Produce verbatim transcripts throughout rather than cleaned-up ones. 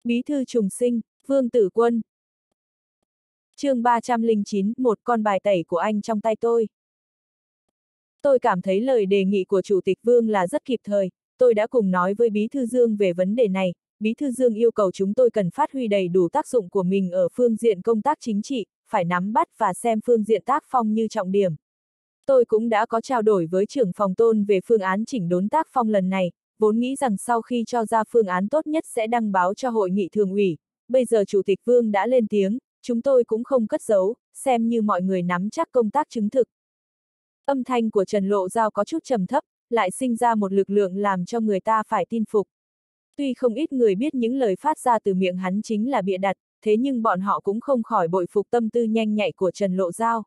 Bí thư trùng sinh, Vương Tử Quân. Chương ba trăm lẻ chín, một con bài tẩy của anh trong tay tôi. Tôi cảm thấy lời đề nghị của Chủ tịch Vương là rất kịp thời, tôi đã cùng nói với Bí thư Dương về vấn đề này, Bí thư Dương yêu cầu chúng tôi cần phát huy đầy đủ tác dụng của mình ở phương diện công tác chính trị, phải nắm bắt và xem phương diện tác phong như trọng điểm. Tôi cũng đã có trao đổi với trưởng phòng Tôn về phương án chỉnh đốn tác phong lần này, vốn nghĩ rằng sau khi cho ra phương án tốt nhất sẽ đăng báo cho hội nghị thường ủy, bây giờ Chủ tịch Vương đã lên tiếng, chúng tôi cũng không cất giấu, xem như mọi người nắm chắc công tác chứng thực. Âm thanh của Trần Lộ Giao có chút trầm thấp, lại sinh ra một lực lượng làm cho người ta phải tin phục. Tuy không ít người biết những lời phát ra từ miệng hắn chính là bịa đặt, thế nhưng bọn họ cũng không khỏi bội phục tâm tư nhanh nhạy của Trần Lộ Giao.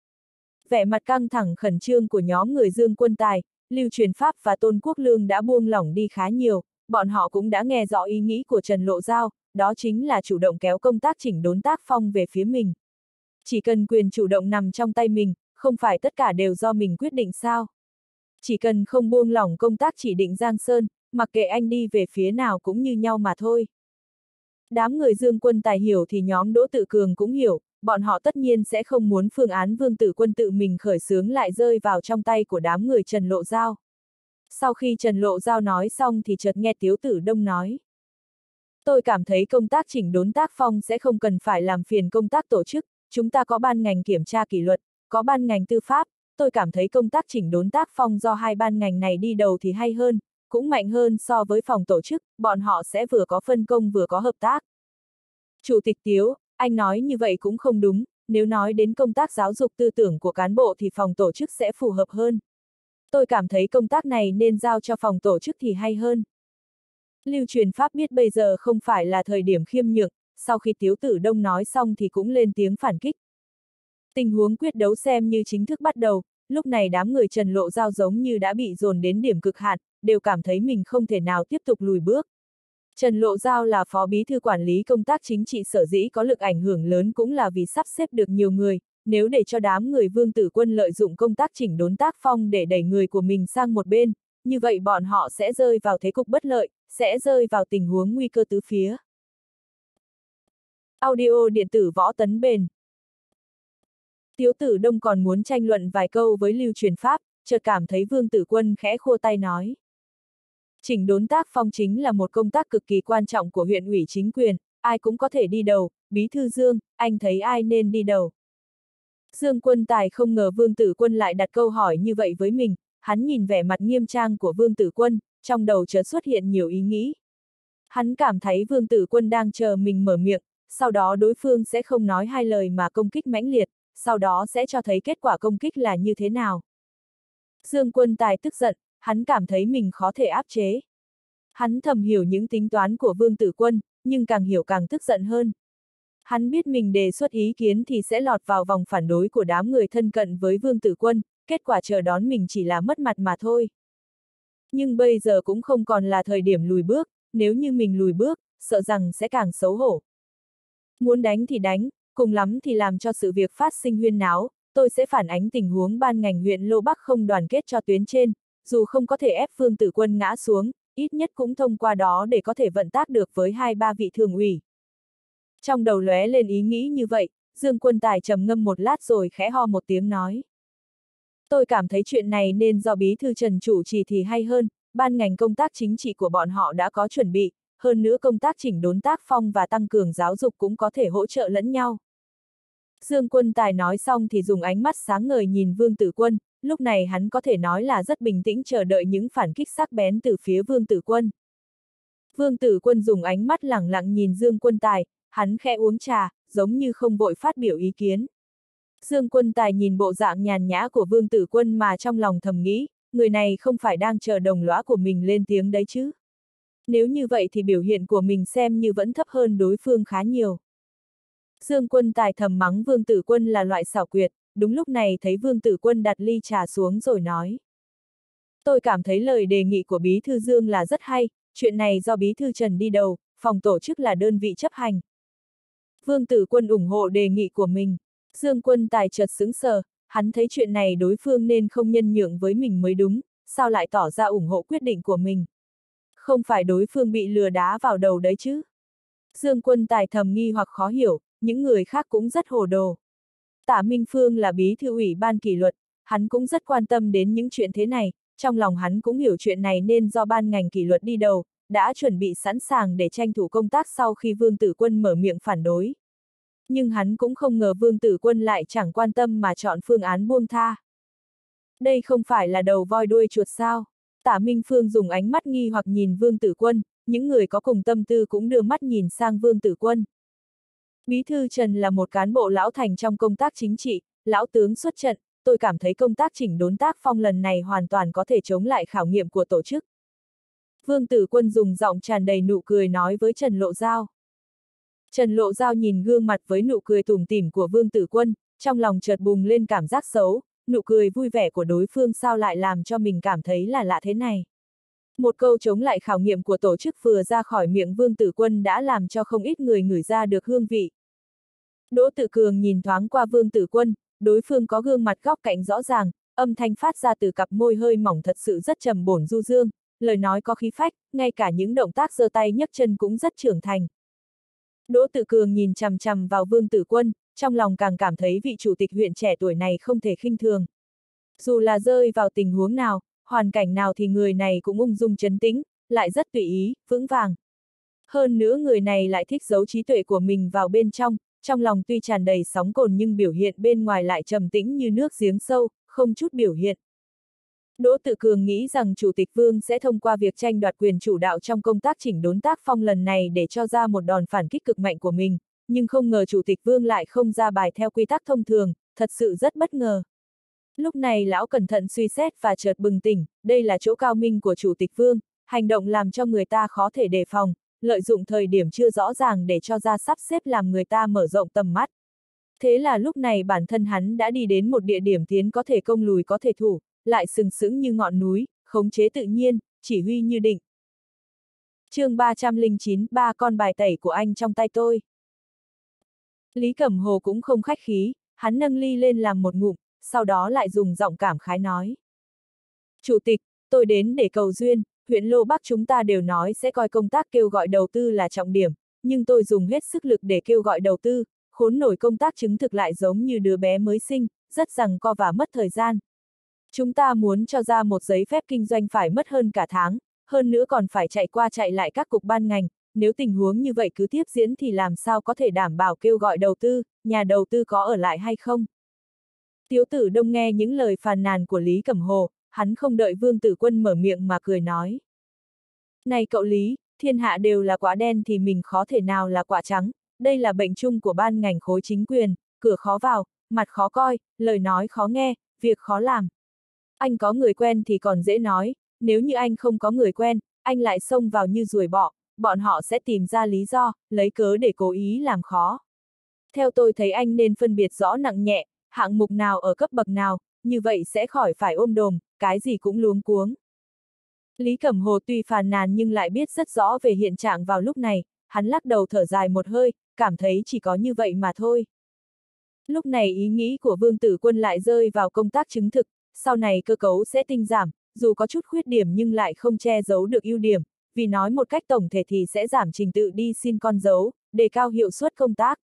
Vẻ mặt căng thẳng khẩn trương của nhóm người Dương Quân Tài, Lưu Truyền Pháp và Tôn Quốc Lương đã buông lỏng đi khá nhiều, bọn họ cũng đã nghe rõ ý nghĩ của Trần Lộ Giao, đó chính là chủ động kéo công tác chỉnh đốn tác phong về phía mình. Chỉ cần quyền chủ động nằm trong tay mình, không phải tất cả đều do mình quyết định sao? Chỉ cần không buông lỏng công tác chỉ định Giang Sơn, mặc kệ anh đi về phía nào cũng như nhau mà thôi. Đám người Dương Quân Tài hiểu thì nhóm Đỗ Tự Cường cũng hiểu, bọn họ tất nhiên sẽ không muốn phương án Vương Tử Quân tự mình khởi xướng lại rơi vào trong tay của đám người Trần Lộ Giao. Sau khi Trần Lộ Giao nói xong thì chợt nghe Tiếu Tử Đông nói. Tôi cảm thấy công tác chỉnh đốn tác phong sẽ không cần phải làm phiền công tác tổ chức, chúng ta có ban ngành kiểm tra kỷ luật, có ban ngành tư pháp, tôi cảm thấy công tác chỉnh đốn tác phong do hai ban ngành này đi đầu thì hay hơn, cũng mạnh hơn so với phòng tổ chức, bọn họ sẽ vừa có phân công vừa có hợp tác. Chủ tịch Tiếu, anh nói như vậy cũng không đúng, nếu nói đến công tác giáo dục tư tưởng của cán bộ thì phòng tổ chức sẽ phù hợp hơn. Tôi cảm thấy công tác này nên giao cho phòng tổ chức thì hay hơn. Lưu Truyền Pháp biết bây giờ không phải là thời điểm khiêm nhượng, sau khi Tiếu Tử Đông nói xong thì cũng lên tiếng phản kích. Tình huống quyết đấu xem như chính thức bắt đầu, lúc này đám người Trần Lộ Giao giống như đã bị dồn đến điểm cực hạn, đều cảm thấy mình không thể nào tiếp tục lùi bước. Trần Lộ Giao là phó bí thư quản lý công tác chính trị sở dĩ có lực ảnh hưởng lớn cũng là vì sắp xếp được nhiều người, nếu để cho đám người Vương Tử Quân lợi dụng công tác chỉnh đốn tác phong để đẩy người của mình sang một bên, như vậy bọn họ sẽ rơi vào thế cục bất lợi, sẽ rơi vào tình huống nguy cơ tứ phía. Audio điện tử Võ Tấn Bền. Tiếu Tử Đông còn muốn tranh luận vài câu với Lưu Truyền Pháp, chợt cảm thấy Vương Tử Quân khẽ khua tay nói. Chỉnh đốn tác phong chính là một công tác cực kỳ quan trọng của huyện ủy chính quyền, ai cũng có thể đi đầu, Bí thư Dương, anh thấy ai nên đi đầu. Dương Quân Tài không ngờ Vương Tử Quân lại đặt câu hỏi như vậy với mình, hắn nhìn vẻ mặt nghiêm trang của Vương Tử Quân, trong đầu chợt xuất hiện nhiều ý nghĩ. Hắn cảm thấy Vương Tử Quân đang chờ mình mở miệng, sau đó đối phương sẽ không nói hai lời mà công kích mãnh liệt, sau đó sẽ cho thấy kết quả công kích là như thế nào. Dương Quân Tài tức giận, hắn cảm thấy mình khó thể áp chế. Hắn thầm hiểu những tính toán của Vương Tử Quân, nhưng càng hiểu càng tức giận hơn. Hắn biết mình đề xuất ý kiến thì sẽ lọt vào vòng phản đối của đám người thân cận với Vương Tử Quân, kết quả chờ đón mình chỉ là mất mặt mà thôi. Nhưng bây giờ cũng không còn là thời điểm lùi bước, nếu như mình lùi bước, sợ rằng sẽ càng xấu hổ. Muốn đánh thì đánh, cùng lắm thì làm cho sự việc phát sinh huyên náo, tôi sẽ phản ánh tình huống ban ngành huyện Lô Bắc không đoàn kết cho tuyến trên, dù không có thể ép Vương Tử Quân ngã xuống, ít nhất cũng thông qua đó để có thể vận tác được với hai ba vị thường ủy. Trong đầu lóe lên ý nghĩ như vậy, Dương Quân Tài trầm ngâm một lát rồi khẽ ho một tiếng nói. Tôi cảm thấy chuyện này nên do Bí thư Trần chủ trì thì hay hơn, ban ngành công tác chính trị của bọn họ đã có chuẩn bị, hơn nữa công tác chỉnh đốn tác phong và tăng cường giáo dục cũng có thể hỗ trợ lẫn nhau. Dương Quân Tài nói xong thì dùng ánh mắt sáng ngời nhìn Vương Tử Quân, lúc này hắn có thể nói là rất bình tĩnh chờ đợi những phản kích sắc bén từ phía Vương Tử Quân. Vương Tử Quân dùng ánh mắt lẳng lặng nhìn Dương Quân Tài, hắn khẽ uống trà, giống như không vội phát biểu ý kiến. Dương Quân Tài nhìn bộ dạng nhàn nhã của Vương Tử Quân mà trong lòng thầm nghĩ, người này không phải đang chờ đồng lõa của mình lên tiếng đấy chứ. Nếu như vậy thì biểu hiện của mình xem như vẫn thấp hơn đối phương khá nhiều. Dương Quân Tài thầm mắng Vương Tử Quân là loại xảo quyệt, đúng lúc này thấy Vương Tử Quân đặt ly trà xuống rồi nói. Tôi cảm thấy lời đề nghị của Bí thư Dương là rất hay, chuyện này do Bí thư Trần đi đầu, phòng tổ chức là đơn vị chấp hành. Vương Tử Quân ủng hộ đề nghị của mình. Dương Quân Tài chợt sững sờ, hắn thấy chuyện này đối phương nên không nhân nhượng với mình mới đúng, sao lại tỏ ra ủng hộ quyết định của mình. Không phải đối phương bị lừa đá vào đầu đấy chứ. Dương Quân Tài thầm nghi hoặc khó hiểu, những người khác cũng rất hồ đồ. Tạ Minh Phương là bí thư ủy ban kỷ luật, hắn cũng rất quan tâm đến những chuyện thế này, trong lòng hắn cũng hiểu chuyện này nên do ban ngành kỷ luật đi đầu, đã chuẩn bị sẵn sàng để tranh thủ công tác sau khi Vương Tử Quân mở miệng phản đối. Nhưng hắn cũng không ngờ Vương Tử Quân lại chẳng quan tâm mà chọn phương án buông tha. Đây không phải là đầu voi đuôi chuột sao? Tạ Minh Phương dùng ánh mắt nghi hoặc nhìn Vương Tử Quân, những người có cùng tâm tư cũng đưa mắt nhìn sang Vương Tử Quân. Bí thư Trần là một cán bộ lão thành trong công tác chính trị, lão tướng xuất trận, tôi cảm thấy công tác chỉnh đốn tác phong lần này hoàn toàn có thể chống lại khảo nghiệm của tổ chức. Vương Tử Quân dùng giọng tràn đầy nụ cười nói với Trần Lộ Giao. Trần Lộ Giao nhìn gương mặt với nụ cười tủm tỉm của Vương Tử Quân, trong lòng chợt bùng lên cảm giác xấu, nụ cười vui vẻ của đối phương sao lại làm cho mình cảm thấy là lạ thế này. Một câu chống lại khảo nghiệm của tổ chức vừa ra khỏi miệng Vương Tử Quân đã làm cho không ít người ngửi ra được hương vị. Đỗ Tự Cường nhìn thoáng qua Vương Tử Quân, đối phương có gương mặt góc cạnh rõ ràng, âm thanh phát ra từ cặp môi hơi mỏng thật sự rất trầm bổng du dương, lời nói có khí phách, ngay cả những động tác giơ tay nhấc chân cũng rất trưởng thành. Đỗ Tự Cường nhìn chằm chằm vào Vương Tử Quân, trong lòng càng cảm thấy vị chủ tịch huyện trẻ tuổi này không thể khinh thường. Dù là rơi vào tình huống nào, hoàn cảnh nào thì người này cũng ung dung trấn tĩnh, lại rất tùy ý, vững vàng. Hơn nữa người này lại thích giấu trí tuệ của mình vào bên trong, trong lòng tuy tràn đầy sóng cồn nhưng biểu hiện bên ngoài lại trầm tĩnh như nước giếng sâu, không chút biểu hiện. Đỗ Tự Cường nghĩ rằng Chủ tịch Vương sẽ thông qua việc tranh đoạt quyền chủ đạo trong công tác chỉnh đốn tác phong lần này để cho ra một đòn phản kích cực mạnh của mình, nhưng không ngờ Chủ tịch Vương lại không ra bài theo quy tắc thông thường, thật sự rất bất ngờ. Lúc này lão cẩn thận suy xét và chợt bừng tỉnh, đây là chỗ cao minh của Chủ tịch Vương, hành động làm cho người ta khó thể đề phòng, lợi dụng thời điểm chưa rõ ràng để cho ra sắp xếp làm người ta mở rộng tầm mắt. Thế là lúc này bản thân hắn đã đi đến một địa điểm tiến có thể công lùi có thể thủ, lại sừng sững như ngọn núi, khống chế tự nhiên, chỉ huy như định. Chương ba trăm lẻ chín, ba con bài tẩy của anh trong tay tôi. Lý Cẩm Hồ cũng không khách khí, hắn nâng ly lên làm một ngụm, sau đó lại dùng giọng cảm khái nói. Chủ tịch, tôi đến để cầu duyên, huyện Lô Bắc chúng ta đều nói sẽ coi công tác kêu gọi đầu tư là trọng điểm, nhưng tôi dùng hết sức lực để kêu gọi đầu tư, khốn nổi công tác chứng thực lại giống như đứa bé mới sinh, rất rằng co và mất thời gian. Chúng ta muốn cho ra một giấy phép kinh doanh phải mất hơn cả tháng, hơn nữa còn phải chạy qua chạy lại các cục ban ngành, nếu tình huống như vậy cứ tiếp diễn thì làm sao có thể đảm bảo kêu gọi đầu tư, nhà đầu tư có ở lại hay không? Tiếu Tử Đông nghe những lời phàn nàn của Lý Cẩm Hồ, hắn không đợi Vương Tử Quân mở miệng mà cười nói. Này cậu Lý, thiên hạ đều là quả đen thì mình khó thể nào là quả trắng, đây là bệnh chung của ban ngành khối chính quyền, cửa khó vào, mặt khó coi, lời nói khó nghe, việc khó làm. Anh có người quen thì còn dễ nói, nếu như anh không có người quen, anh lại xông vào như ruồi bọ, bọn họ sẽ tìm ra lý do, lấy cớ để cố ý làm khó. Theo tôi thấy anh nên phân biệt rõ nặng nhẹ, hạng mục nào ở cấp bậc nào, như vậy sẽ khỏi phải ôm đồm, cái gì cũng luống cuống. Lý Cẩm Hồ tuy phàn nàn nhưng lại biết rất rõ về hiện trạng vào lúc này, hắn lắc đầu thở dài một hơi, cảm thấy chỉ có như vậy mà thôi. Lúc này ý nghĩ của Vương Tử Quân lại rơi vào công tác chứng thực, sau này cơ cấu sẽ tinh giảm, dù có chút khuyết điểm nhưng lại không che giấu được ưu điểm, vì nói một cách tổng thể thì sẽ giảm trình tự đi xin con dấu, đề cao hiệu suất công tác.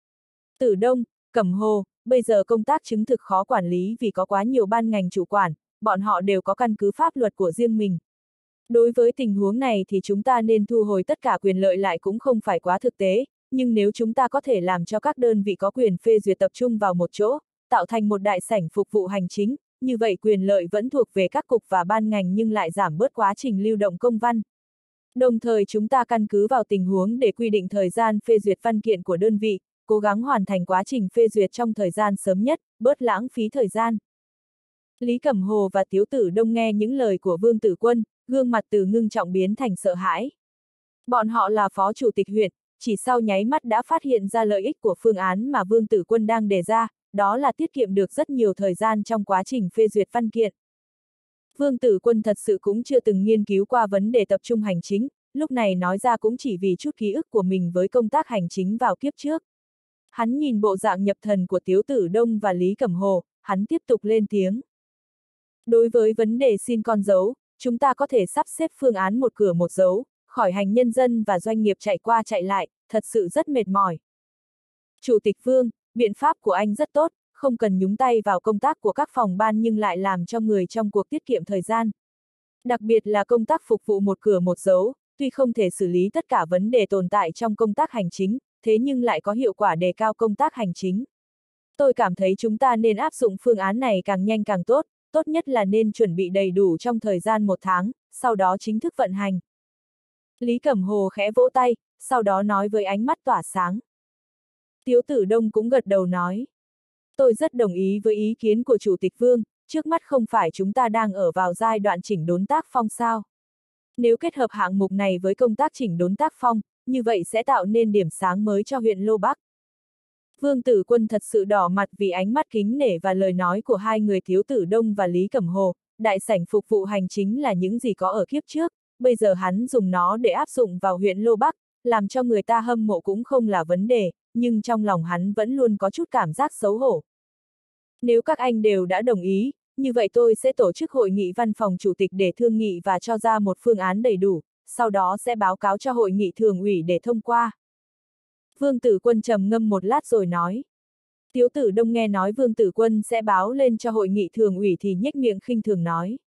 Tử Đông, Cẩm Hồ, bây giờ công tác chứng thực khó quản lý vì có quá nhiều ban ngành chủ quản, bọn họ đều có căn cứ pháp luật của riêng mình. Đối với tình huống này thì chúng ta nên thu hồi tất cả quyền lợi lại cũng không phải quá thực tế, nhưng nếu chúng ta có thể làm cho các đơn vị có quyền phê duyệt tập trung vào một chỗ, tạo thành một đại sảnh phục vụ hành chính, như vậy quyền lợi vẫn thuộc về các cục và ban ngành nhưng lại giảm bớt quá trình lưu động công văn. Đồng thời chúng ta căn cứ vào tình huống để quy định thời gian phê duyệt văn kiện của đơn vị, cố gắng hoàn thành quá trình phê duyệt trong thời gian sớm nhất, bớt lãng phí thời gian. Lý Cẩm Hồ và Tiếu Tử Đông nghe những lời của Vương Tử Quân, gương mặt từ ngưng trọng biến thành sợ hãi. Bọn họ là phó chủ tịch huyện, chỉ sau nháy mắt đã phát hiện ra lợi ích của phương án mà Vương Tử Quân đang đề ra, đó là tiết kiệm được rất nhiều thời gian trong quá trình phê duyệt văn kiện. Vương Tử Quân thật sự cũng chưa từng nghiên cứu qua vấn đề tập trung hành chính, lúc này nói ra cũng chỉ vì chút ký ức của mình với công tác hành chính vào kiếp trước. Hắn nhìn bộ dạng nhập thần của Tiếu Tử Đông và Lý Cẩm Hồ, hắn tiếp tục lên tiếng. Đối với vấn đề xin con dấu, chúng ta có thể sắp xếp phương án một cửa một dấu, khỏi hành nhân dân và doanh nghiệp chạy qua chạy lại, thật sự rất mệt mỏi. Chủ tịch Vương, biện pháp của anh rất tốt, không cần nhúng tay vào công tác của các phòng ban nhưng lại làm cho người trong cuộc tiết kiệm thời gian. Đặc biệt là công tác phục vụ một cửa một dấu, tuy không thể xử lý tất cả vấn đề tồn tại trong công tác hành chính, thế nhưng lại có hiệu quả đề cao công tác hành chính. Tôi cảm thấy chúng ta nên áp dụng phương án này càng nhanh càng tốt, tốt nhất là nên chuẩn bị đầy đủ trong thời gian một tháng, sau đó chính thức vận hành. Lý Cẩm Hồ khẽ vỗ tay, sau đó nói với ánh mắt tỏa sáng. Tiếu Tử Đông cũng gật đầu nói. Tôi rất đồng ý với ý kiến của Chủ tịch Vương, trước mắt không phải chúng ta đang ở vào giai đoạn chỉnh đốn tác phong sao. Nếu kết hợp hạng mục này với công tác chỉnh đốn tác phong, như vậy sẽ tạo nên điểm sáng mới cho huyện Lô Bắc. Vương Tử Quân thật sự đỏ mặt vì ánh mắt kính nể và lời nói của hai người Tiếu Tử Đông và Lý Cẩm Hồ, đại sảnh phục vụ hành chính là những gì có ở kiếp trước, bây giờ hắn dùng nó để áp dụng vào huyện Lô Bắc, làm cho người ta hâm mộ cũng không là vấn đề, nhưng trong lòng hắn vẫn luôn có chút cảm giác xấu hổ. Nếu các anh đều đã đồng ý, như vậy tôi sẽ tổ chức hội nghị văn phòng chủ tịch để thương nghị và cho ra một phương án đầy đủ, sau đó sẽ báo cáo cho hội nghị thường ủy để thông qua. Vương Tử Quân trầm ngâm một lát rồi nói. Tiếu Tử Đông nghe nói Vương Tử Quân sẽ báo lên cho hội nghị thường ủy thì nhếch miệng khinh thường nói.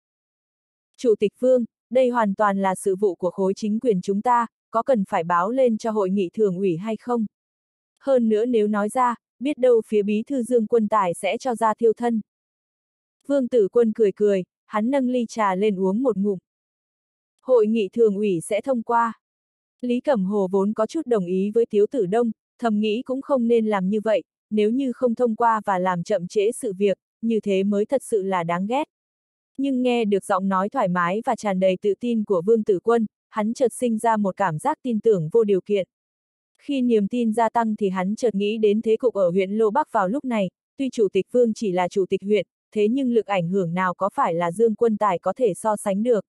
Chủ tịch Vương, đây hoàn toàn là sự vụ của khối chính quyền chúng ta, có cần phải báo lên cho hội nghị thường ủy hay không? Hơn nữa nếu nói ra, biết đâu phía bí thư Dương Quân Tài sẽ cho ra thiêu thân. Vương Tử Quân cười cười, hắn nâng ly trà lên uống một ngụm. Hội nghị thường ủy sẽ thông qua. Lý Cẩm Hồ vốn có chút đồng ý với Tiếu Tử Đông, thầm nghĩ cũng không nên làm như vậy, nếu như không thông qua và làm chậm trễ sự việc, như thế mới thật sự là đáng ghét. Nhưng nghe được giọng nói thoải mái và tràn đầy tự tin của Vương Tử Quân, hắn chợt sinh ra một cảm giác tin tưởng vô điều kiện. Khi niềm tin gia tăng thì hắn chợt nghĩ đến thế cục ở huyện Lô Bắc vào lúc này, tuy Chủ tịch Vương chỉ là chủ tịch huyện, thế nhưng lực ảnh hưởng nào có phải là Dương Quân Tài có thể so sánh được.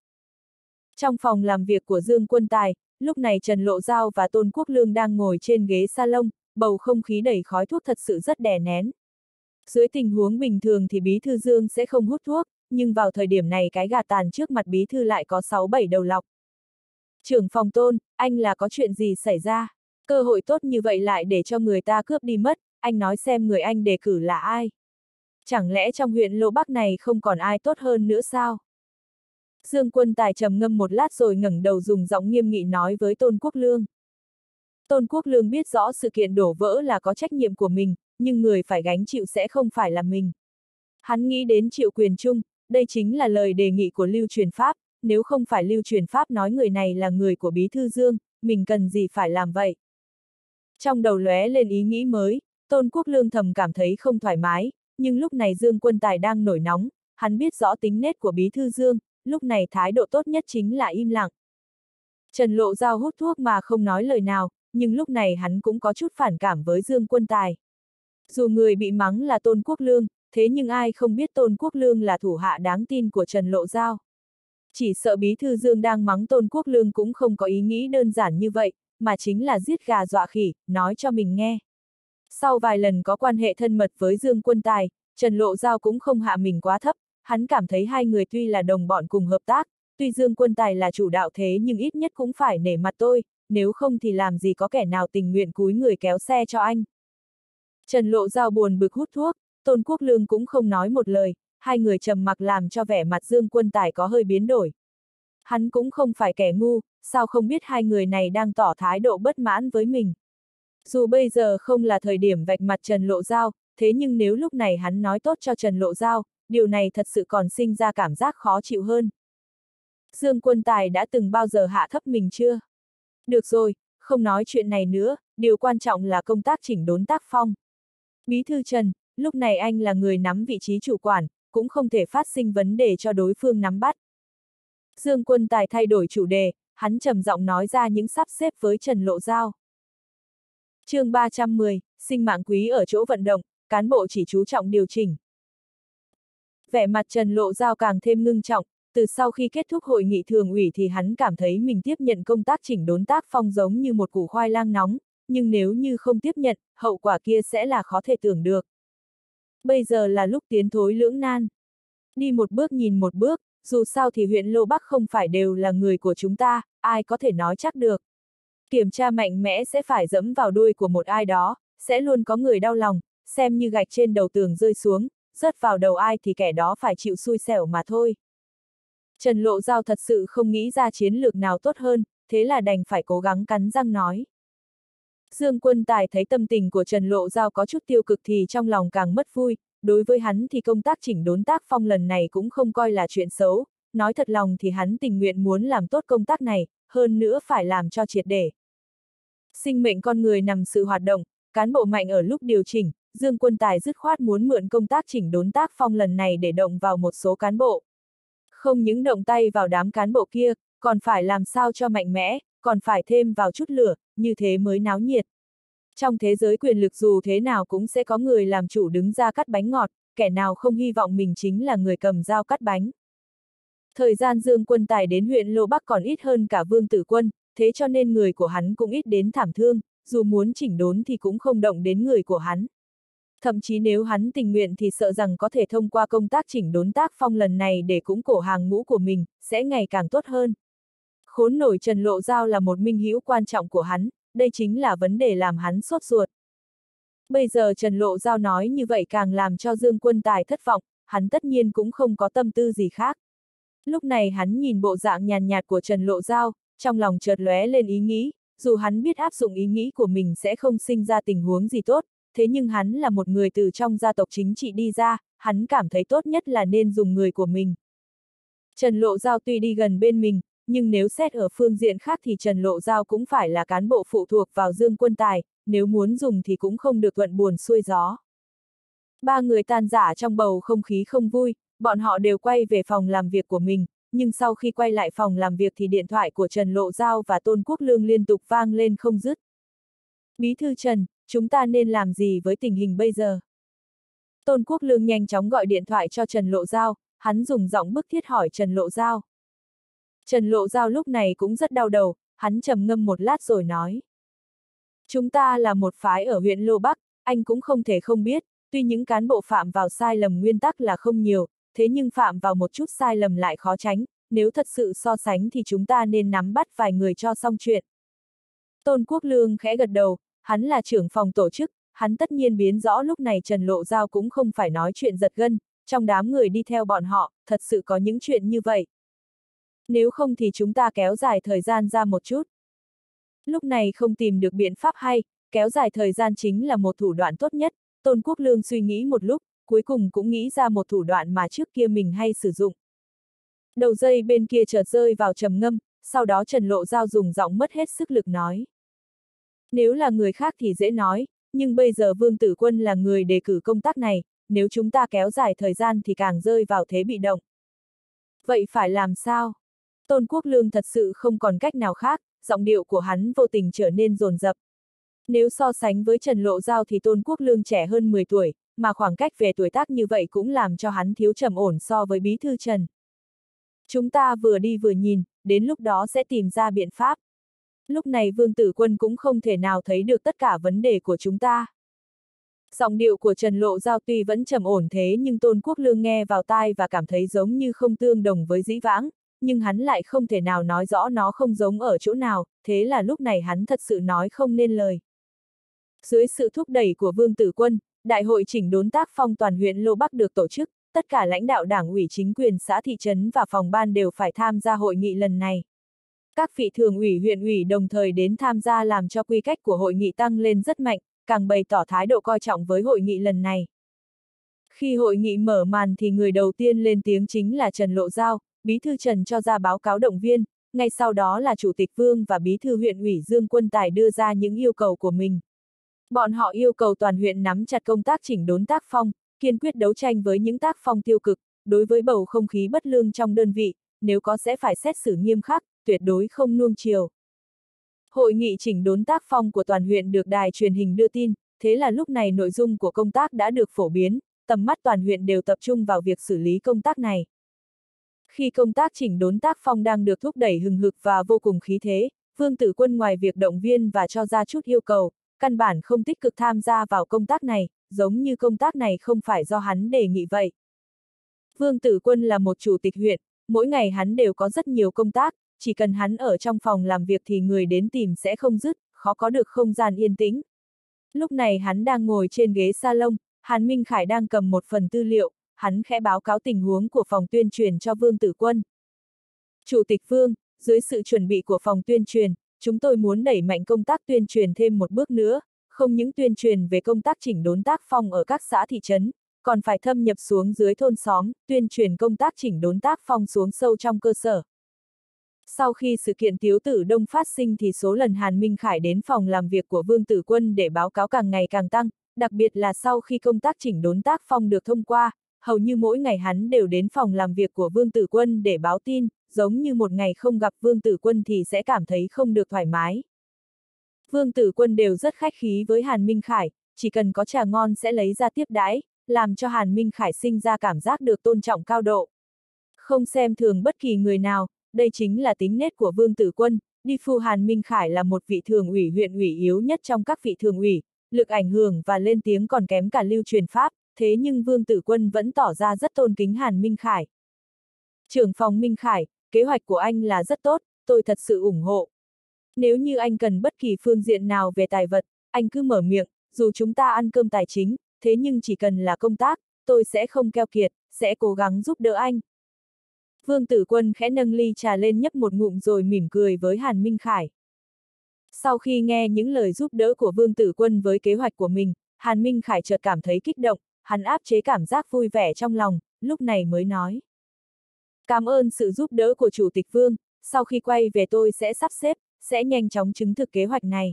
Trong phòng làm việc của Dương Quân Tài, lúc này Trần Lộ Giao và Tôn Quốc Lương đang ngồi trên ghế salon, bầu không khí đầy khói thuốc thật sự rất đè nén. Dưới tình huống bình thường thì bí thư Dương sẽ không hút thuốc, nhưng vào thời điểm này cái gà tàn trước mặt bí thư lại có sáu bảy đầu lọc. Trưởng phòng Tôn, anh là có chuyện gì xảy ra? Cơ hội tốt như vậy lại để cho người ta cướp đi mất, anh nói xem người anh đề cử là ai? Chẳng lẽ trong huyện Lô Bắc này không còn ai tốt hơn nữa sao? Dương Quân Tài trầm ngâm một lát rồi ngẩng đầu dùng giọng nghiêm nghị nói với Tôn Quốc Lương. Tôn Quốc Lương biết rõ sự kiện đổ vỡ là có trách nhiệm của mình, nhưng người phải gánh chịu sẽ không phải là mình. Hắn nghĩ đến Triệu Quyền Trung, đây chính là lời đề nghị của Lưu Truyền Pháp, nếu không phải Lưu Truyền Pháp nói người này là người của Bí thư Dương, mình cần gì phải làm vậy? Trong đầu lóe lên ý nghĩ mới, Tôn Quốc Lương thầm cảm thấy không thoải mái, nhưng lúc này Dương Quân Tài đang nổi nóng, hắn biết rõ tính nết của Bí thư Dương, lúc này thái độ tốt nhất chính là im lặng. Trần Lộ Giao hút thuốc mà không nói lời nào, nhưng lúc này hắn cũng có chút phản cảm với Dương Quân Tài. Dù người bị mắng là Tôn Quốc Lương, thế nhưng ai không biết Tôn Quốc Lương là thủ hạ đáng tin của Trần Lộ Giao. Chỉ sợ Bí thư Dương đang mắng Tôn Quốc Lương cũng không có ý nghĩ đơn giản như vậy, mà chính là giết gà dọa khỉ, nói cho mình nghe. Sau vài lần có quan hệ thân mật với Dương Quân Tài, Trần Lộ Giao cũng không hạ mình quá thấp, hắn cảm thấy hai người tuy là đồng bọn cùng hợp tác, tuy Dương Quân Tài là chủ đạo thế nhưng ít nhất cũng phải nể mặt tôi, nếu không thì làm gì có kẻ nào tình nguyện cúi người kéo xe cho anh. Trần Lộ Giao buồn bực hút thuốc, Tôn Quốc Lương cũng không nói một lời, hai người trầm mặc làm cho vẻ mặt Dương Quân Tài có hơi biến đổi. Hắn cũng không phải kẻ ngu, sao không biết hai người này đang tỏ thái độ bất mãn với mình. Dù bây giờ không là thời điểm vạch mặt Trần Lộ Giao, thế nhưng nếu lúc này hắn nói tốt cho Trần Lộ Giao, điều này thật sự còn sinh ra cảm giác khó chịu hơn. Dương Quân Tài đã từng bao giờ hạ thấp mình chưa? Được rồi, không nói chuyện này nữa, điều quan trọng là công tác chỉnh đốn tác phong. Bí thư Trần, lúc này anh là người nắm vị trí chủ quản, cũng không thể phát sinh vấn đề cho đối phương nắm bắt. Dương Quân Tài thay đổi chủ đề, hắn trầm giọng nói ra những sắp xếp với Trần Lộ Giao. Chương ba trăm mười, sinh mạng quý ở chỗ vận động, cán bộ chỉ chú trọng điều chỉnh. Vẻ mặt Trần Lộ Giao càng thêm ngưng trọng, từ sau khi kết thúc hội nghị thường ủy thì hắn cảm thấy mình tiếp nhận công tác chỉnh đốn tác phong giống như một củ khoai lang nóng, nhưng nếu như không tiếp nhận, hậu quả kia sẽ là khó thể tưởng được. Bây giờ là lúc tiến thối lưỡng nan. Đi một bước nhìn một bước, dù sao thì huyện Lô Bắc không phải đều là người của chúng ta, ai có thể nói chắc được. Kiểm tra mạnh mẽ sẽ phải dẫm vào đuôi của một ai đó, sẽ luôn có người đau lòng, xem như gạch trên đầu tường rơi xuống, rớt vào đầu ai thì kẻ đó phải chịu xui xẻo mà thôi. Trần Lộ Giao thật sự không nghĩ ra chiến lược nào tốt hơn, thế là đành phải cố gắng cắn răng nói. Dương Quân Tài thấy tâm tình của Trần Lộ Giao có chút tiêu cực thì trong lòng càng mất vui, đối với hắn thì công tác chỉnh đốn tác phong lần này cũng không coi là chuyện xấu, nói thật lòng thì hắn tình nguyện muốn làm tốt công tác này, hơn nữa phải làm cho triệt để. Sinh mệnh con người nằm sự hoạt động, cán bộ mạnh ở lúc điều chỉnh, Dương Quân Tài dứt khoát muốn mượn công tác chỉnh đốn tác phong lần này để động vào một số cán bộ. Không những động tay vào đám cán bộ kia, còn phải làm sao cho mạnh mẽ, còn phải thêm vào chút lửa, như thế mới náo nhiệt. Trong thế giới quyền lực dù thế nào cũng sẽ có người làm chủ đứng ra cắt bánh ngọt, kẻ nào không hy vọng mình chính là người cầm dao cắt bánh. Thời gian Dương Quân Tài đến huyện Lô Bắc còn ít hơn cả Vương Tử Quân, thế cho nên người của hắn cũng ít đến thảm thương, dù muốn chỉnh đốn thì cũng không động đến người của hắn. Thậm chí nếu hắn tình nguyện thì sợ rằng có thể thông qua công tác chỉnh đốn tác phong lần này để củng cổ hàng ngũ của mình, sẽ ngày càng tốt hơn. Khốn nổi Trần Lộ Giao là một minh hữu quan trọng của hắn, đây chính là vấn đề làm hắn sốt ruột. Bây giờ Trần Lộ Giao nói như vậy càng làm cho Dương Quân Tài thất vọng, hắn tất nhiên cũng không có tâm tư gì khác. Lúc này hắn nhìn bộ dạng nhàn nhạt của Trần Lộ Giao, trong lòng chợt lóe lên ý nghĩ, dù hắn biết áp dụng ý nghĩ của mình sẽ không sinh ra tình huống gì tốt, thế nhưng hắn là một người từ trong gia tộc chính trị đi ra, hắn cảm thấy tốt nhất là nên dùng người của mình. Trần Lộ Giao tuy đi gần bên mình, nhưng nếu xét ở phương diện khác thì Trần Lộ Giao cũng phải là cán bộ phụ thuộc vào Dương Quân Tài, nếu muốn dùng thì cũng không được thuận buồm xuôi gió. Ba người tan rã trong bầu không khí không vui, bọn họ đều quay về phòng làm việc của mình, nhưng sau khi quay lại phòng làm việc thì điện thoại của Trần Lộ Giao và Tôn Quốc Lương liên tục vang lên không dứt. Bí thư Trần, chúng ta nên làm gì với tình hình bây giờ? Tôn Quốc Lương nhanh chóng gọi điện thoại cho Trần Lộ Giao, hắn dùng giọng bức thiết hỏi Trần Lộ Giao. Trần Lộ Giao lúc này cũng rất đau đầu, hắn trầm ngâm một lát rồi nói. Chúng ta là một phái ở huyện Lô Bắc, anh cũng không thể không biết, tuy những cán bộ phạm vào sai lầm nguyên tắc là không nhiều, thế nhưng phạm vào một chút sai lầm lại khó tránh, nếu thật sự so sánh thì chúng ta nên nắm bắt vài người cho xong chuyện. Tôn Quốc Lương khẽ gật đầu, hắn là trưởng phòng tổ chức, hắn tất nhiên biến rõ lúc này Trần Lộ Giao cũng không phải nói chuyện giật gân, trong đám người đi theo bọn họ, thật sự có những chuyện như vậy. Nếu không thì chúng ta kéo dài thời gian ra một chút. Lúc này không tìm được biện pháp hay, kéo dài thời gian chính là một thủ đoạn tốt nhất, Tôn Quốc Lương suy nghĩ một lúc, cuối cùng cũng nghĩ ra một thủ đoạn mà trước kia mình hay sử dụng. Đầu dây bên kia chợt rơi vào trầm ngâm, sau đó Trần Lộ Giao dùng giọng mất hết sức lực nói. Nếu là người khác thì dễ nói, nhưng bây giờ Vương Tử Quân là người đề cử công tác này, nếu chúng ta kéo dài thời gian thì càng rơi vào thế bị động. Vậy phải làm sao? Tôn Quốc Lương thật sự không còn cách nào khác, giọng điệu của hắn vô tình trở nên dồn dập. Nếu so sánh với Trần Lộ Giao thì Tôn Quốc Lương trẻ hơn mười tuổi, mà khoảng cách về tuổi tác như vậy cũng làm cho hắn thiếu trầm ổn so với Bí thư Trần. Chúng ta vừa đi vừa nhìn, đến lúc đó sẽ tìm ra biện pháp. Lúc này Vương Tử Quân cũng không thể nào thấy được tất cả vấn đề của chúng ta. Giọng điệu của Trần Lộ Giao tuy vẫn trầm ổn thế nhưng Tôn Quốc Lương nghe vào tai và cảm thấy giống như không tương đồng với dĩ vãng, nhưng hắn lại không thể nào nói rõ nó không giống ở chỗ nào, thế là lúc này hắn thật sự nói không nên lời. Dưới sự thúc đẩy của Vương Tử Quân, Đại hội chỉnh đốn tác phong toàn huyện Lô Bắc được tổ chức, tất cả lãnh đạo đảng ủy chính quyền xã thị trấn và phòng ban đều phải tham gia hội nghị lần này. Các vị thường ủy huyện ủy đồng thời đến tham gia làm cho quy cách của hội nghị tăng lên rất mạnh, càng bày tỏ thái độ coi trọng với hội nghị lần này. Khi hội nghị mở màn thì người đầu tiên lên tiếng chính là Trần Lộ Giao, Bí thư Trần cho ra báo cáo động viên, ngay sau đó là Chủ tịch Vương và Bí thư huyện ủy Dương Quân Tài đưa ra những yêu cầu của mình. Bọn họ yêu cầu toàn huyện nắm chặt công tác chỉnh đốn tác phong, kiên quyết đấu tranh với những tác phong tiêu cực, đối với bầu không khí bất lương trong đơn vị, nếu có sẽ phải xét xử nghiêm khắc, tuyệt đối không nuông chiều. Hội nghị chỉnh đốn tác phong của toàn huyện được đài truyền hình đưa tin, thế là lúc này nội dung của công tác đã được phổ biến, tầm mắt toàn huyện đều tập trung vào việc xử lý công tác này. Khi công tác chỉnh đốn tác phong đang được thúc đẩy hừng hực và vô cùng khí thế, Vương Tử Quân ngoài việc động viên và cho ra chút yêu cầu, căn bản không tích cực tham gia vào công tác này, giống như công tác này không phải do hắn đề nghị vậy. Vương Tử Quân là một chủ tịch huyện, mỗi ngày hắn đều có rất nhiều công tác, chỉ cần hắn ở trong phòng làm việc thì người đến tìm sẽ không dứt, khó có được không gian yên tĩnh. Lúc này hắn đang ngồi trên ghế salon, Hàn Minh Khải đang cầm một phần tư liệu, hắn khẽ báo cáo tình huống của phòng tuyên truyền cho Vương Tử Quân. Chủ tịch Vương, dưới sự chuẩn bị của phòng tuyên truyền, chúng tôi muốn đẩy mạnh công tác tuyên truyền thêm một bước nữa, không những tuyên truyền về công tác chỉnh đốn tác phong ở các xã thị trấn, còn phải thâm nhập xuống dưới thôn xóm, tuyên truyền công tác chỉnh đốn tác phong xuống sâu trong cơ sở. Sau khi sự kiện Tiếu Tử Đông phát sinh thì số lần Hàn Minh Khải đến phòng làm việc của Vương Tử Quân để báo cáo càng ngày càng tăng, đặc biệt là sau khi công tác chỉnh đốn tác phong được thông qua, hầu như mỗi ngày hắn đều đến phòng làm việc của Vương Tử Quân để báo tin, giống như một ngày không gặp Vương Tử Quân thì sẽ cảm thấy không được thoải mái. Vương Tử Quân đều rất khách khí với Hàn Minh Khải, chỉ cần có trà ngon sẽ lấy ra tiếp đãi, làm cho Hàn Minh Khải sinh ra cảm giác được tôn trọng cao độ. Không xem thường bất kỳ người nào, đây chính là tính nết của Vương Tử Quân. Đi phu Hàn Minh Khải là một vị thường ủy huyện ủy yếu nhất trong các vị thường ủy, lực ảnh hưởng và lên tiếng còn kém cả Lưu Truyền Pháp, thế nhưng Vương Tử Quân vẫn tỏ ra rất tôn kính Hàn Minh Khải. Trưởng phòng Minh Khải, kế hoạch của anh là rất tốt, tôi thật sự ủng hộ. Nếu như anh cần bất kỳ phương diện nào về tài vật, anh cứ mở miệng, dù chúng ta ăn cơm tài chính, thế nhưng chỉ cần là công tác, tôi sẽ không keo kiệt, sẽ cố gắng giúp đỡ anh. Vương Tử Quân khẽ nâng ly trà lên nhấp một ngụm rồi mỉm cười với Hàn Minh Khải. Sau khi nghe những lời giúp đỡ của Vương Tử Quân với kế hoạch của mình, Hàn Minh Khải chợt cảm thấy kích động, hắn áp chế cảm giác vui vẻ trong lòng, lúc này mới nói. Cảm ơn sự giúp đỡ của Chủ tịch Vương, sau khi quay về tôi sẽ sắp xếp, sẽ nhanh chóng chứng thực kế hoạch này.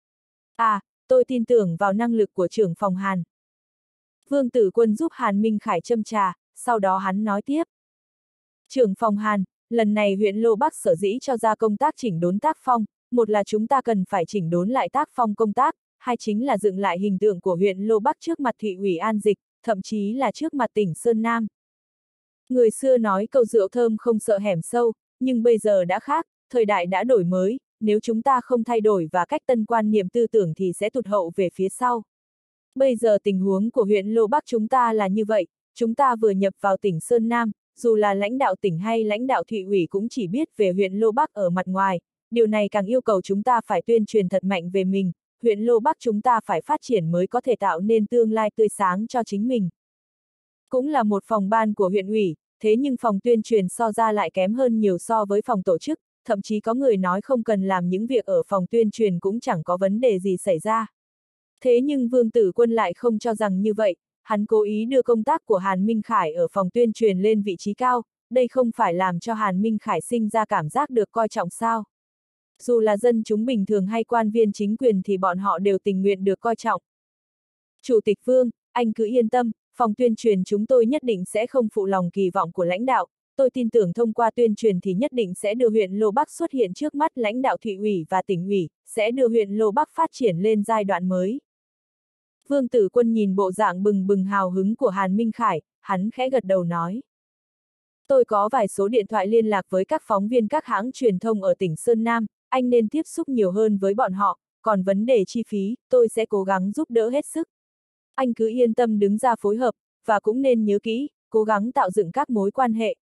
À, tôi tin tưởng vào năng lực của trưởng phòng Hàn. Vương Tử Quân giúp Hàn Minh Khải châm trà, sau đó hắn nói tiếp. Trưởng phòng Hàn, lần này huyện Lô Bắc sở dĩ cho ra công tác chỉnh đốn tác phong, một là chúng ta cần phải chỉnh đốn lại tác phong công tác, hai chính là dựng lại hình tượng của huyện Lô Bắc trước mặt thị ủy An Dịch, thậm chí là trước mặt tỉnh Sơn Nam. Người xưa nói câu rượu thơm không sợ hẻm sâu, nhưng bây giờ đã khác, thời đại đã đổi mới, nếu chúng ta không thay đổi và cách tân quan niệm tư tưởng thì sẽ tụt hậu về phía sau. Bây giờ tình huống của huyện Lô Bắc chúng ta là như vậy, chúng ta vừa nhập vào tỉnh Sơn Nam, dù là lãnh đạo tỉnh hay lãnh đạo thị ủy cũng chỉ biết về huyện Lô Bắc ở mặt ngoài, điều này càng yêu cầu chúng ta phải tuyên truyền thật mạnh về mình, huyện Lô Bắc chúng ta phải phát triển mới có thể tạo nên tương lai tươi sáng cho chính mình. Cũng là một phòng ban của huyện ủy, thế nhưng phòng tuyên truyền so ra lại kém hơn nhiều so với phòng tổ chức, thậm chí có người nói không cần làm những việc ở phòng tuyên truyền cũng chẳng có vấn đề gì xảy ra. Thế nhưng Vương Tử Quân lại không cho rằng như vậy, hắn cố ý đưa công tác của Hàn Minh Khải ở phòng tuyên truyền lên vị trí cao, đây không phải làm cho Hàn Minh Khải sinh ra cảm giác được coi trọng sao. Dù là dân chúng bình thường hay quan viên chính quyền thì bọn họ đều tình nguyện được coi trọng. Chủ tịch Vương, anh cứ yên tâm, phòng tuyên truyền chúng tôi nhất định sẽ không phụ lòng kỳ vọng của lãnh đạo, tôi tin tưởng thông qua tuyên truyền thì nhất định sẽ đưa huyện Lô Bắc xuất hiện trước mắt lãnh đạo thị ủy và tỉnh ủy, sẽ đưa huyện Lô Bắc phát triển lên giai đoạn mới. Vương Tử Quân nhìn bộ dạng bừng bừng hào hứng của Hàn Minh Khải, hắn khẽ gật đầu nói. Tôi có vài số điện thoại liên lạc với các phóng viên các hãng truyền thông ở tỉnh Sơn Nam, anh nên tiếp xúc nhiều hơn với bọn họ, còn vấn đề chi phí, tôi sẽ cố gắng giúp đỡ hết sức. Anh cứ yên tâm đứng ra phối hợp, và cũng nên nhớ kỹ, cố gắng tạo dựng các mối quan hệ.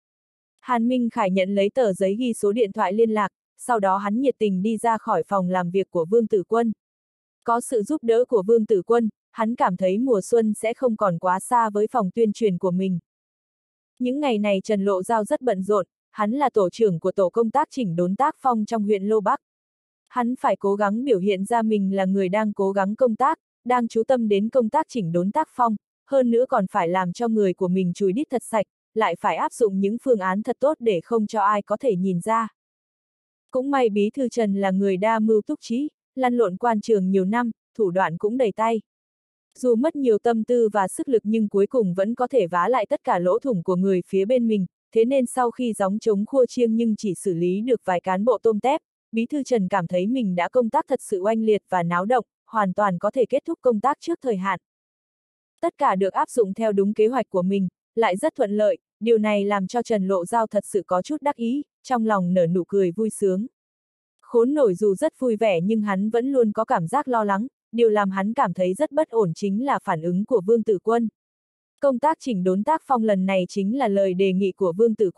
Hàn Minh Khải nhận lấy tờ giấy ghi số điện thoại liên lạc, sau đó hắn nhiệt tình đi ra khỏi phòng làm việc của Vương Tử Quân. Có sự giúp đỡ của Vương Tử Quân, hắn cảm thấy mùa xuân sẽ không còn quá xa với phòng tuyên truyền của mình. Những ngày này Trần Lộ Giao rất bận rộn, hắn là tổ trưởng của tổ công tác chỉnh đốn tác phong trong huyện Lô Bắc. Hắn phải cố gắng biểu hiện ra mình là người đang cố gắng công tác, đang chú tâm đến công tác chỉnh đốn tác phong, hơn nữa còn phải làm cho người của mình chùi đít thật sạch, lại phải áp dụng những phương án thật tốt để không cho ai có thể nhìn ra. Cũng may Bí thư Trần là người đa mưu túc trí, lăn lộn quan trường nhiều năm, thủ đoạn cũng đầy tay. Dù mất nhiều tâm tư và sức lực nhưng cuối cùng vẫn có thể vá lại tất cả lỗ thủng của người phía bên mình, thế nên sau khi gióng trống khua chiêng nhưng chỉ xử lý được vài cán bộ tôm tép, Bí thư Trần cảm thấy mình đã công tác thật sự oanh liệt và náo động, hoàn toàn có thể kết thúc công tác trước thời hạn. Tất cả được áp dụng theo đúng kế hoạch của mình, lại rất thuận lợi, điều này làm cho Trần Lộ Giao thật sự có chút đắc ý, trong lòng nở nụ cười vui sướng. Khốn nổi dù rất vui vẻ nhưng hắn vẫn luôn có cảm giác lo lắng, điều làm hắn cảm thấy rất bất ổn chính là phản ứng của Vương Tử Quân. Công tác chỉnh đốn tác phong lần này chính là lời đề nghị của Vương Tử Quân,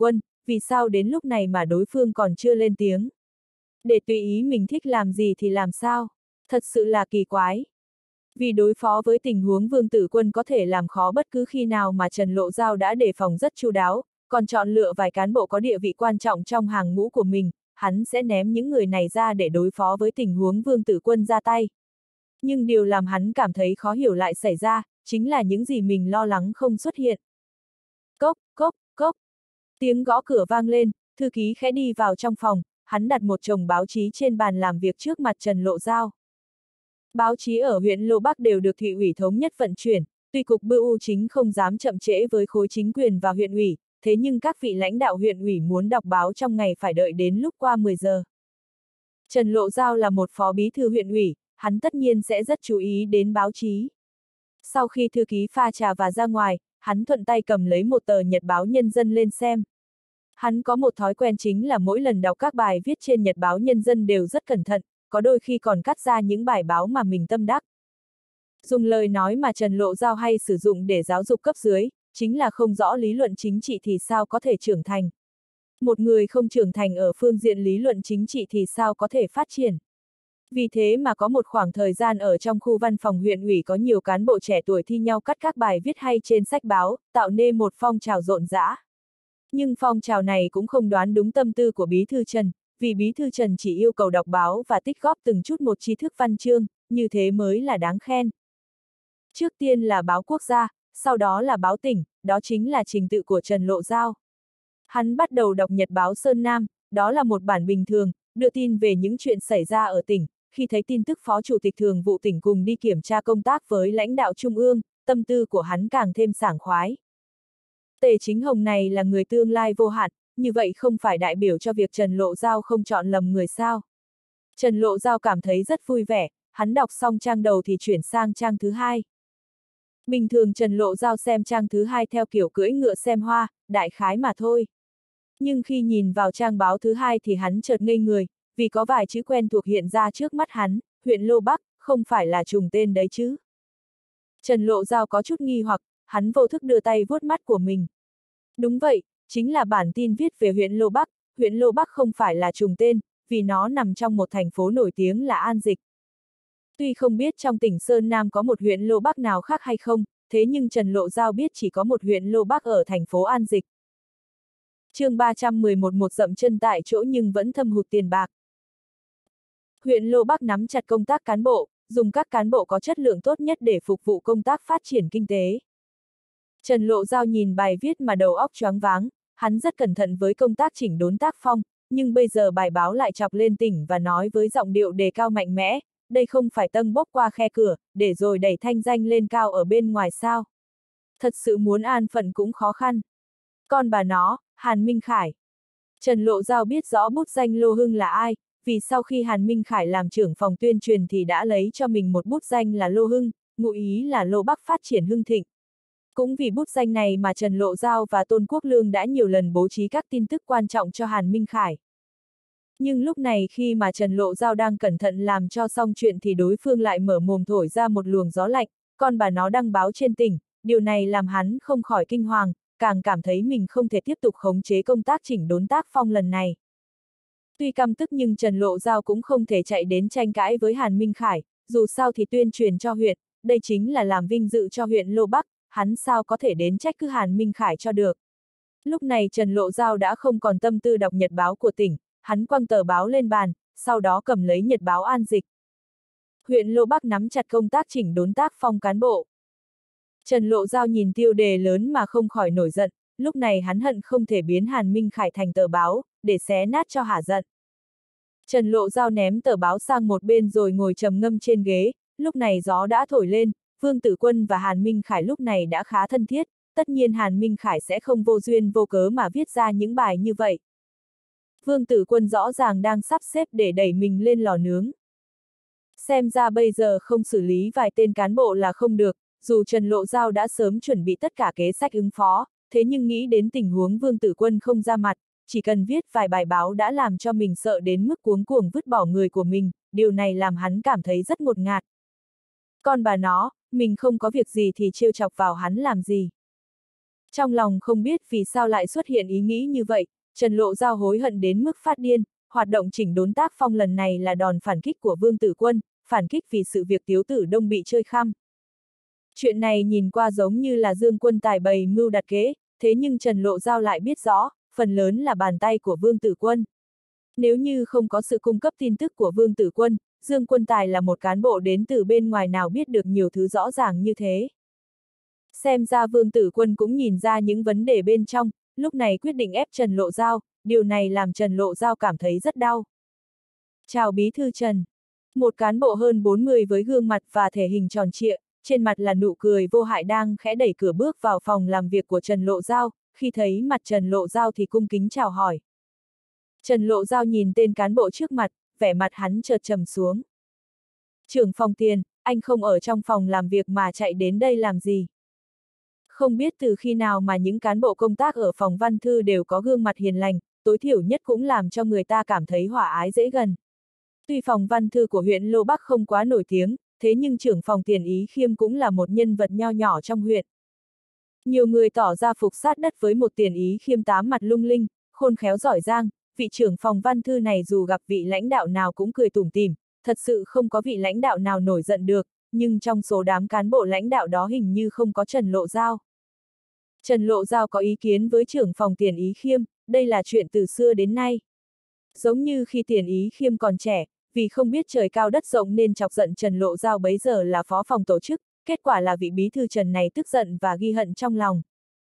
vì sao đến lúc này mà đối phương còn chưa lên tiếng. Để tùy ý mình thích làm gì thì làm sao, thật sự là kỳ quái. Vì đối phó với tình huống Vương Tử Quân có thể làm khó bất cứ khi nào mà Trần Lộ Giao đã đề phòng rất chu đáo, còn chọn lựa vài cán bộ có địa vị quan trọng trong hàng ngũ của mình, hắn sẽ ném những người này ra để đối phó với tình huống Vương Tử Quân ra tay. Nhưng điều làm hắn cảm thấy khó hiểu lại xảy ra, chính là những gì mình lo lắng không xuất hiện. Cốc, cốc, cốc. Tiếng gõ cửa vang lên, thư ký khẽ đi vào trong phòng, hắn đặt một chồng báo chí trên bàn làm việc trước mặt Trần Lộ Giao. Báo chí ở huyện Lô Bắc đều được thị ủy thống nhất vận chuyển, tuy cục bưu chính không dám chậm trễ với khối chính quyền và huyện ủy, thế nhưng các vị lãnh đạo huyện ủy muốn đọc báo trong ngày phải đợi đến lúc qua mười giờ. Trần Lộ Giao là một phó bí thư huyện ủy, hắn tất nhiên sẽ rất chú ý đến báo chí. Sau khi thư ký pha trà và ra ngoài, hắn thuận tay cầm lấy một tờ nhật báo Nhân dân lên xem. Hắn có một thói quen chính là mỗi lần đọc các bài viết trên nhật báo Nhân dân đều rất cẩn thận, có đôi khi còn cắt ra những bài báo mà mình tâm đắc. Dùng lời nói mà Trần Lộ Giao hay sử dụng để giáo dục cấp dưới, chính là không rõ lý luận chính trị thì sao có thể trưởng thành. Một người không trưởng thành ở phương diện lý luận chính trị thì sao có thể phát triển. Vì thế mà có một khoảng thời gian ở trong khu văn phòng huyện ủy có nhiều cán bộ trẻ tuổi thi nhau cắt các bài viết hay trên sách báo, tạo nên một phong trào rộn rã. Nhưng phong trào này cũng không đoán đúng tâm tư của Bí thư Trần, vì Bí thư Trần chỉ yêu cầu đọc báo và tích góp từng chút một tri thức văn chương, như thế mới là đáng khen. Trước tiên là báo quốc gia, sau đó là báo tỉnh, đó chính là trình tự của Trần Lộ Giao. Hắn bắt đầu đọc nhật báo Sơn Nam, đó là một bản bình thường, đưa tin về những chuyện xảy ra ở tỉnh. Khi thấy tin tức Phó Chủ tịch Thường vụ tỉnh cùng đi kiểm tra công tác với lãnh đạo Trung ương, tâm tư của hắn càng thêm sảng khoái. Tề Chính Hồng này là người tương lai vô hạn, như vậy không phải đại biểu cho việc Trần Lộ Giao không chọn lầm người sao. Trần Lộ Giao cảm thấy rất vui vẻ, hắn đọc xong trang đầu thì chuyển sang trang thứ hai. Bình thường Trần Lộ Giao xem trang thứ hai theo kiểu cưỡi ngựa xem hoa, đại khái mà thôi. Nhưng khi nhìn vào trang báo thứ hai thì hắn chợt ngây người, vì có vài chữ quen thuộc hiện ra trước mắt hắn, huyện Lô Bắc, không phải là trùng tên đấy chứ. Trần Lộ Giao có chút nghi hoặc, hắn vô thức đưa tay vuốt mắt của mình. Đúng vậy, chính là bản tin viết về huyện Lô Bắc, huyện Lô Bắc không phải là trùng tên, vì nó nằm trong một thành phố nổi tiếng là An Dịch. Tuy không biết trong tỉnh Sơn Nam có một huyện Lô Bắc nào khác hay không, thế nhưng Trần Lộ Giao biết chỉ có một huyện Lô Bắc ở thành phố An Dịch. Chương ba trăm mười một một dậm chân tại chỗ nhưng vẫn thâm hụt tiền bạc. Huyện Lô Bắc nắm chặt công tác cán bộ, dùng các cán bộ có chất lượng tốt nhất để phục vụ công tác phát triển kinh tế. Trần Lộ Giao nhìn bài viết mà đầu óc choáng váng, hắn rất cẩn thận với công tác chỉnh đốn tác phong, nhưng bây giờ bài báo lại chọc lên tỉnh và nói với giọng điệu đề cao mạnh mẽ, đây không phải tâng bốc qua khe cửa, để rồi đẩy thanh danh lên cao ở bên ngoài sao. Thật sự muốn an phận cũng khó khăn. Con bà nó, Hàn Minh Khải. Trần Lộ Giao biết rõ bút danh Lô Hưng là ai, vì sau khi Hàn Minh Khải làm trưởng phòng tuyên truyền thì đã lấy cho mình một bút danh là Lô Hưng, ngụ ý là Lô Bắc phát triển hưng thịnh. Cũng vì bút danh này mà Trần Lộ Giao và Tôn Quốc Lương đã nhiều lần bố trí các tin tức quan trọng cho Hàn Minh Khải. Nhưng lúc này khi mà Trần Lộ Giao đang cẩn thận làm cho xong chuyện thì đối phương lại mở mồm thổi ra một luồng gió lạnh, con bà nó đăng báo trên tỉnh, điều này làm hắn không khỏi kinh hoàng, càng cảm thấy mình không thể tiếp tục khống chế công tác chỉnh đốn tác phong lần này. Tuy căm tức nhưng Trần Lộ Giao cũng không thể chạy đến tranh cãi với Hàn Minh Khải, dù sao thì tuyên truyền cho huyện, đây chính là làm vinh dự cho huyện Lô Bắc, hắn sao có thể đến trách cứ Hàn Minh Khải cho được. Lúc này Trần Lộ Giao đã không còn tâm tư đọc nhật báo của tỉnh, hắn quăng tờ báo lên bàn, sau đó cầm lấy nhật báo An Dịch. Huyện Lô Bắc nắm chặt công tác chỉnh đốn tác phong cán bộ. Trần Lộ Giao nhìn tiêu đề lớn mà không khỏi nổi giận, lúc này hắn hận không thể biến Hàn Minh Khải thành tờ báo, để xé nát cho hả giận. Trần Lộ Giao ném tờ báo sang một bên rồi ngồi trầm ngâm trên ghế, lúc này gió đã thổi lên, Vương Tử Quân và Hàn Minh Khải lúc này đã khá thân thiết, tất nhiên Hàn Minh Khải sẽ không vô duyên vô cớ mà viết ra những bài như vậy. Vương Tử Quân rõ ràng đang sắp xếp để đẩy mình lên lò nướng. Xem ra bây giờ không xử lý vài tên cán bộ là không được, dù Trần Lộ Giao đã sớm chuẩn bị tất cả kế sách ứng phó, thế nhưng nghĩ đến tình huống Vương Tử Quân không ra mặt, chỉ cần viết vài bài báo đã làm cho mình sợ đến mức cuống cuồng vứt bỏ người của mình, điều này làm hắn cảm thấy rất ngột ngạt. Con bà nó, mình không có việc gì thì trêu chọc vào hắn làm gì. Trong lòng không biết vì sao lại xuất hiện ý nghĩ như vậy, Trần Lộ Giao hối hận đến mức phát điên, hoạt động chỉnh đốn tác phong lần này là đòn phản kích của Vương Tử Quân, phản kích vì sự việc Tiếu Tử Đông bị chơi khăm. Chuyện này nhìn qua giống như là Dương Quân Tài bày mưu đặt kế, thế nhưng Trần Lộ Giao lại biết rõ, phần lớn là bàn tay của Vương Tử Quân. Nếu như không có sự cung cấp tin tức của Vương Tử Quân, Dương Quân Tài là một cán bộ đến từ bên ngoài nào biết được nhiều thứ rõ ràng như thế. Xem ra Vương Tử Quân cũng nhìn ra những vấn đề bên trong, lúc này quyết định ép Trần Lộ Giao, điều này làm Trần Lộ Giao cảm thấy rất đau. Chào Bí thư Trần. Một cán bộ hơn bốn mươi với gương mặt và thể hình tròn trịa, trên mặt là nụ cười vô hại đang khẽ đẩy cửa bước vào phòng làm việc của Trần Lộ Giao, khi thấy mặt Trần Lộ Giao thì cung kính chào hỏi. Trần Lộ Giao nhìn tên cán bộ trước mặt, vẻ mặt hắn chợt trầm xuống. Trưởng phòng Tiền, anh không ở trong phòng làm việc mà chạy đến đây làm gì? Không biết từ khi nào mà những cán bộ công tác ở phòng văn thư đều có gương mặt hiền lành, tối thiểu nhất cũng làm cho người ta cảm thấy hòa ái dễ gần. Tuy phòng văn thư của huyện Lô Bắc không quá nổi tiếng, thế nhưng trưởng phòng Tiền Ý Khiêm cũng là một nhân vật nho nhỏ trong huyện. Nhiều người tỏ ra phục sát đất với một Tiền Ý Khiêm tám mặt lung linh, khôn khéo giỏi giang, vị trưởng phòng văn thư này dù gặp vị lãnh đạo nào cũng cười tủm tỉm, thật sự không có vị lãnh đạo nào nổi giận được, nhưng trong số đám cán bộ lãnh đạo đó hình như không có Trần Lộ Giao. Trần Lộ Giao có ý kiến với trưởng phòng Tiền Ý Khiêm, đây là chuyện từ xưa đến nay. Giống như khi Tiền Ý Khiêm còn trẻ, vì không biết trời cao đất rộng nên chọc giận Trần Lộ Giao bấy giờ là phó phòng tổ chức, kết quả là vị bí thư Trần này tức giận và ghi hận trong lòng.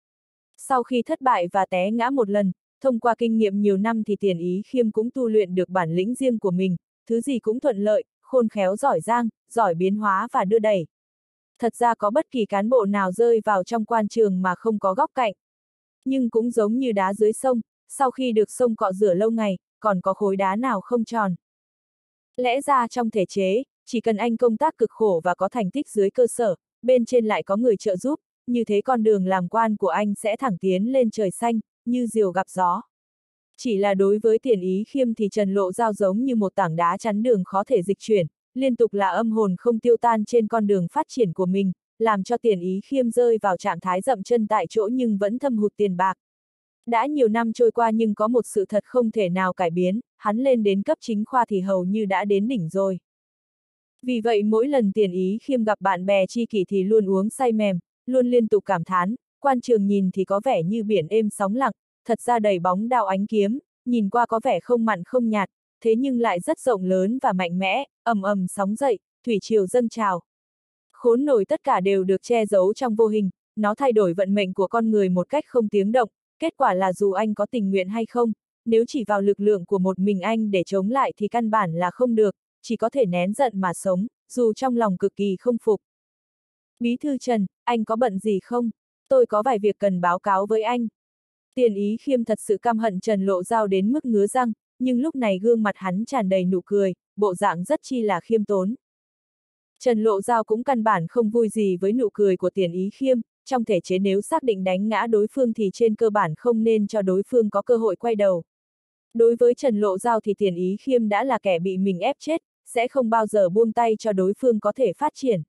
Sau khi thất bại và té ngã một lần, thông qua kinh nghiệm nhiều năm thì Tiền Ý Khiêm cũng tu luyện được bản lĩnh riêng của mình, thứ gì cũng thuận lợi, khôn khéo giỏi giang, giỏi biến hóa và đưa đẩy. Thật ra có bất kỳ cán bộ nào rơi vào trong quan trường mà không có góc cạnh. Nhưng cũng giống như đá dưới sông, sau khi được sông cọ rửa lâu ngày, còn có khối đá nào không tròn. Lẽ ra trong thể chế, chỉ cần anh công tác cực khổ và có thành tích dưới cơ sở, bên trên lại có người trợ giúp, như thế con đường làm quan của anh sẽ thẳng tiến lên trời xanh, như diều gặp gió. Chỉ là đối với Tiền Ý Khiêm thì Trần Lộ Giao giống như một tảng đá chắn đường khó thể dịch chuyển, liên tục là âm hồn không tiêu tan trên con đường phát triển của mình, làm cho Tiền Ý Khiêm rơi vào trạng thái dậm chân tại chỗ nhưng vẫn thâm hụt tiền bạc. Đã nhiều năm trôi qua nhưng có một sự thật không thể nào cải biến, hắn lên đến cấp chính khoa thì hầu như đã đến đỉnh rồi. Vì vậy mỗi lần Tiền Ý Khiêm gặp bạn bè tri kỷ thì luôn uống say mềm, luôn liên tục cảm thán, quan trường nhìn thì có vẻ như biển êm sóng lặng, thật ra đầy bóng đao ánh kiếm, nhìn qua có vẻ không mặn không nhạt, thế nhưng lại rất rộng lớn và mạnh mẽ, ầm ầm sóng dậy, thủy triều dâng trào. Khốn nổi tất cả đều được che giấu trong vô hình, nó thay đổi vận mệnh của con người một cách không tiếng động, kết quả là dù anh có tình nguyện hay không, nếu chỉ vào lực lượng của một mình anh để chống lại thì căn bản là không được, chỉ có thể nén giận mà sống, dù trong lòng cực kỳ không phục. Bí thư Trần, anh có bận gì không? Tôi có vài việc cần báo cáo với anh. Tiền Ý Khiêm thật sự căm hận Trần Lộ Giao đến mức ngứa răng, nhưng lúc này gương mặt hắn tràn đầy nụ cười, bộ dạng rất chi là khiêm tốn. Trần Lộ Giao cũng căn bản không vui gì với nụ cười của Tiền Ý Khiêm, trong thể chế nếu xác định đánh ngã đối phương thì trên cơ bản không nên cho đối phương có cơ hội quay đầu. Đối với Trần Lộ Giao thì Tiền Ý Khiêm đã là kẻ bị mình ép chết, sẽ không bao giờ buông tay cho đối phương có thể phát triển.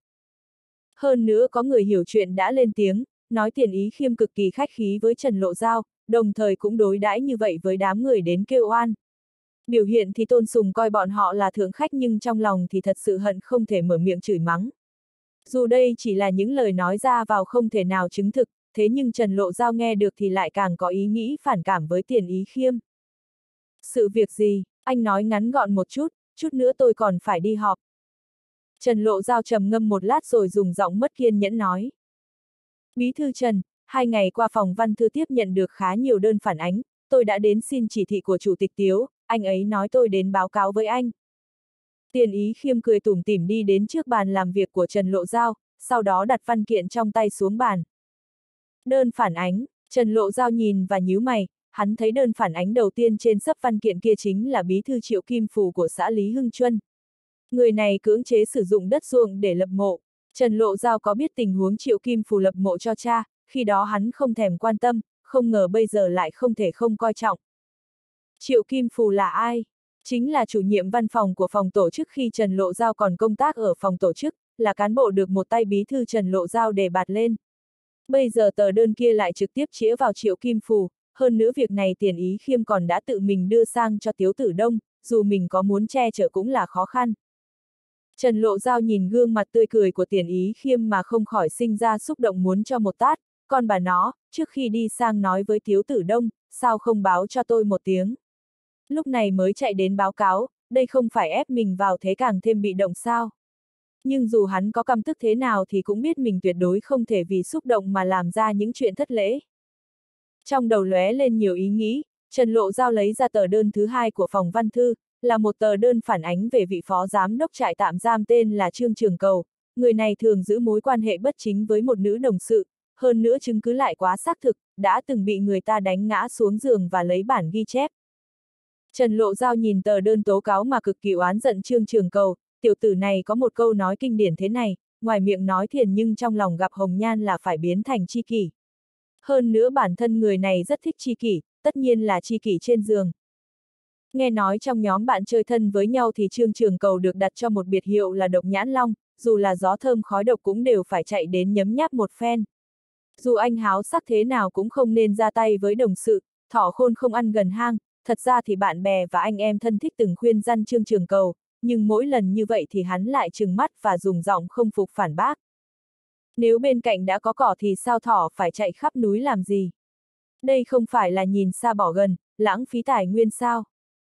Hơn nữa có người hiểu chuyện đã lên tiếng, nói Tiền Ý Khiêm cực kỳ khách khí với Trần Lộ Giao, đồng thời cũng đối đãi như vậy với đám người đến kêu oan. Biểu hiện thì tôn sùng coi bọn họ là thượng khách nhưng trong lòng thì thật sự hận không thể mở miệng chửi mắng. Dù đây chỉ là những lời nói ra vào không thể nào chứng thực, thế nhưng Trần Lộ Giao nghe được thì lại càng có ý nghĩ phản cảm với Tiền Ý Khiêm. Sự việc gì, anh nói ngắn gọn một chút, chút nữa tôi còn phải đi họp. Trần Lộ Giao trầm ngâm một lát rồi dùng giọng mất kiên nhẫn nói. Bí thư Trần, hai ngày qua phòng văn thư tiếp nhận được khá nhiều đơn phản ánh, tôi đã đến xin chỉ thị của Chủ tịch Tiếu, anh ấy nói tôi đến báo cáo với anh. Tiền Ý Khiêm cười tủm tỉm đi đến trước bàn làm việc của Trần Lộ Giao, sau đó đặt văn kiện trong tay xuống bàn. Đơn phản ánh, Trần Lộ Giao nhìn và nhíu mày, hắn thấy đơn phản ánh đầu tiên trên xấp văn kiện kia chính là bí thư Triệu Kim Phù của xã Lý Hưng Chuân. Người này cưỡng chế sử dụng đất ruộng để lập mộ. Trần Lộ Giao có biết tình huống Triệu Kim Phù lập mộ cho cha, khi đó hắn không thèm quan tâm, không ngờ bây giờ lại không thể không coi trọng. Triệu Kim Phù là ai? Chính là chủ nhiệm văn phòng của phòng tổ chức khi Trần Lộ Giao còn công tác ở phòng tổ chức, là cán bộ được một tay bí thư Trần Lộ Giao đề bạt lên. Bây giờ tờ đơn kia lại trực tiếp chĩa vào Triệu Kim Phù, hơn nữa việc này Tiền Ý Khiêm còn đã tự mình đưa sang cho Tiếu Tử Đông, dù mình có muốn che chở cũng là khó khăn. Trần Lộ Giao nhìn gương mặt tươi cười của Tiền Ý Khiêm mà không khỏi sinh ra xúc động muốn cho một tát, còn bà nó, trước khi đi sang nói với Tiếu Tử Đông, sao không báo cho tôi một tiếng. Lúc này mới chạy đến báo cáo, đây không phải ép mình vào thế càng thêm bị động sao. Nhưng dù hắn có căm tức thế nào thì cũng biết mình tuyệt đối không thể vì xúc động mà làm ra những chuyện thất lễ. Trong đầu lóe lên nhiều ý nghĩ, Trần Lộ Giao lấy ra tờ đơn thứ hai của phòng văn thư, là một tờ đơn phản ánh về vị phó giám đốc trại tạm giam tên là Trương Trường Cầu. Người này thường giữ mối quan hệ bất chính với một nữ đồng sự, hơn nữa chứng cứ lại quá xác thực, đã từng bị người ta đánh ngã xuống giường và lấy bản ghi chép. Trần Lộ Giao nhìn tờ đơn tố cáo mà cực kỳ oán giận Trương Trường Cầu, tiểu tử này có một câu nói kinh điển thế này, ngoài miệng nói thiền nhưng trong lòng gặp hồng nhan là phải biến thành tri kỷ. Hơn nữa bản thân người này rất thích tri kỷ, tất nhiên là tri kỷ trên giường. Nghe nói trong nhóm bạn chơi thân với nhau thì Trương Trường Cầu được đặt cho một biệt hiệu là Độc Nhãn Long, dù là gió thơm khói độc cũng đều phải chạy đến nhấm nháp một phen. Dù anh háo sắc thế nào cũng không nên ra tay với đồng sự, thỏ khôn không ăn gần hang, thật ra thì bạn bè và anh em thân thích từng khuyên răn Trương Trường Cầu, nhưng mỗi lần như vậy thì hắn lại trừng mắt và dùng giọng không phục phản bác. Nếu bên cạnh đã có cỏ thì sao thỏ phải chạy khắp núi làm gì? Đây không phải là nhìn xa bỏ gần, lãng phí tài nguyên sao?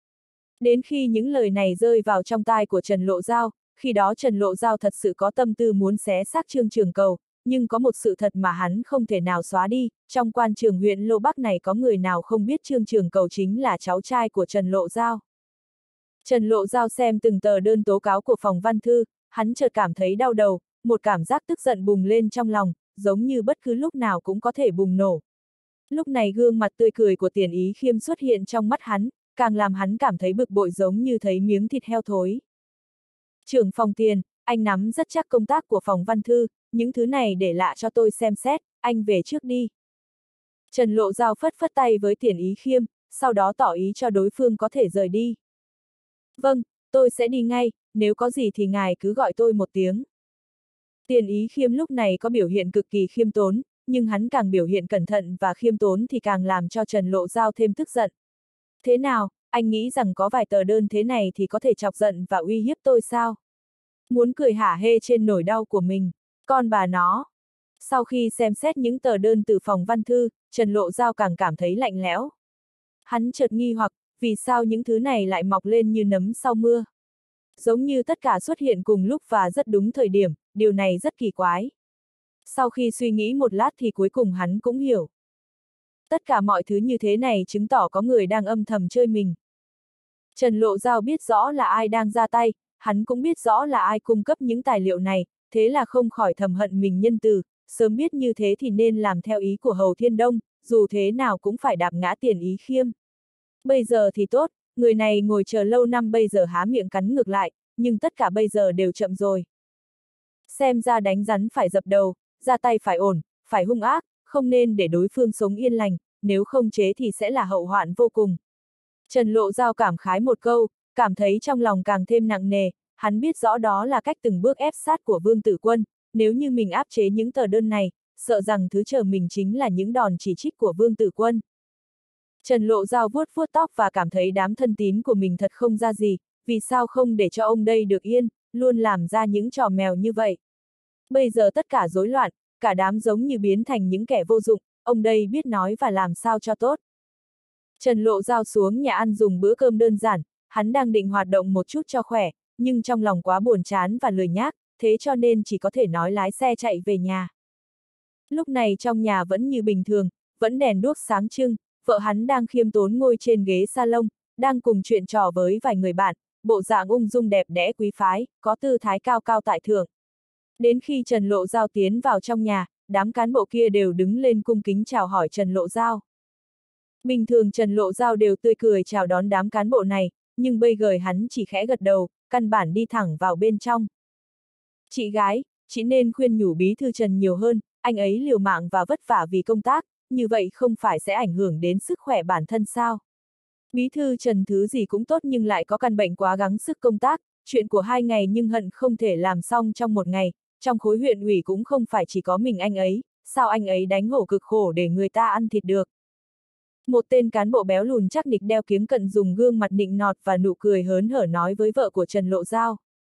Đến khi những lời này rơi vào trong tai của Trần Lộ Giao, khi đó Trần Lộ Giao thật sự có tâm tư muốn xé xác Trương Trường Cầu, nhưng có một sự thật mà hắn không thể nào xóa đi, trong quan trường huyện Lô Bắc này có người nào không biết Trương Trường Cầu chính là cháu trai của Trần Lộ Giao. Trần Lộ Giao xem từng tờ đơn tố cáo của phòng văn thư, hắn chợt cảm thấy đau đầu, một cảm giác tức giận bùng lên trong lòng, giống như bất cứ lúc nào cũng có thể bùng nổ. Lúc này gương mặt tươi cười của Tiền Ý Khiêm xuất hiện trong mắt hắn, càng làm hắn cảm thấy bực bội giống như thấy miếng thịt heo thối. Trưởng phòng Tiền, anh nắm rất chắc công tác của phòng văn thư, những thứ này để lại cho tôi xem xét, anh về trước đi. Trần Lộ Giao phất phất tay với Tiền Ý Khiêm, sau đó tỏ ý cho đối phương có thể rời đi. Vâng, tôi sẽ đi ngay, nếu có gì thì ngài cứ gọi tôi một tiếng. Tiền Ý Khiêm lúc này có biểu hiện cực kỳ khiêm tốn, nhưng hắn càng biểu hiện cẩn thận và khiêm tốn thì càng làm cho Trần Lộ Giao thêm tức giận. Thế nào, anh nghĩ rằng có vài tờ đơn thế này thì có thể chọc giận và uy hiếp tôi sao? Muốn cười hả hê trên nỗi đau của mình, con bà nó. Sau khi xem xét những tờ đơn từ phòng văn thư, Trần Lộ Giao càng cảm thấy lạnh lẽo. Hắn chợt nghi hoặc, vì sao những thứ này lại mọc lên như nấm sau mưa? Giống như tất cả xuất hiện cùng lúc và rất đúng thời điểm, điều này rất kỳ quái. Sau khi suy nghĩ một lát thì cuối cùng hắn cũng hiểu. Tất cả mọi thứ như thế này chứng tỏ có người đang âm thầm chơi mình. Trần Lộ Giao biết rõ là ai đang ra tay, hắn cũng biết rõ là ai cung cấp những tài liệu này, thế là không khỏi thầm hận mình nhân từ, sớm biết như thế thì nên làm theo ý của Hầu Thiên Đông, dù thế nào cũng phải đạp ngã Tiền Ý Khiêm. Bây giờ thì tốt, người này ngồi chờ lâu năm bây giờ há miệng cắn ngược lại, nhưng tất cả bây giờ đều chậm rồi. Xem ra đánh rắn phải dập đầu, ra tay phải ổn, phải hung ác, không nên để đối phương sống yên lành, nếu không chế thì sẽ là hậu hoạn vô cùng. Trần Lộ Giao cảm khái một câu, cảm thấy trong lòng càng thêm nặng nề, hắn biết rõ đó là cách từng bước ép sát của Vương Tử Quân, nếu như mình áp chế những tờ đơn này, sợ rằng thứ chờ mình chính là những đòn chỉ trích của Vương Tử Quân. Trần Lộ Giao vuốt vuốt tóc và cảm thấy đám thân tín của mình thật không ra gì, vì sao không để cho ông đây được yên, luôn làm ra những trò mèo như vậy. Bây giờ tất cả rối loạn, cả đám giống như biến thành những kẻ vô dụng, ông đây biết nói và làm sao cho tốt. Trần Lộ Giao xuống nhà ăn dùng bữa cơm đơn giản, hắn đang định hoạt động một chút cho khỏe, nhưng trong lòng quá buồn chán và lười nhác, thế cho nên chỉ có thể nói lái xe chạy về nhà. Lúc này trong nhà vẫn như bình thường, vẫn đèn đuốc sáng trưng, vợ hắn đang khiêm tốn ngồi trên ghế salon, đang cùng chuyện trò với vài người bạn, bộ dạng ung dung đẹp đẽ quý phái, có tư thái cao cao tại thượng. Đến khi Trần Lộ Giao tiến vào trong nhà, đám cán bộ kia đều đứng lên cung kính chào hỏi Trần Lộ Giao. Bình thường Trần Lộ Giao đều tươi cười chào đón đám cán bộ này, nhưng bây giờ hắn chỉ khẽ gật đầu, căn bản đi thẳng vào bên trong. Chị gái, chị nên khuyên nhủ bí thư Trần nhiều hơn, anh ấy liều mạng và vất vả vì công tác, như vậy không phải sẽ ảnh hưởng đến sức khỏe bản thân sao? Bí thư Trần thứ gì cũng tốt nhưng lại có căn bệnh quá gắng sức công tác, chuyện của hai ngày nhưng hận không thể làm xong trong một ngày, trong khối huyện ủy cũng không phải chỉ có mình anh ấy, sao anh ấy đánh hổ cực khổ để người ta ăn thịt được? Một tên cán bộ béo lùn chắc nịch đeo kiếng cận dùng gương mặt nịnh nọt và nụ cười hớn hở nói với vợ của Trần Lộ Giao.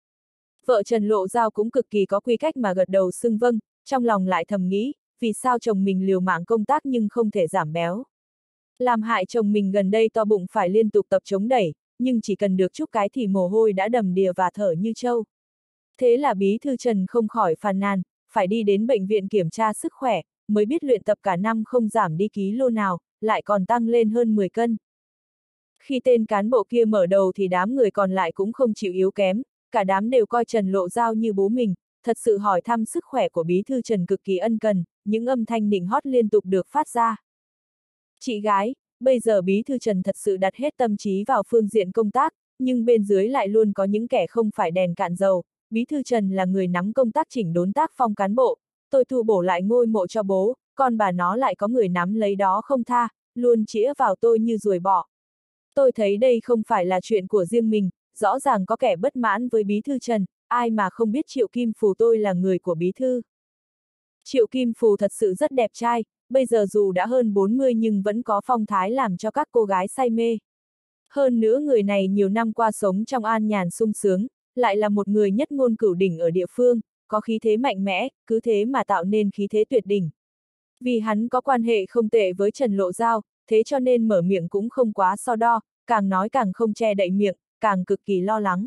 Vợ Trần Lộ Giao cũng cực kỳ có quy cách mà gật đầu xưng vâng, trong lòng lại thầm nghĩ, vì sao chồng mình liều mạng công tác nhưng không thể giảm béo. Làm hại chồng mình gần đây to bụng phải liên tục tập chống đẩy, nhưng chỉ cần được chút cái thì mồ hôi đã đầm đìa và thở như trâu. Thế là bí thư Trần không khỏi phàn nàn, phải đi đến bệnh viện kiểm tra sức khỏe, mới biết luyện tập cả năm không giảm đi ký lô nào, lại còn tăng lên hơn mười cân. Khi tên cán bộ kia mở đầu thì đám người còn lại cũng không chịu yếu kém, cả đám đều coi Trần Lộ Giao như bố mình, thật sự hỏi thăm sức khỏe của bí thư Trần cực kỳ ân cần, những âm thanh nịnh hót liên tục được phát ra. Chị gái, bây giờ bí thư Trần thật sự đặt hết tâm trí vào phương diện công tác, nhưng bên dưới lại luôn có những kẻ không phải đèn cạn dầu. Bí thư Trần là người nắm công tác chỉnh đốn tác phong cán bộ, tôi thu bổ lại ngôi mộ cho bố, còn bà nó lại có người nắm lấy đó không tha, luôn chĩa vào tôi như ruồi bọ. Tôi thấy đây không phải là chuyện của riêng mình, rõ ràng có kẻ bất mãn với bí thư Trần, ai mà không biết Triệu Kim Phù tôi là người của bí thư. Triệu Kim Phù thật sự rất đẹp trai, bây giờ dù đã hơn bốn mươi nhưng vẫn có phong thái làm cho các cô gái say mê. Hơn nữa người này nhiều năm qua sống trong an nhàn sung sướng, lại là một người nhất ngôn cửu đỉnh ở địa phương, có khí thế mạnh mẽ, cứ thế mà tạo nên khí thế tuyệt đỉnh. Vì hắn có quan hệ không tệ với Trần Lộ Giao, thế cho nên mở miệng cũng không quá so đo, càng nói càng không che đậy miệng, càng cực kỳ lo lắng.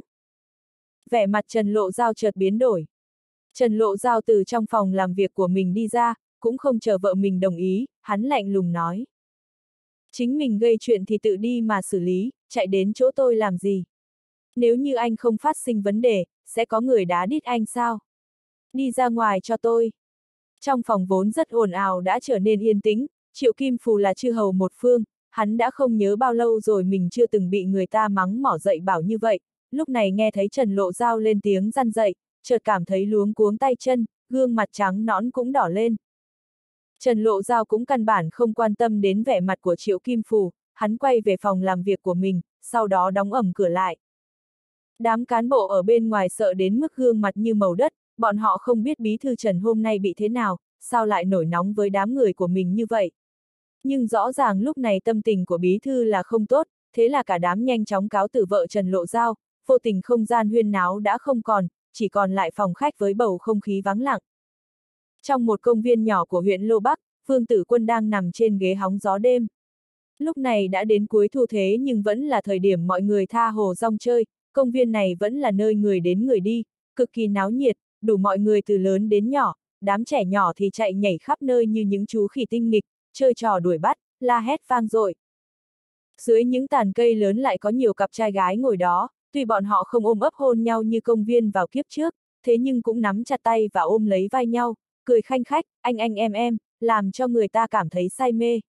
Vẻ mặt Trần Lộ Giao chợt biến đổi. Trần Lộ Giao từ trong phòng làm việc của mình đi ra, cũng không chờ vợ mình đồng ý, hắn lạnh lùng nói. Chính mình gây chuyện thì tự đi mà xử lý, chạy đến chỗ tôi làm gì? Nếu như anh không phát sinh vấn đề, sẽ có người đá đít anh sao? Đi ra ngoài cho tôi. Trong phòng vốn rất ồn ào đã trở nên yên tĩnh, Triệu Kim Phù là chư hầu một phương, hắn đã không nhớ bao lâu rồi mình chưa từng bị người ta mắng mỏ dậy bảo như vậy, lúc này nghe thấy Trần Lộ Giao lên tiếng răn dậy, chợt cảm thấy luống cuống tay chân, gương mặt trắng nõn cũng đỏ lên. Trần Lộ Giao cũng căn bản không quan tâm đến vẻ mặt của Triệu Kim Phù, hắn quay về phòng làm việc của mình, sau đó đóng ầm cửa lại. Đám cán bộ ở bên ngoài sợ đến mức gương mặt như màu đất, bọn họ không biết bí thư Trần hôm nay bị thế nào, sao lại nổi nóng với đám người của mình như vậy. Nhưng rõ ràng lúc này tâm tình của bí thư là không tốt, thế là cả đám nhanh chóng cáo từ vợ Trần Lộ Giao, vô tình không gian huyên náo đã không còn, chỉ còn lại phòng khách với bầu không khí vắng lặng. Trong một công viên nhỏ của huyện Lô Bắc, Vương Tử Quân đang nằm trên ghế hóng gió đêm. Lúc này đã đến cuối thu thế nhưng vẫn là thời điểm mọi người tha hồ rong chơi, công viên này vẫn là nơi người đến người đi, cực kỳ náo nhiệt, đủ mọi người từ lớn đến nhỏ, đám trẻ nhỏ thì chạy nhảy khắp nơi như những chú khỉ tinh nghịch, chơi trò đuổi bắt, la hét vang dội. Dưới những tàn cây lớn lại có nhiều cặp trai gái ngồi đó, tuy bọn họ không ôm ấp hôn nhau như công viên vào kiếp trước, thế nhưng cũng nắm chặt tay và ôm lấy vai nhau, cười khanh khách, anh anh em em, làm cho người ta cảm thấy say mê.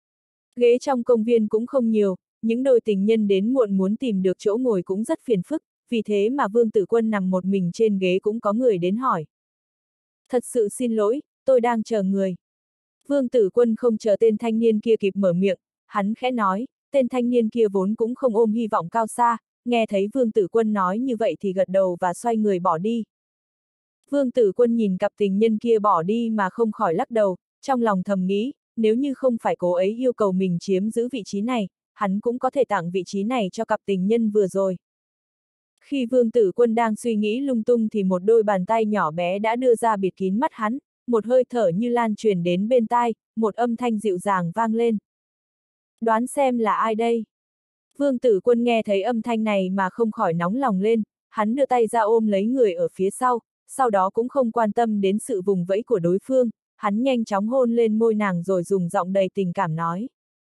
Ghế trong công viên cũng không nhiều, những đôi tình nhân đến muộn muốn tìm được chỗ ngồi cũng rất phiền phức, vì thế mà Vương Tử Quân nằm một mình trên ghế cũng có người đến hỏi. Thật sự xin lỗi, tôi đang chờ người. Vương Tử Quân không chờ tên thanh niên kia kịp mở miệng, hắn khẽ nói, tên thanh niên kia vốn cũng không ôm hy vọng cao xa, nghe thấy Vương Tử Quân nói như vậy thì gật đầu và xoay người bỏ đi. Vương Tử Quân nhìn cặp tình nhân kia bỏ đi mà không khỏi lắc đầu, trong lòng thầm nghĩ, nếu như không phải cô ấy yêu cầu mình chiếm giữ vị trí này, hắn cũng có thể tặng vị trí này cho cặp tình nhân vừa rồi. Khi Vương Tử Quân đang suy nghĩ lung tung thì một đôi bàn tay nhỏ bé đã đưa ra bịt kín mắt hắn, một hơi thở như lan truyền đến bên tai, một âm thanh dịu dàng vang lên. Đoán xem là ai đây? Vương Tử Quân nghe thấy âm thanh này mà không khỏi nóng lòng lên, hắn đưa tay ra ôm lấy người ở phía sau, sau đó cũng không quan tâm đến sự vùng vẫy của đối phương, hắn nhanh chóng hôn lên môi nàng rồi dùng giọng đầy tình cảm nói.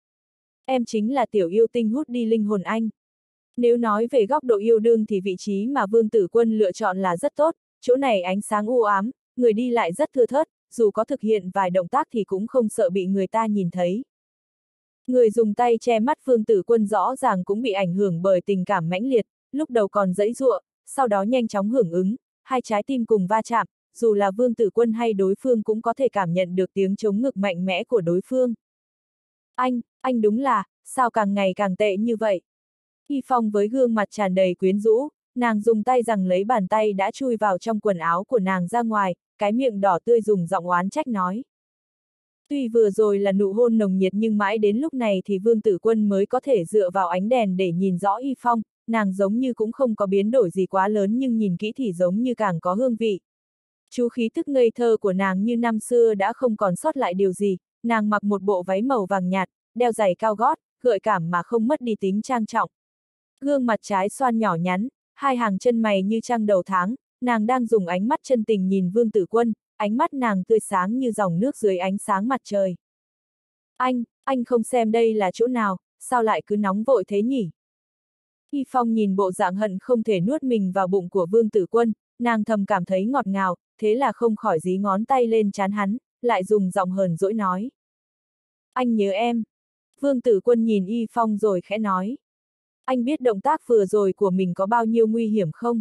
Em chính là tiểu yêu tinh hút đi linh hồn anh. Nếu nói về góc độ yêu đương thì vị trí mà Vương Tử Quân lựa chọn là rất tốt, chỗ này ánh sáng u ám, người đi lại rất thưa thớt, dù có thực hiện vài động tác thì cũng không sợ bị người ta nhìn thấy. Người dùng tay che mắt Vương Tử Quân rõ ràng cũng bị ảnh hưởng bởi tình cảm mãnh liệt, lúc đầu còn giãy giụa, sau đó nhanh chóng hưởng ứng, hai trái tim cùng va chạm, dù là Vương Tử Quân hay đối phương cũng có thể cảm nhận được tiếng chống ngực mạnh mẽ của đối phương. Anh, anh đúng là, sao càng ngày càng tệ như vậy? Hy Phong với gương mặt tràn đầy quyến rũ, nàng dùng tay giằng lấy bàn tay đã chui vào trong quần áo của nàng ra ngoài, cái miệng đỏ tươi dùng giọng oán trách nói. Tuy vừa rồi là nụ hôn nồng nhiệt nhưng mãi đến lúc này thì Vương Tử Quân mới có thể dựa vào ánh đèn để nhìn rõ Y Phong, nàng giống như cũng không có biến đổi gì quá lớn nhưng nhìn kỹ thì giống như càng có hương vị. Chú khí thức ngây thơ của nàng như năm xưa đã không còn sót lại điều gì, nàng mặc một bộ váy màu vàng nhạt, đeo giày cao gót, gợi cảm mà không mất đi tính trang trọng. Gương mặt trái xoan nhỏ nhắn, hai hàng chân mày như trăng đầu tháng, nàng đang dùng ánh mắt chân tình nhìn Vương Tử Quân, ánh mắt nàng tươi sáng như dòng nước dưới ánh sáng mặt trời. Anh, anh không xem đây là chỗ nào, sao lại cứ nóng vội thế nhỉ? Y Phong nhìn bộ dạng hận không thể nuốt mình vào bụng của Vương Tử Quân, nàng thầm cảm thấy ngọt ngào, thế là không khỏi dí ngón tay lên trán hắn, lại dùng giọng hờn dỗi nói. Anh nhớ em. Vương Tử Quân nhìn Y Phong rồi khẽ nói. Anh biết động tác vừa rồi của mình có bao nhiêu nguy hiểm không?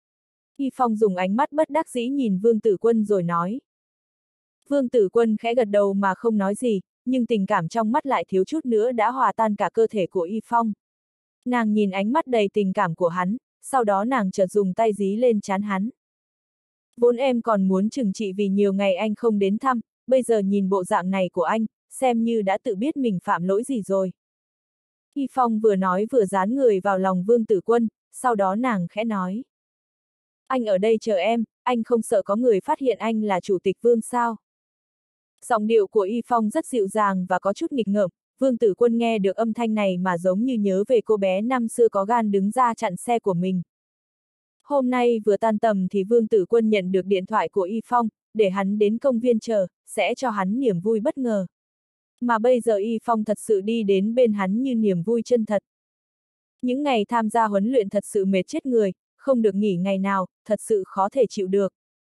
Y Phong dùng ánh mắt bất đắc dĩ nhìn Vương Tử Quân rồi nói. Vương Tử Quân khẽ gật đầu mà không nói gì, nhưng tình cảm trong mắt lại thiếu chút nữa đã hòa tan cả cơ thể của Y Phong. Nàng nhìn ánh mắt đầy tình cảm của hắn, sau đó nàng chợt dùng tay dí lên trán hắn. Vốn em còn muốn trừng trị vì nhiều ngày anh không đến thăm, bây giờ nhìn bộ dạng này của anh, xem như đã tự biết mình phạm lỗi gì rồi. Y Phong vừa nói vừa dán người vào lòng Vương Tử Quân, sau đó nàng khẽ nói. Anh ở đây chờ em, anh không sợ có người phát hiện anh là chủ tịch Vương sao? Giọng điệu của Y Phong rất dịu dàng và có chút nghịch ngợm, Vương Tử Quân nghe được âm thanh này mà giống như nhớ về cô bé năm xưa có gan đứng ra chặn xe của mình. Hôm nay vừa tan tầm thì Vương Tử Quân nhận được điện thoại của Y Phong, để hắn đến công viên chờ, sẽ cho hắn niềm vui bất ngờ. Mà bây giờ Y Phong thật sự đi đến bên hắn như niềm vui chân thật. Những ngày tham gia huấn luyện thật sự mệt chết người, không được nghỉ ngày nào, thật sự khó thể chịu được.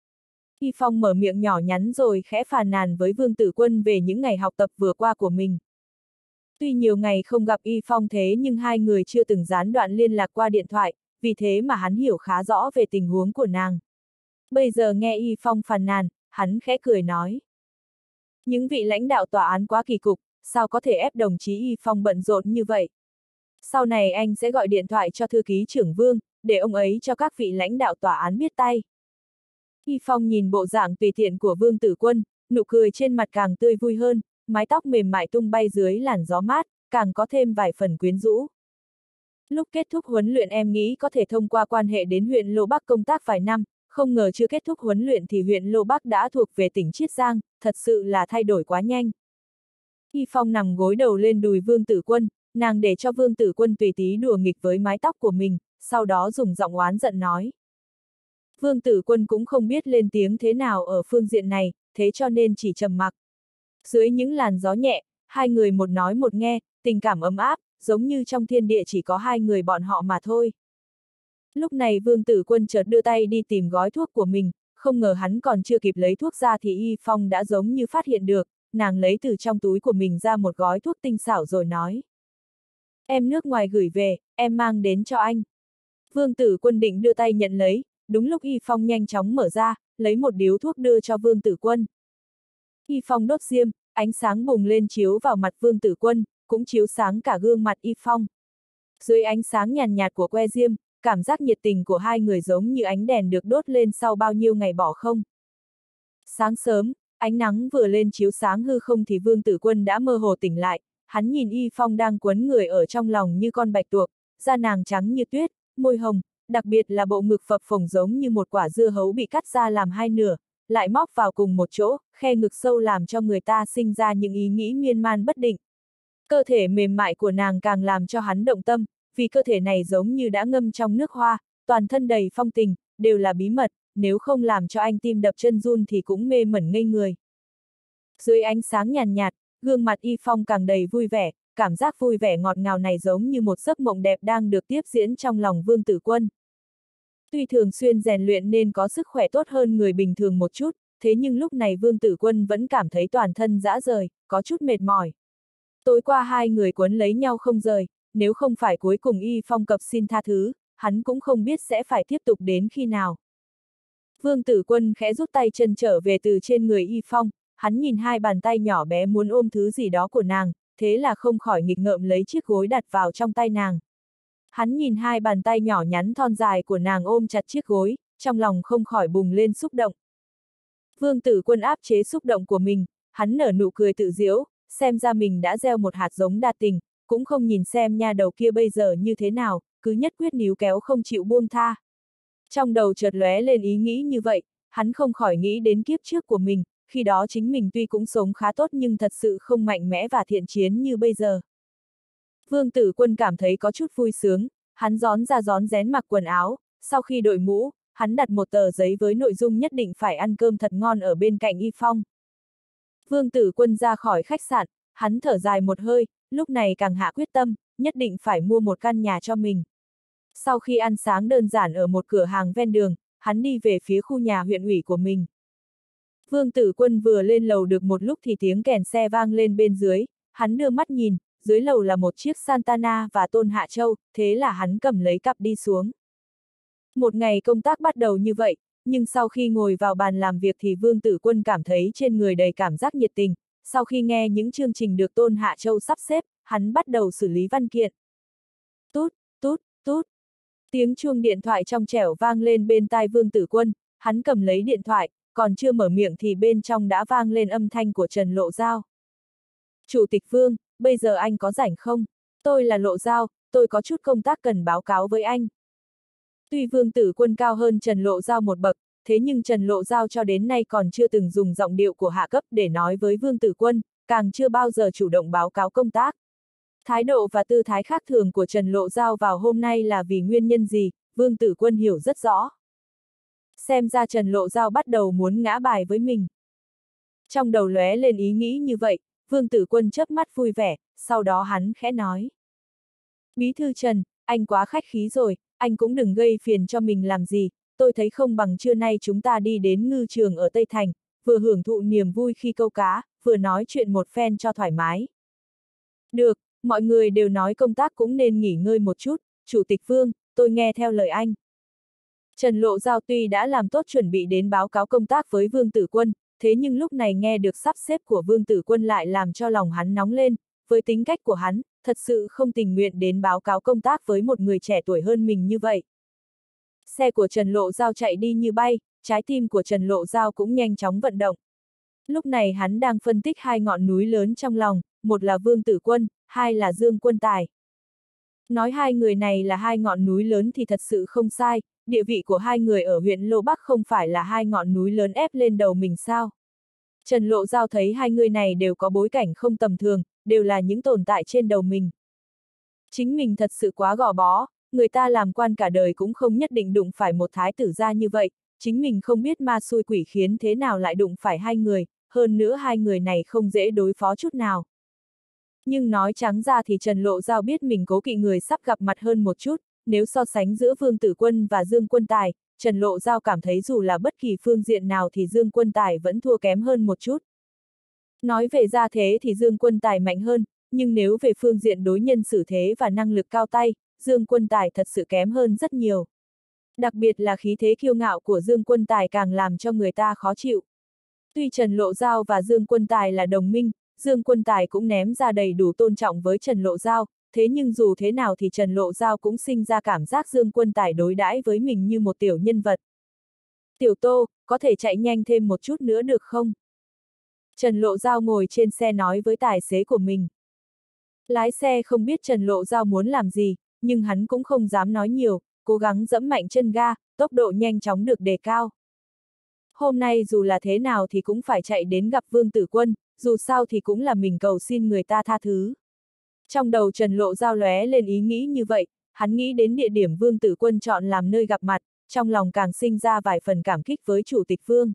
Y Phong mở miệng nhỏ nhắn rồi khẽ phàn nàn với Vương Tử Quân về những ngày học tập vừa qua của mình. Tuy nhiều ngày không gặp Y Phong thế nhưng hai người chưa từng gián đoạn liên lạc qua điện thoại, vì thế mà hắn hiểu khá rõ về tình huống của nàng. Bây giờ nghe Y Phong phàn nàn, hắn khẽ cười nói. Những vị lãnh đạo tòa án quá kỳ cục, sao có thể ép đồng chí Y Phong bận rộn như vậy? Sau này anh sẽ gọi điện thoại cho thư ký trưởng Vương, để ông ấy cho các vị lãnh đạo tòa án biết tay. Y Phong nhìn bộ dạng tùy tiện của Vương Tử Quân, nụ cười trên mặt càng tươi vui hơn, mái tóc mềm mại tung bay dưới làn gió mát, càng có thêm vài phần quyến rũ. Lúc kết thúc huấn luyện em nghĩ có thể thông qua quan hệ đến huyện Lô Bắc công tác vài năm, không ngờ chưa kết thúc huấn luyện thì huyện Lô Bắc đã thuộc về tỉnh Chiết Giang, thật sự là thay đổi quá nhanh. Y Phong nằm gối đầu lên đùi Vương Tử Quân, nàng để cho Vương Tử Quân tùy tí đùa nghịch với mái tóc của mình, sau đó dùng giọng oán giận nói. Vương Tử Quân cũng không biết lên tiếng thế nào ở phương diện này, thế cho nên chỉ trầm mặc. Dưới những làn gió nhẹ, hai người một nói một nghe, tình cảm ấm áp, giống như trong thiên địa chỉ có hai người bọn họ mà thôi. Lúc này Vương Tử Quân chợt đưa tay đi tìm gói thuốc của mình, không ngờ hắn còn chưa kịp lấy thuốc ra thì Y Phong đã giống như phát hiện được, nàng lấy từ trong túi của mình ra một gói thuốc tinh xảo rồi nói. Em nước ngoài gửi về, em mang đến cho anh. Vương Tử Quân định đưa tay nhận lấy, đúng lúc Y Phong nhanh chóng mở ra, lấy một điếu thuốc đưa cho Vương Tử Quân. Y Phong đốt diêm, ánh sáng bùng lên chiếu vào mặt Vương Tử Quân, cũng chiếu sáng cả gương mặt Y Phong. Dưới ánh sáng nhàn nhạt của que diêm, cảm giác nhiệt tình của hai người giống như ánh đèn được đốt lên sau bao nhiêu ngày bỏ không. Sáng sớm, ánh nắng vừa lên chiếu sáng hư không thì Vương Tử Quân đã mơ hồ tỉnh lại, hắn nhìn Y Phong đang quấn người ở trong lòng như con bạch tuộc, da nàng trắng như tuyết, môi hồng, đặc biệt là bộ ngực phập phồng giống như một quả dưa hấu bị cắt ra làm hai nửa, lại móc vào cùng một chỗ, khe ngực sâu làm cho người ta sinh ra những ý nghĩ miên man bất định. Cơ thể mềm mại của nàng càng làm cho hắn động tâm, vì cơ thể này giống như đã ngâm trong nước hoa, toàn thân đầy phong tình, đều là bí mật, nếu không làm cho anh tim đập chân run thì cũng mê mẩn ngây người. Dưới ánh sáng nhàn nhạt, gương mặt Y Phong càng đầy vui vẻ, cảm giác vui vẻ ngọt ngào này giống như một giấc mộng đẹp đang được tiếp diễn trong lòng Vương Tử Quân. Tuy thường xuyên rèn luyện nên có sức khỏe tốt hơn người bình thường một chút, thế nhưng lúc này Vương Tử Quân vẫn cảm thấy toàn thân rã rời, có chút mệt mỏi. Tối qua hai người quấn lấy nhau không rời, nếu không phải cuối cùng Y Phong cập xin tha thứ, hắn cũng không biết sẽ phải tiếp tục đến khi nào. Vương Tử Quân khẽ rút tay chân trở về từ trên người Y Phong, hắn nhìn hai bàn tay nhỏ bé muốn ôm thứ gì đó của nàng, thế là không khỏi nghịch ngợm lấy chiếc gối đặt vào trong tay nàng. Hắn nhìn hai bàn tay nhỏ nhắn thon dài của nàng ôm chặt chiếc gối, trong lòng không khỏi bùng lên xúc động. Vương Tử Quân áp chế xúc động của mình, hắn nở nụ cười tự giễu, xem ra mình đã gieo một hạt giống đa tình, cũng không nhìn xem nha đầu kia bây giờ như thế nào, cứ nhất quyết níu kéo không chịu buông tha. Trong đầu chợt lóe lên ý nghĩ như vậy, hắn không khỏi nghĩ đến kiếp trước của mình, khi đó chính mình tuy cũng sống khá tốt nhưng thật sự không mạnh mẽ và thiện chiến như bây giờ. Vương Tử Quân cảm thấy có chút vui sướng, hắn rón ra rón rén mặc quần áo, sau khi đội mũ, hắn đặt một tờ giấy với nội dung nhất định phải ăn cơm thật ngon ở bên cạnh Y Phong. Vương Tử Quân ra khỏi khách sạn, hắn thở dài một hơi, lúc này càng hạ quyết tâm, nhất định phải mua một căn nhà cho mình. Sau khi ăn sáng đơn giản ở một cửa hàng ven đường, hắn đi về phía khu nhà huyện ủy của mình. Vương Tử Quân vừa lên lầu được một lúc thì tiếng kèn xe vang lên bên dưới, hắn đưa mắt nhìn, dưới lầu là một chiếc Santana và Tôn Hạ Châu, thế là hắn cầm lấy cặp đi xuống. Một ngày công tác bắt đầu như vậy, nhưng sau khi ngồi vào bàn làm việc thì Vương Tử Quân cảm thấy trên người đầy cảm giác nhiệt tình, sau khi nghe những chương trình được Tôn Hạ Châu sắp xếp, hắn bắt đầu xử lý văn kiện. Tút, tút, tút. Tiếng chuông điện thoại trong trẻo vang lên bên tai Vương Tử Quân, hắn cầm lấy điện thoại, còn chưa mở miệng thì bên trong đã vang lên âm thanh của Trần Lộ Giao. Chủ tịch Vương, bây giờ anh có rảnh không? Tôi là Lộ Giao, tôi có chút công tác cần báo cáo với anh. Tuy Vương Tử Quân cao hơn Trần Lộ Giao một bậc, thế nhưng Trần Lộ Giao cho đến nay còn chưa từng dùng giọng điệu của hạ cấp để nói với Vương Tử Quân, càng chưa bao giờ chủ động báo cáo công tác. Thái độ và tư thái khác thường của Trần Lộ Giao vào hôm nay là vì nguyên nhân gì, Vương Tử Quân hiểu rất rõ. Xem ra Trần Lộ Giao bắt đầu muốn ngã bài với mình. Trong đầu lóe lên ý nghĩ như vậy, Vương Tử Quân chớp mắt vui vẻ, sau đó hắn khẽ nói. Bí thư Trần, anh quá khách khí rồi, anh cũng đừng gây phiền cho mình làm gì, tôi thấy không bằng trưa nay chúng ta đi đến ngư trường ở Tây Thành, vừa hưởng thụ niềm vui khi câu cá, vừa nói chuyện một phen cho thoải mái. Được, mọi người đều nói công tác cũng nên nghỉ ngơi một chút, Chủ tịch Vương, tôi nghe theo lời anh. Trần Lộ Giao tuy đã làm tốt chuẩn bị đến báo cáo công tác với Vương Tử Quân, thế nhưng lúc này nghe được sắp xếp của Vương Tử Quân lại làm cho lòng hắn nóng lên, với tính cách của hắn, thật sự không tình nguyện đến báo cáo công tác với một người trẻ tuổi hơn mình như vậy. Xe của Trần Lộ Giao chạy đi như bay, trái tim của Trần Lộ Giao cũng nhanh chóng vận động. Lúc này hắn đang phân tích hai ngọn núi lớn trong lòng, một là Vương Tử Quân, hai là Dương Quân Tài. Nói hai người này là hai ngọn núi lớn thì thật sự không sai, địa vị của hai người ở huyện Lô Bắc không phải là hai ngọn núi lớn ép lên đầu mình sao. Trần Lộ Giao thấy hai người này đều có bối cảnh không tầm thường, đều là những tồn tại trên đầu mình. Chính mình thật sự quá gò bó, người ta làm quan cả đời cũng không nhất định đụng phải một thái tử gia như vậy, chính mình không biết ma xui quỷ khiến thế nào lại đụng phải hai người, hơn nữa hai người này không dễ đối phó chút nào. Nhưng nói trắng ra thì Trần Lộ Giao biết mình cố kỵ người sắp gặp mặt hơn một chút, nếu so sánh giữa Vương Tử Quân và Dương Quân Tài, Trần Lộ Giao cảm thấy dù là bất kỳ phương diện nào thì Dương Quân Tài vẫn thua kém hơn một chút. Nói về gia thế thì Dương Quân Tài mạnh hơn, nhưng nếu về phương diện đối nhân xử thế và năng lực cao tay, Dương Quân Tài thật sự kém hơn rất nhiều. Đặc biệt là khí thế kiêu ngạo của Dương Quân Tài càng làm cho người ta khó chịu. Tuy Trần Lộ Giao và Dương Quân Tài là đồng minh, Dương Quân Tài cũng ném ra đầy đủ tôn trọng với Trần Lộ Giao, thế nhưng dù thế nào thì Trần Lộ Giao cũng sinh ra cảm giác Dương Quân Tài đối đãi với mình như một tiểu nhân vật. Tiểu Tô, có thể chạy nhanh thêm một chút nữa được không? Trần Lộ Giao ngồi trên xe nói với tài xế của mình. Lái xe không biết Trần Lộ Giao muốn làm gì, nhưng hắn cũng không dám nói nhiều, cố gắng dẫm mạnh chân ga, tốc độ nhanh chóng được đề cao. Hôm nay dù là thế nào thì cũng phải chạy đến gặp Vương Tử Quân, dù sao thì cũng là mình cầu xin người ta tha thứ. Trong đầu Trần Lộ Giao lóe lên ý nghĩ như vậy, hắn nghĩ đến địa điểm Vương Tử Quân chọn làm nơi gặp mặt, trong lòng càng sinh ra vài phần cảm kích với Chủ tịch Vương.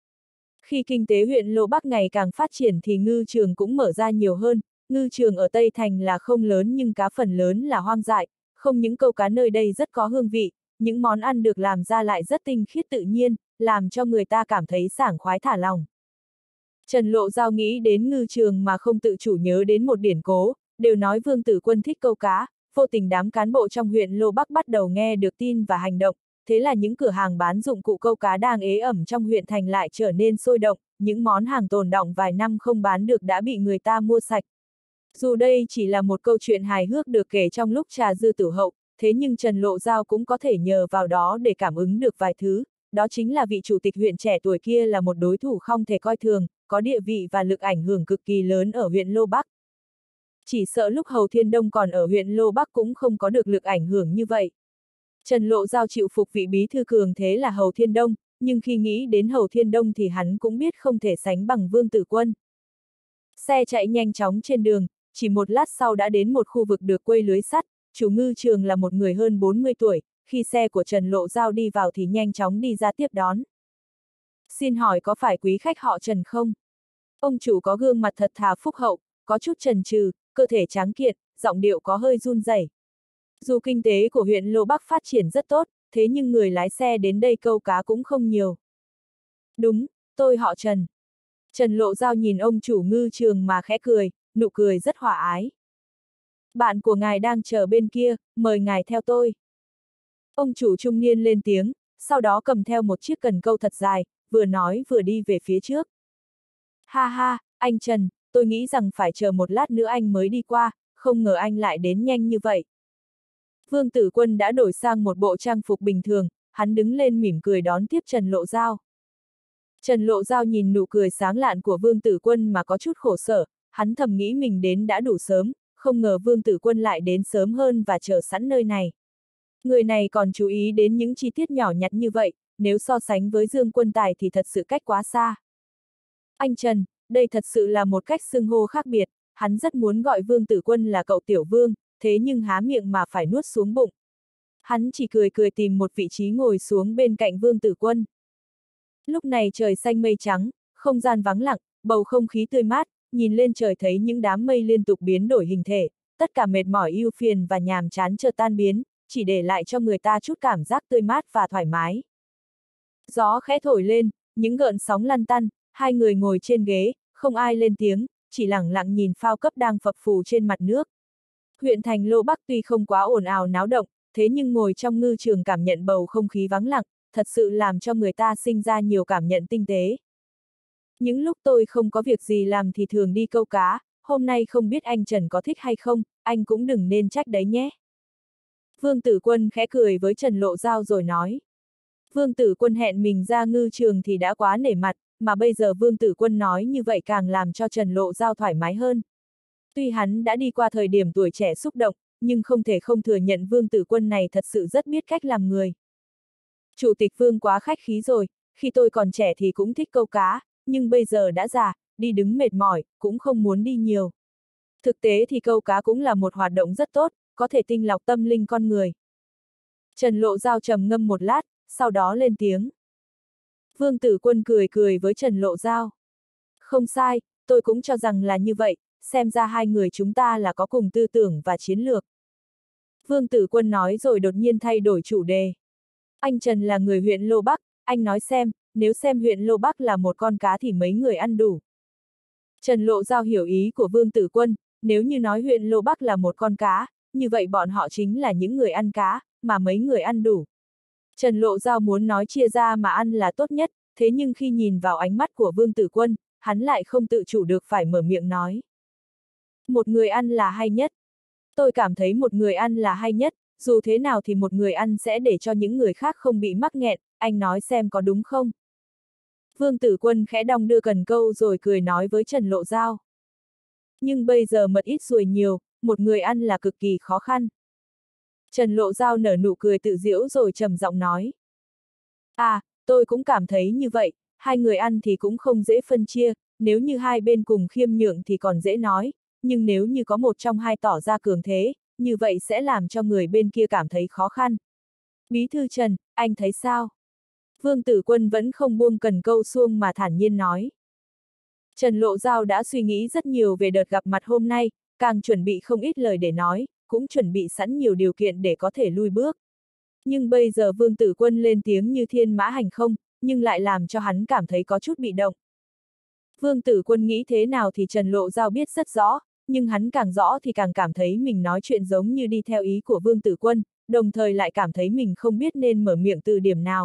Khi kinh tế huyện Lô Bắc ngày càng phát triển thì ngư trường cũng mở ra nhiều hơn, ngư trường ở Tây Thành là không lớn nhưng cá phần lớn là hoang dại, không những câu cá nơi đây rất có hương vị, những món ăn được làm ra lại rất tinh khiết tự nhiên, làm cho người ta cảm thấy sảng khoái thả lòng. Trần Lộ Giao nghĩ đến ngư trường mà không tự chủ nhớ đến một điển cố, đều nói Vương Tử Quân thích câu cá, vô tình đám cán bộ trong huyện Lô Bắc bắt đầu nghe được tin và hành động, thế là những cửa hàng bán dụng cụ câu cá đang ế ẩm trong huyện thành lại trở nên sôi động, những món hàng tồn đọng vài năm không bán được đã bị người ta mua sạch. Dù đây chỉ là một câu chuyện hài hước được kể trong lúc trà dư tử hậu, thế nhưng Trần Lộ Giao cũng có thể nhờ vào đó để cảm ứng được vài thứ, đó chính là vị chủ tịch huyện trẻ tuổi kia là một đối thủ không thể coi thường, có địa vị và lực ảnh hưởng cực kỳ lớn ở huyện Lô Bắc. Chỉ sợ lúc Hầu Thiên Đông còn ở huyện Lô Bắc cũng không có được lực ảnh hưởng như vậy. Trần Lộ Giao chịu phục vị bí thư cường thế là Hầu Thiên Đông, nhưng khi nghĩ đến Hầu Thiên Đông thì hắn cũng biết không thể sánh bằng Vương Tử Quân. Xe chạy nhanh chóng trên đường, chỉ một lát sau đã đến một khu vực được quây lưới sắt, chủ ngư trường là một người hơn bốn mươi tuổi, khi xe của Trần Lộ Giao đi vào thì nhanh chóng đi ra tiếp đón. Xin hỏi có phải quý khách họ Trần không? Ông chủ có gương mặt thật thà phúc hậu, có chút chần chừ, cơ thể tráng kiện, giọng điệu có hơi run rẩy. Dù kinh tế của huyện Lô Bắc phát triển rất tốt, thế nhưng người lái xe đến đây câu cá cũng không nhiều. Đúng, tôi họ Trần. Trần Lộ Giao nhìn ông chủ ngư trường mà khẽ cười, nụ cười rất hòa ái. Bạn của ngài đang chờ bên kia, mời ngài theo tôi. Ông chủ trung niên lên tiếng, sau đó cầm theo một chiếc cần câu thật dài, vừa nói vừa đi về phía trước. Ha ha, anh Trần, tôi nghĩ rằng phải chờ một lát nữa anh mới đi qua, không ngờ anh lại đến nhanh như vậy. Vương Tử Quân đã đổi sang một bộ trang phục bình thường, hắn đứng lên mỉm cười đón tiếp Trần Lộ Giao. Trần Lộ Giao nhìn nụ cười sáng lạn của Vương Tử Quân mà có chút khổ sở, hắn thầm nghĩ mình đến đã đủ sớm, không ngờ Vương Tử Quân lại đến sớm hơn và chờ sẵn nơi này. Người này còn chú ý đến những chi tiết nhỏ nhặt như vậy, nếu so sánh với Dương Quân Tài thì thật sự cách quá xa. Anh Trần, đây thật sự là một cách xưng hô khác biệt, hắn rất muốn gọi Vương Tử Quân là cậu Tiểu Vương, thế nhưng há miệng mà phải nuốt xuống bụng. Hắn chỉ cười cười tìm một vị trí ngồi xuống bên cạnh Vương Tử Quân. Lúc này trời xanh mây trắng, không gian vắng lặng, bầu không khí tươi mát, nhìn lên trời thấy những đám mây liên tục biến đổi hình thể, tất cả mệt mỏi ưu phiền và nhàm chán chợt tan biến, chỉ để lại cho người ta chút cảm giác tươi mát và thoải mái. Gió khẽ thổi lên, những gợn sóng lăn tăn, hai người ngồi trên ghế, không ai lên tiếng, chỉ lẳng lặng nhìn phao cấp đang phập phù trên mặt nước. Huyện thành Lô Bắc tuy không quá ồn ào náo động, thế nhưng ngồi trong ngư trường cảm nhận bầu không khí vắng lặng, thật sự làm cho người ta sinh ra nhiều cảm nhận tinh tế. Những lúc tôi không có việc gì làm thì thường đi câu cá, hôm nay không biết anh Trần có thích hay không, anh cũng đừng nên trách đấy nhé. Vương Tử Quân khẽ cười với Trần Lộ Giao rồi nói. Vương Tử Quân hẹn mình ra ngư trường thì đã quá nể mặt, mà bây giờ Vương Tử Quân nói như vậy càng làm cho Trần Lộ Giao thoải mái hơn. Tuy hắn đã đi qua thời điểm tuổi trẻ xúc động, nhưng không thể không thừa nhận Vương Tử Quân này thật sự rất biết cách làm người. Chủ tịch Vương quá khách khí rồi, khi tôi còn trẻ thì cũng thích câu cá, nhưng bây giờ đã già, đi đứng mệt mỏi, cũng không muốn đi nhiều. Thực tế thì câu cá cũng là một hoạt động rất tốt, có thể tinh lọc tâm linh con người. Trần Lộ Giao trầm ngâm một lát, sau đó lên tiếng. Vương Tử Quân cười cười với Trần Lộ Giao. Không sai, tôi cũng cho rằng là như vậy, xem ra hai người chúng ta là có cùng tư tưởng và chiến lược. Vương Tử Quân nói rồi đột nhiên thay đổi chủ đề. Anh Trần là người huyện Lô Bắc, anh nói xem, nếu xem huyện Lô Bắc là một con cá thì mấy người ăn đủ. Trần Lộ Giao hiểu ý của Vương Tử Quân, nếu như nói huyện Lô Bắc là một con cá, như vậy bọn họ chính là những người ăn cá, mà mấy người ăn đủ. Trần Lộ Giao muốn nói chia ra mà ăn là tốt nhất, thế nhưng khi nhìn vào ánh mắt của Vương Tử Quân, hắn lại không tự chủ được phải mở miệng nói. Một người ăn là hay nhất. Tôi cảm thấy một người ăn là hay nhất, dù thế nào thì một người ăn sẽ để cho những người khác không bị mắc nghẹn, anh nói xem có đúng không? Vương Tử Quân khẽ đong đưa cần câu rồi cười nói với Trần Lộ Giao. Nhưng bây giờ mật ít ruồi nhiều, một người ăn là cực kỳ khó khăn. Trần Lộ Giao nở nụ cười tự giễu rồi trầm giọng nói. À, tôi cũng cảm thấy như vậy, hai người ăn thì cũng không dễ phân chia, nếu như hai bên cùng khiêm nhượng thì còn dễ nói, nhưng nếu như có một trong hai tỏ ra cường thế, như vậy sẽ làm cho người bên kia cảm thấy khó khăn. Bí thư Trần, anh thấy sao? Vương Tử Quân vẫn không buông cần câu xuông mà thản nhiên nói. Trần Lộ Giao đã suy nghĩ rất nhiều về đợt gặp mặt hôm nay, càng chuẩn bị không ít lời để nói, cũng chuẩn bị sẵn nhiều điều kiện để có thể lui bước. Nhưng bây giờ Vương Tử Quân lên tiếng như thiên mã hành không, nhưng lại làm cho hắn cảm thấy có chút bị động. Vương Tử Quân nghĩ thế nào thì Trần Lộ Giao biết rất rõ, nhưng hắn càng rõ thì càng cảm thấy mình nói chuyện giống như đi theo ý của Vương Tử Quân, đồng thời lại cảm thấy mình không biết nên mở miệng từ điểm nào.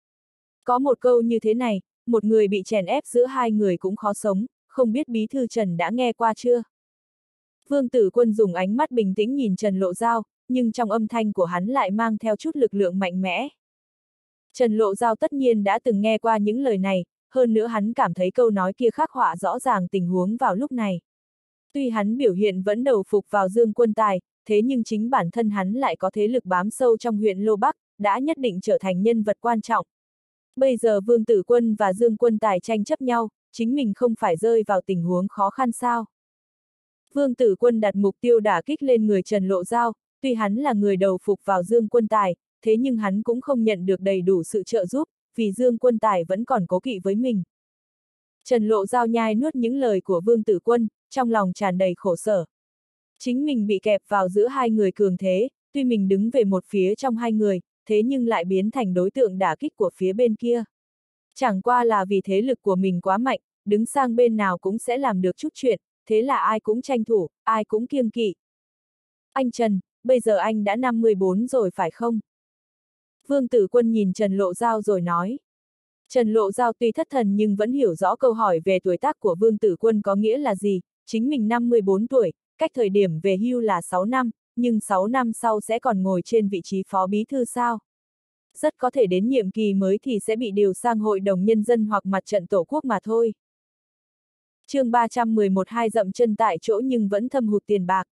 Có một câu như thế này, một người bị chèn ép giữa hai người cũng khó sống, không biết bí thư Trần đã nghe qua chưa? Vương Tử Quân dùng ánh mắt bình tĩnh nhìn Trần Lộ Giao, nhưng trong âm thanh của hắn lại mang theo chút lực lượng mạnh mẽ. Trần Lộ Giao tất nhiên đã từng nghe qua những lời này, hơn nữa hắn cảm thấy câu nói kia khắc họa rõ ràng tình huống vào lúc này. Tuy hắn biểu hiện vẫn đầu phục vào Dương Quân Tài, thế nhưng chính bản thân hắn lại có thế lực bám sâu trong huyện Lô Bắc, đã nhất định trở thành nhân vật quan trọng. Bây giờ Vương Tử Quân và Dương Quân Tài tranh chấp nhau, chính mình không phải rơi vào tình huống khó khăn sao? Vương Tử Quân đặt mục tiêu đả kích lên người Trần Lộ Giao, tuy hắn là người đầu phục vào Dương Quân Tài, thế nhưng hắn cũng không nhận được đầy đủ sự trợ giúp, vì Dương Quân Tài vẫn còn cố kỵ với mình. Trần Lộ Giao nhai nuốt những lời của Vương Tử Quân, trong lòng tràn đầy khổ sở. Chính mình bị kẹp vào giữa hai người cường thế, tuy mình đứng về một phía trong hai người, thế nhưng lại biến thành đối tượng đả kích của phía bên kia. Chẳng qua là vì thế lực của mình quá mạnh, đứng sang bên nào cũng sẽ làm được chút chuyện, thế là ai cũng tranh thủ, ai cũng kiêng kỵ. Anh Trần, bây giờ anh đã năm mươi bốn rồi phải không? Vương Tử Quân nhìn Trần Lộ Giao rồi nói. Trần Lộ Giao tuy thất thần nhưng vẫn hiểu rõ câu hỏi về tuổi tác của Vương Tử Quân có nghĩa là gì, chính mình năm mươi bốn tuổi, cách thời điểm về hưu là sáu năm, nhưng sáu năm sau sẽ còn ngồi trên vị trí phó bí thư sao? Rất có thể đến nhiệm kỳ mới thì sẽ bị điều sang Hội đồng Nhân dân hoặc Mặt trận Tổ quốc mà thôi. chương ba trăm mười một hai dậm chân tại chỗ nhưng vẫn thâm hụt tiền bạc.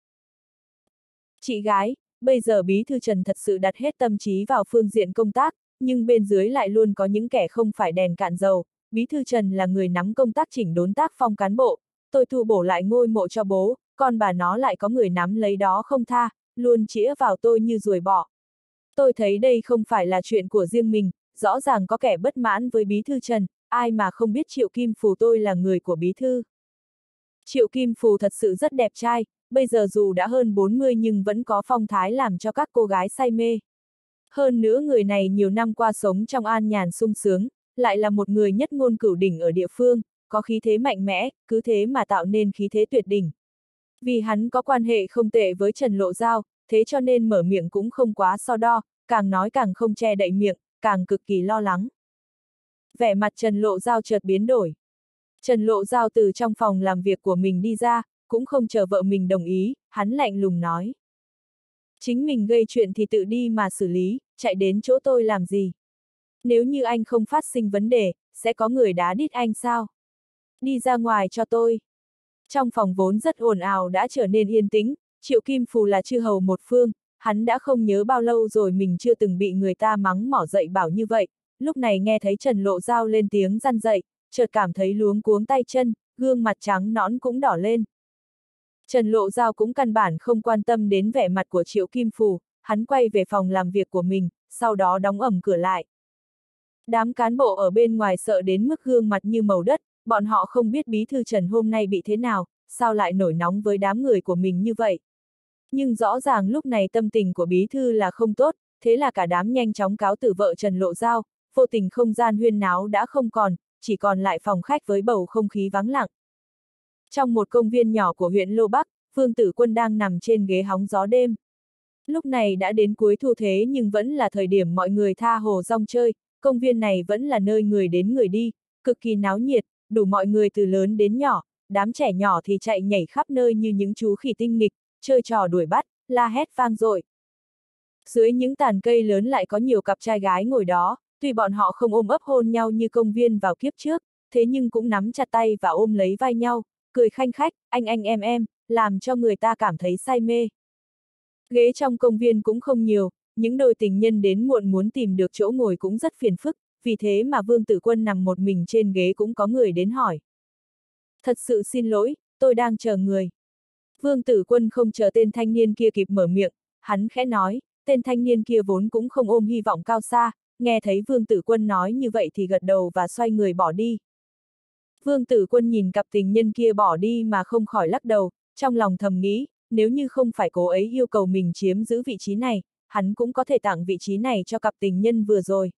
Chị gái, bây giờ bí thư Trần thật sự đặt hết tâm trí vào phương diện công tác, nhưng bên dưới lại luôn có những kẻ không phải đèn cạn dầu. Bí thư Trần là người nắm công tác chỉnh đốn tác phong cán bộ, tôi thu bổ lại ngôi mộ cho bố, còn bà nó lại có người nắm lấy đó không tha, luôn chĩa vào tôi như ruồi bọ. Tôi thấy đây không phải là chuyện của riêng mình, rõ ràng có kẻ bất mãn với bí thư Trần, ai mà không biết Triệu Kim Phù tôi là người của bí thư. Triệu Kim Phù thật sự rất đẹp trai, bây giờ dù đã hơn bốn mươi nhưng vẫn có phong thái làm cho các cô gái say mê. Hơn nữa người này nhiều năm qua sống trong an nhàn sung sướng, lại là một người nhất ngôn cửu đỉnh ở địa phương, có khí thế mạnh mẽ, cứ thế mà tạo nên khí thế tuyệt đỉnh. Vì hắn có quan hệ không tệ với Trần Lộ Giao, thế cho nên mở miệng cũng không quá so đo, càng nói càng không che đậy miệng, càng cực kỳ lo lắng. Vẻ mặt Trần Lộ Giao chợt biến đổi. Trần Lộ Giao từ trong phòng làm việc của mình đi ra, cũng không chờ vợ mình đồng ý, hắn lạnh lùng nói. Chính mình gây chuyện thì tự đi mà xử lý, chạy đến chỗ tôi làm gì? Nếu như anh không phát sinh vấn đề, sẽ có người đá đít anh sao? Đi ra ngoài cho tôi. Trong phòng vốn rất ồn ào đã trở nên yên tĩnh, Triệu Kim Phù là chư hầu một phương, hắn đã không nhớ bao lâu rồi mình chưa từng bị người ta mắng mỏ dậy bảo như vậy, lúc này nghe thấy Trần Lộ Giao lên tiếng răn dậy, chợt cảm thấy luống cuống tay chân, gương mặt trắng nõn cũng đỏ lên. Trần Lộ Giao cũng căn bản không quan tâm đến vẻ mặt của Triệu Kim Phù, hắn quay về phòng làm việc của mình, sau đó đóng ầm cửa lại. Đám cán bộ ở bên ngoài sợ đến mức gương mặt như màu đất, bọn họ không biết bí thư Trần hôm nay bị thế nào, sao lại nổi nóng với đám người của mình như vậy. Nhưng rõ ràng lúc này tâm tình của bí thư là không tốt, thế là cả đám nhanh chóng cáo từ vợ Trần Lộ Giao, vô tình không gian huyên náo đã không còn, chỉ còn lại phòng khách với bầu không khí vắng lặng. Trong một công viên nhỏ của huyện Lô Bắc, Vương Tử Quân đang nằm trên ghế hóng gió đêm. Lúc này đã đến cuối thu thế nhưng vẫn là thời điểm mọi người tha hồ rong chơi, công viên này vẫn là nơi người đến người đi, cực kỳ náo nhiệt, đủ mọi người từ lớn đến nhỏ, đám trẻ nhỏ thì chạy nhảy khắp nơi như những chú khỉ tinh nghịch, chơi trò đuổi bắt, la hét vang dội. Dưới những tàn cây lớn lại có nhiều cặp trai gái ngồi đó, tuy bọn họ không ôm ấp hôn nhau như công viên vào kiếp trước, thế nhưng cũng nắm chặt tay và ôm lấy vai nhau, cười khanh khách, anh anh em em, làm cho người ta cảm thấy say mê. Ghế trong công viên cũng không nhiều, những đôi tình nhân đến muộn muốn tìm được chỗ ngồi cũng rất phiền phức, vì thế mà Vương Tử Quân nằm một mình trên ghế cũng có người đến hỏi. Thật sự xin lỗi, tôi đang chờ người. Vương Tử Quân không chờ tên thanh niên kia kịp mở miệng, hắn khẽ nói, tên thanh niên kia vốn cũng không ôm hy vọng cao xa, nghe thấy Vương Tử Quân nói như vậy thì gật đầu và xoay người bỏ đi. Vương Tử Quân nhìn cặp tình nhân kia bỏ đi mà không khỏi lắc đầu, trong lòng thầm nghĩ, nếu như không phải cô ấy yêu cầu mình chiếm giữ vị trí này, hắn cũng có thể tặng vị trí này cho cặp tình nhân vừa rồi.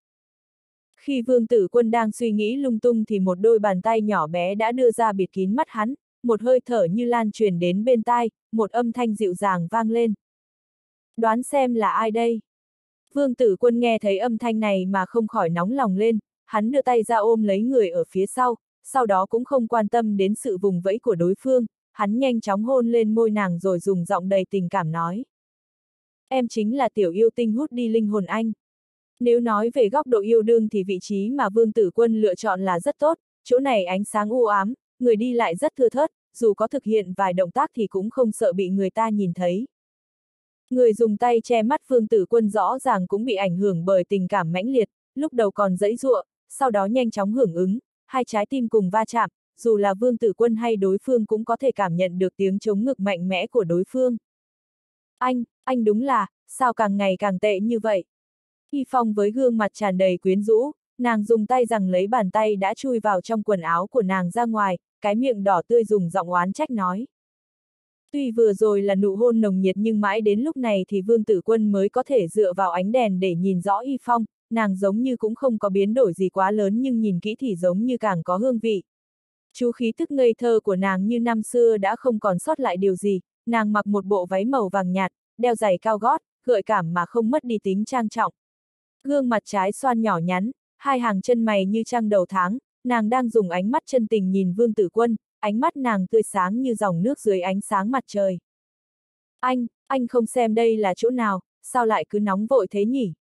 Khi Vương Tử Quân đang suy nghĩ lung tung thì một đôi bàn tay nhỏ bé đã đưa ra bịt kín mắt hắn, một hơi thở như lan truyền đến bên tai, một âm thanh dịu dàng vang lên. Đoán xem là ai đây? Vương Tử Quân nghe thấy âm thanh này mà không khỏi nóng lòng lên, hắn đưa tay ra ôm lấy người ở phía sau, sau đó cũng không quan tâm đến sự vùng vẫy của đối phương, hắn nhanh chóng hôn lên môi nàng rồi dùng giọng đầy tình cảm nói. Em chính là tiểu yêu tinh hút đi linh hồn anh. Nếu nói về góc độ yêu đương thì vị trí mà Vương Tử Quân lựa chọn là rất tốt, chỗ này ánh sáng u ám, người đi lại rất thưa thớt, dù có thực hiện vài động tác thì cũng không sợ bị người ta nhìn thấy. Người dùng tay che mắt Vương Tử Quân rõ ràng cũng bị ảnh hưởng bởi tình cảm mãnh liệt, lúc đầu còn giãy giụa, sau đó nhanh chóng hưởng ứng, hai trái tim cùng va chạm, dù là Vương Tử Quân hay đối phương cũng có thể cảm nhận được tiếng chống ngực mạnh mẽ của đối phương. Anh, anh đúng là, sao càng ngày càng tệ như vậy? Y Phong với gương mặt tràn đầy quyến rũ, nàng dùng tay giằng lấy bàn tay đã chui vào trong quần áo của nàng ra ngoài, cái miệng đỏ tươi dùng giọng oán trách nói. Tuy vừa rồi là nụ hôn nồng nhiệt nhưng mãi đến lúc này thì Vương Tử Quân mới có thể dựa vào ánh đèn để nhìn rõ Y Phong, nàng giống như cũng không có biến đổi gì quá lớn nhưng nhìn kỹ thì giống như càng có hương vị. Chú khí tức ngây thơ của nàng như năm xưa đã không còn sót lại điều gì, nàng mặc một bộ váy màu vàng nhạt, đeo giày cao gót, gợi cảm mà không mất đi tính trang trọng. Gương mặt trái xoan nhỏ nhắn, hai hàng chân mày như trăng đầu tháng, nàng đang dùng ánh mắt chân tình nhìn Vương Tử Quân, ánh mắt nàng tươi sáng như dòng nước dưới ánh sáng mặt trời. Anh, anh không xem đây là chỗ nào, sao lại cứ nóng vội thế nhỉ?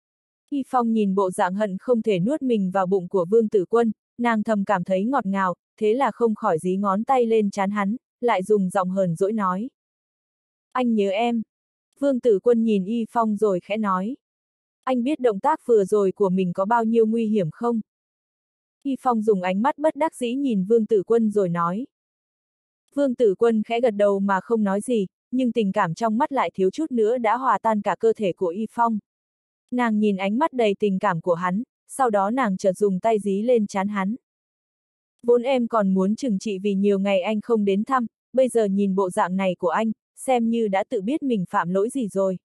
Y Phong nhìn bộ dạng hận không thể nuốt mình vào bụng của Vương Tử Quân, nàng thầm cảm thấy ngọt ngào, thế là không khỏi dí ngón tay lên trán hắn, lại dùng giọng hờn dỗi nói. Anh nhớ em. Vương Tử Quân nhìn Y Phong rồi khẽ nói. Anh biết động tác vừa rồi của mình có bao nhiêu nguy hiểm không? Y Phong dùng ánh mắt bất đắc dĩ nhìn Vương Tử Quân rồi nói. Vương Tử Quân khẽ gật đầu mà không nói gì, nhưng tình cảm trong mắt lại thiếu chút nữa đã hòa tan cả cơ thể của Y Phong. Nàng nhìn ánh mắt đầy tình cảm của hắn, sau đó nàng chợt dùng tay dí lên trán hắn. Vốn em còn muốn trừng trị vì nhiều ngày anh không đến thăm, bây giờ nhìn bộ dạng này của anh, xem như đã tự biết mình phạm lỗi gì rồi.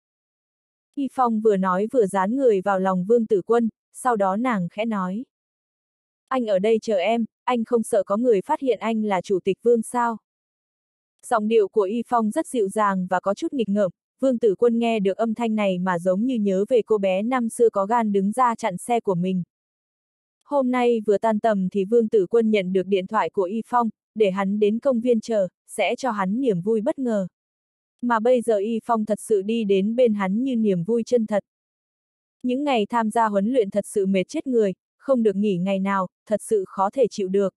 Y Phong vừa nói vừa dán người vào lòng Vương Tử Quân, sau đó nàng khẽ nói. Anh ở đây chờ em, anh không sợ có người phát hiện anh là chủ tịch Vương sao? Giọng điệu của Y Phong rất dịu dàng và có chút nghịch ngợm, Vương Tử Quân nghe được âm thanh này mà giống như nhớ về cô bé năm xưa có gan đứng ra chặn xe của mình. Hôm nay vừa tan tầm thì Vương Tử Quân nhận được điện thoại của Y Phong, để hắn đến công viên chờ, sẽ cho hắn niềm vui bất ngờ. Mà bây giờ Y Phong thật sự đi đến bên hắn như niềm vui chân thật. Những ngày tham gia huấn luyện thật sự mệt chết người, không được nghỉ ngày nào, thật sự khó thể chịu được.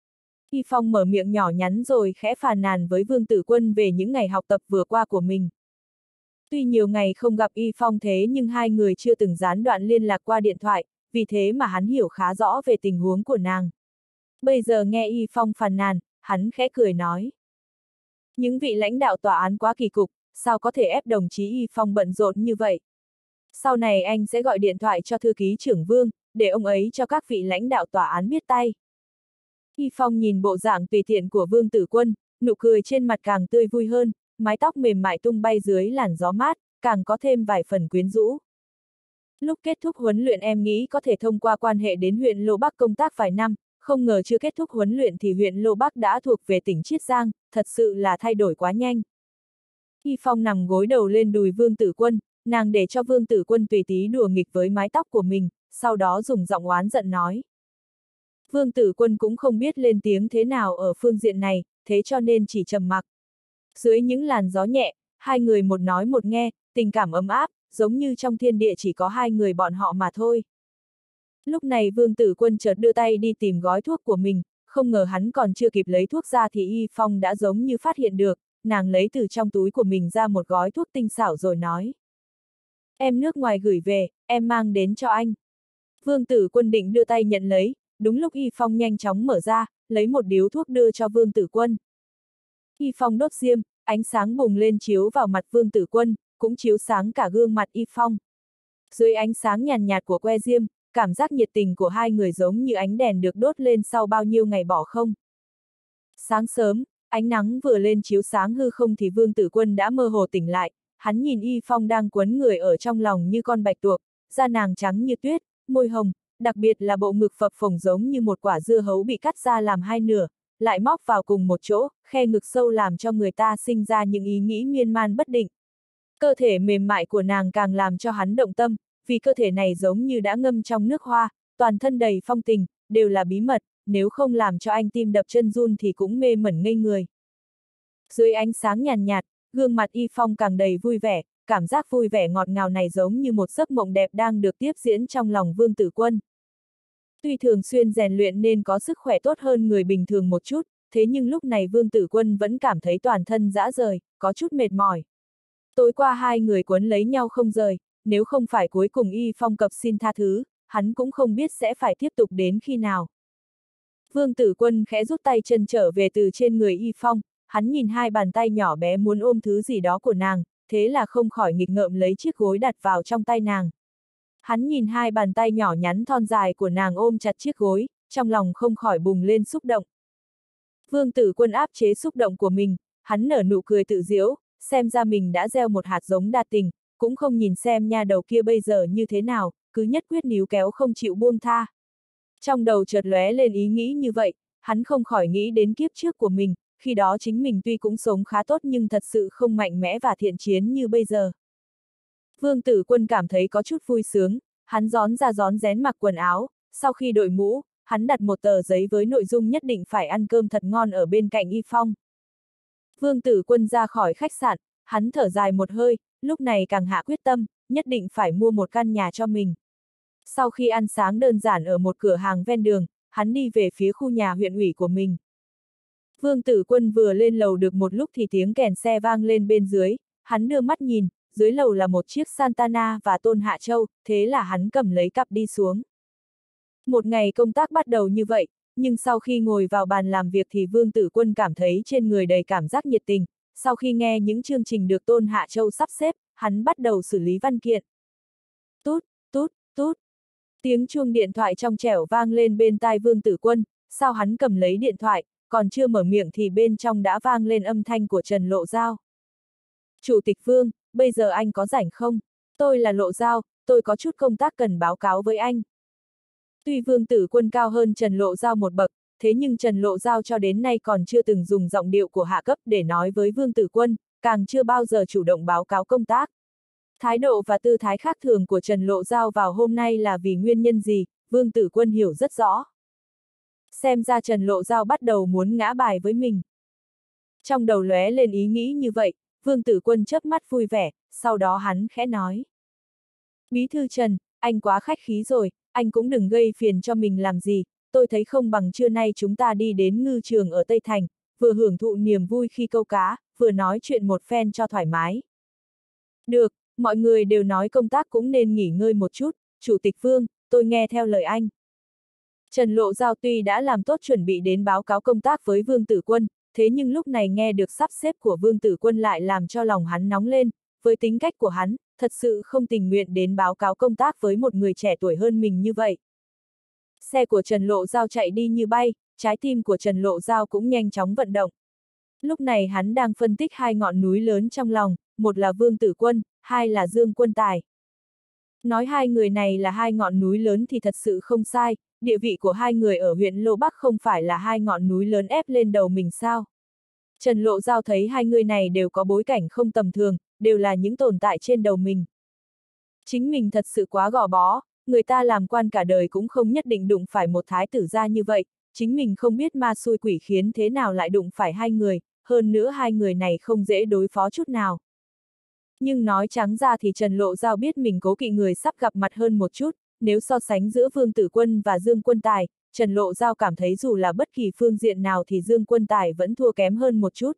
Y Phong mở miệng nhỏ nhắn rồi khẽ phàn nàn với Vương Tử Quân về những ngày học tập vừa qua của mình. Tuy nhiều ngày không gặp Y Phong thế nhưng hai người chưa từng gián đoạn liên lạc qua điện thoại, vì thế mà hắn hiểu khá rõ về tình huống của nàng. Bây giờ nghe Y Phong phàn nàn, hắn khẽ cười nói. Những vị lãnh đạo tòa án quá kỳ cục, sao có thể ép đồng chí Y Phong bận rộn như vậy? Sau này anh sẽ gọi điện thoại cho thư ký trưởng Vương, để ông ấy cho các vị lãnh đạo tòa án biết tay. Y Phong nhìn bộ dạng tùy tiện của Vương Tử Quân, nụ cười trên mặt càng tươi vui hơn, mái tóc mềm mại tung bay dưới làn gió mát, càng có thêm vài phần quyến rũ. Lúc kết thúc huấn luyện em nghĩ có thể thông qua quan hệ đến huyện Lô Bắc công tác vài năm, không ngờ chưa kết thúc huấn luyện thì huyện Lô Bắc đã thuộc về tỉnh Chiết Giang, thật sự là thay đổi quá nhanh. Y Phong nằm gối đầu lên đùi Vương Tử Quân, nàng để cho Vương Tử Quân tùy tí đùa nghịch với mái tóc của mình, sau đó dùng giọng oán giận nói. Vương Tử Quân cũng không biết lên tiếng thế nào ở phương diện này, thế cho nên chỉ trầm mặc. Dưới những làn gió nhẹ, hai người một nói một nghe, tình cảm ấm áp, giống như trong thiên địa chỉ có hai người bọn họ mà thôi. Lúc này Vương Tử Quân chợt đưa tay đi tìm gói thuốc của mình, không ngờ hắn còn chưa kịp lấy thuốc ra thì Y Phong đã giống như phát hiện được, nàng lấy từ trong túi của mình ra một gói thuốc tinh xảo rồi nói. Em nước ngoài gửi về, em mang đến cho anh. Vương Tử Quân định đưa tay nhận lấy, đúng lúc Y Phong nhanh chóng mở ra, lấy một điếu thuốc đưa cho Vương Tử Quân. Y Phong đốt diêm, ánh sáng bùng lên chiếu vào mặt Vương Tử Quân, cũng chiếu sáng cả gương mặt Y Phong. Dưới ánh sáng nhàn nhạt của que diêm, cảm giác nhiệt tình của hai người giống như ánh đèn được đốt lên sau bao nhiêu ngày bỏ không. Sáng sớm, ánh nắng vừa lên chiếu sáng hư không thì Vương Tử Quân đã mơ hồ tỉnh lại, hắn nhìn Y Phong đang quấn người ở trong lòng như con bạch tuộc, da nàng trắng như tuyết, môi hồng, đặc biệt là bộ ngực phập phồng giống như một quả dưa hấu bị cắt ra làm hai nửa, lại móc vào cùng một chỗ, khe ngực sâu làm cho người ta sinh ra những ý nghĩ miên man bất định. Cơ thể mềm mại của nàng càng làm cho hắn động tâm, vì cơ thể này giống như đã ngâm trong nước hoa, toàn thân đầy phong tình, đều là bí mật, nếu không làm cho anh tim đập chân run thì cũng mê mẩn ngây người. Dưới ánh sáng nhàn nhạt, gương mặt Y Phong càng đầy vui vẻ, cảm giác vui vẻ ngọt ngào này giống như một giấc mộng đẹp đang được tiếp diễn trong lòng Vương Tử Quân. Tuy thường xuyên rèn luyện nên có sức khỏe tốt hơn người bình thường một chút, thế nhưng lúc này Vương Tử Quân vẫn cảm thấy toàn thân rã rời, có chút mệt mỏi. Tối qua hai người quấn lấy nhau không rời, nếu không phải cuối cùng Y Phong cập xin tha thứ, hắn cũng không biết sẽ phải tiếp tục đến khi nào. Vương Tử Quân khẽ rút tay chân trở về từ trên người Y Phong, hắn nhìn hai bàn tay nhỏ bé muốn ôm thứ gì đó của nàng, thế là không khỏi nghịch ngợm lấy chiếc gối đặt vào trong tay nàng. Hắn nhìn hai bàn tay nhỏ nhắn thon dài của nàng ôm chặt chiếc gối, trong lòng không khỏi bùng lên xúc động. Vương Tử Quân áp chế xúc động của mình, hắn nở nụ cười tự giễu, xem ra mình đã gieo một hạt giống đa tình, cũng không nhìn xem nha đầu kia bây giờ như thế nào, cứ nhất quyết níu kéo không chịu buông tha. Trong đầu chợt lóe lên ý nghĩ như vậy, hắn không khỏi nghĩ đến kiếp trước của mình, khi đó chính mình tuy cũng sống khá tốt nhưng thật sự không mạnh mẽ và thiện chiến như bây giờ. Vương Tử Quân cảm thấy có chút vui sướng, hắn rón ra rón rén mặc quần áo, sau khi đội mũ, hắn đặt một tờ giấy với nội dung nhất định phải ăn cơm thật ngon ở bên cạnh Y Phong. Vương Tử Quân ra khỏi khách sạn, hắn thở dài một hơi, lúc này càng hạ quyết tâm, nhất định phải mua một căn nhà cho mình. Sau khi ăn sáng đơn giản ở một cửa hàng ven đường, hắn đi về phía khu nhà huyện ủy của mình. Vương Tử Quân vừa lên lầu được một lúc thì tiếng kèn xe vang lên bên dưới, hắn đưa mắt nhìn, dưới lầu là một chiếc Santana và Tôn Hạ Châu, thế là hắn cầm lấy cặp đi xuống. Một ngày công tác bắt đầu như vậy, nhưng sau khi ngồi vào bàn làm việc thì Vương Tử Quân cảm thấy trên người đầy cảm giác nhiệt tình, sau khi nghe những chương trình được Tôn Hạ Châu sắp xếp, hắn bắt đầu xử lý văn kiện. Tút, tút, tút. Tiếng chuông điện thoại trong trẻo vang lên bên tai Vương Tử Quân, sao hắn cầm lấy điện thoại, còn chưa mở miệng thì bên trong đã vang lên âm thanh của Trần Lộ Giao. Chủ tịch Vương, bây giờ anh có rảnh không? Tôi là Lộ Giao, tôi có chút công tác cần báo cáo với anh. Tuy Vương Tử Quân cao hơn Trần Lộ Giao một bậc, thế nhưng Trần Lộ Giao cho đến nay còn chưa từng dùng giọng điệu của hạ cấp để nói với Vương Tử Quân, càng chưa bao giờ chủ động báo cáo công tác. Thái độ và tư thái khác thường của Trần Lộ Giao vào hôm nay là vì nguyên nhân gì, Vương Tử Quân hiểu rất rõ. Xem ra Trần Lộ Giao bắt đầu muốn ngã bài với mình. Trong đầu lóe lên ý nghĩ như vậy, Vương Tử Quân chớp mắt vui vẻ, sau đó hắn khẽ nói. Bí thư Trần, anh quá khách khí rồi, anh cũng đừng gây phiền cho mình làm gì, tôi thấy không bằng trưa nay chúng ta đi đến ngư trường ở Tây Thành, vừa hưởng thụ niềm vui khi câu cá, vừa nói chuyện một phen cho thoải mái. Được, mọi người đều nói công tác cũng nên nghỉ ngơi một chút, Chủ tịch Vương, tôi nghe theo lời anh. Trần Lộ Giao tuy đã làm tốt chuẩn bị đến báo cáo công tác với Vương Tử Quân, thế nhưng lúc này nghe được sắp xếp của Vương Tử Quân lại làm cho lòng hắn nóng lên, với tính cách của hắn, thật sự không tình nguyện đến báo cáo công tác với một người trẻ tuổi hơn mình như vậy. Xe của Trần Lộ Giao chạy đi như bay, trái tim của Trần Lộ Giao cũng nhanh chóng vận động. Lúc này hắn đang phân tích hai ngọn núi lớn trong lòng, một là Vương Tử Quân, hai là Dương Quân Tài. Nói hai người này là hai ngọn núi lớn thì thật sự không sai, địa vị của hai người ở huyện Lô Bắc không phải là hai ngọn núi lớn ép lên đầu mình sao. Trần Lộ Giao thấy hai người này đều có bối cảnh không tầm thường, đều là những tồn tại trên đầu mình. Chính mình thật sự quá gò bó, người ta làm quan cả đời cũng không nhất định đụng phải một thái tử gia như vậy, chính mình không biết ma xui quỷ khiến thế nào lại đụng phải hai người, hơn nữa hai người này không dễ đối phó chút nào. Nhưng nói trắng ra thì Trần Lộ Giao biết mình cố kỵ người sắp gặp mặt hơn một chút, nếu so sánh giữa Vương Tử Quân và Dương Quân Tài, Trần Lộ Giao cảm thấy dù là bất kỳ phương diện nào thì Dương Quân Tài vẫn thua kém hơn một chút.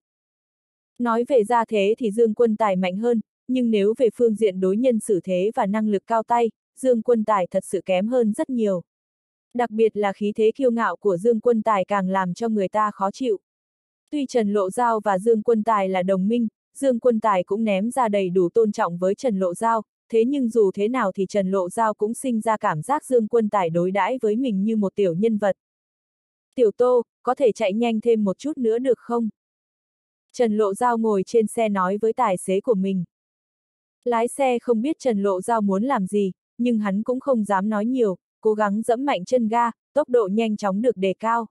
Nói về gia thế thì Dương Quân Tài mạnh hơn, nhưng nếu về phương diện đối nhân xử thế và năng lực cao tay, Dương Quân Tài thật sự kém hơn rất nhiều. Đặc biệt là khí thế kiêu ngạo của Dương Quân Tài càng làm cho người ta khó chịu. Tuy Trần Lộ Giao và Dương Quân Tài là đồng minh, Dương Quân Tài cũng ném ra đầy đủ tôn trọng với Trần Lộ Giao, thế nhưng dù thế nào thì Trần Lộ Giao cũng sinh ra cảm giác Dương Quân Tài đối đãi với mình như một tiểu nhân vật. Tiểu Tô, có thể chạy nhanh thêm một chút nữa được không? Trần Lộ Giao ngồi trên xe nói với tài xế của mình. Lái xe không biết Trần Lộ Giao muốn làm gì, nhưng hắn cũng không dám nói nhiều, cố gắng dẫm mạnh chân ga, tốc độ nhanh chóng được đề cao.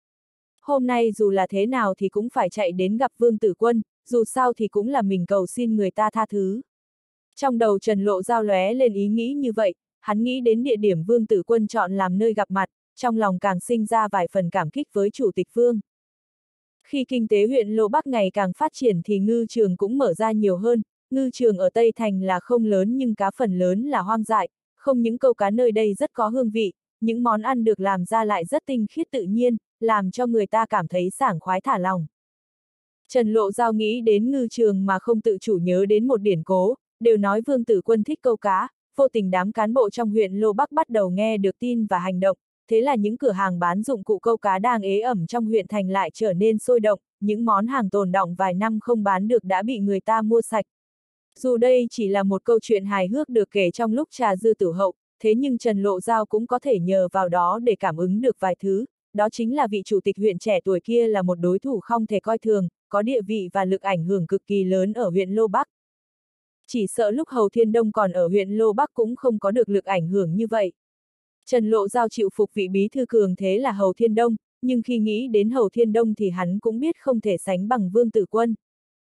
Hôm nay dù là thế nào thì cũng phải chạy đến gặp Vương Tử Quân, dù sao thì cũng là mình cầu xin người ta tha thứ. Trong đầu Trần Lộ Giao lóe lên ý nghĩ như vậy, hắn nghĩ đến địa điểm Vương Tử Quân chọn làm nơi gặp mặt, trong lòng càng sinh ra vài phần cảm kích với Chủ tịch Vương. Khi kinh tế huyện Lô Bắc ngày càng phát triển thì ngư trường cũng mở ra nhiều hơn, ngư trường ở Tây Thành là không lớn nhưng cá phần lớn là hoang dại, không những câu cá nơi đây rất có hương vị, những món ăn được làm ra lại rất tinh khiết tự nhiên, làm cho người ta cảm thấy sảng khoái thả lòng. Trần Lộ Giao nghĩ đến ngư trường mà không tự chủ nhớ đến một điển cố, đều nói Vương Tử Quân thích câu cá, vô tình đám cán bộ trong huyện Lô Bắc bắt đầu nghe được tin và hành động, thế là những cửa hàng bán dụng cụ câu cá đang ế ẩm trong huyện thành lại trở nên sôi động, những món hàng tồn đọng vài năm không bán được đã bị người ta mua sạch. Dù đây chỉ là một câu chuyện hài hước được kể trong lúc trà dư tử hậu, thế nhưng Trần Lộ Giao cũng có thể nhờ vào đó để cảm ứng được vài thứ, đó chính là vị chủ tịch huyện trẻ tuổi kia là một đối thủ không thể coi thường, có địa vị và lực ảnh hưởng cực kỳ lớn ở huyện Lô Bắc. Chỉ sợ lúc Hầu Thiên Đông còn ở huyện Lô Bắc cũng không có được lực ảnh hưởng như vậy. Trần Lộ Giao chịu phục vị bí thư cường thế là Hầu Thiên Đông, nhưng khi nghĩ đến Hầu Thiên Đông thì hắn cũng biết không thể sánh bằng Vương Tử Quân.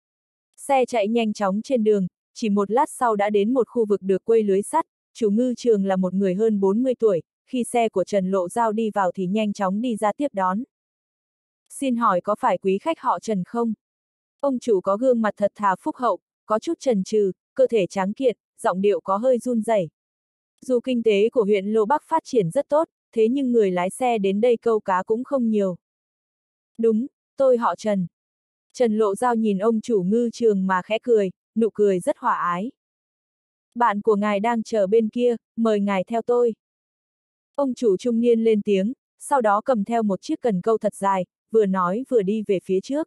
Xe chạy nhanh chóng trên đường, chỉ một lát sau đã đến một khu vực được quây lưới sắt, chủ ngư trường là một người hơn bốn mươi tuổi, khi xe của Trần Lộ Giao đi vào thì nhanh chóng đi ra tiếp đón. Xin hỏi có phải quý khách họ Trần không? Ông chủ có gương mặt thật thà phúc hậu, có chút chần chừ, cơ thể tráng kiện, giọng điệu có hơi run rẩy. Dù kinh tế của huyện Lô Bắc phát triển rất tốt, thế nhưng người lái xe đến đây câu cá cũng không nhiều. Đúng, tôi họ Trần. Trần Lộ Giao nhìn ông chủ ngư trường mà khẽ cười, nụ cười rất hòa ái. Bạn của ngài đang chờ bên kia, mời ngài theo tôi. Ông chủ trung niên lên tiếng, sau đó cầm theo một chiếc cần câu thật dài, vừa nói vừa đi về phía trước.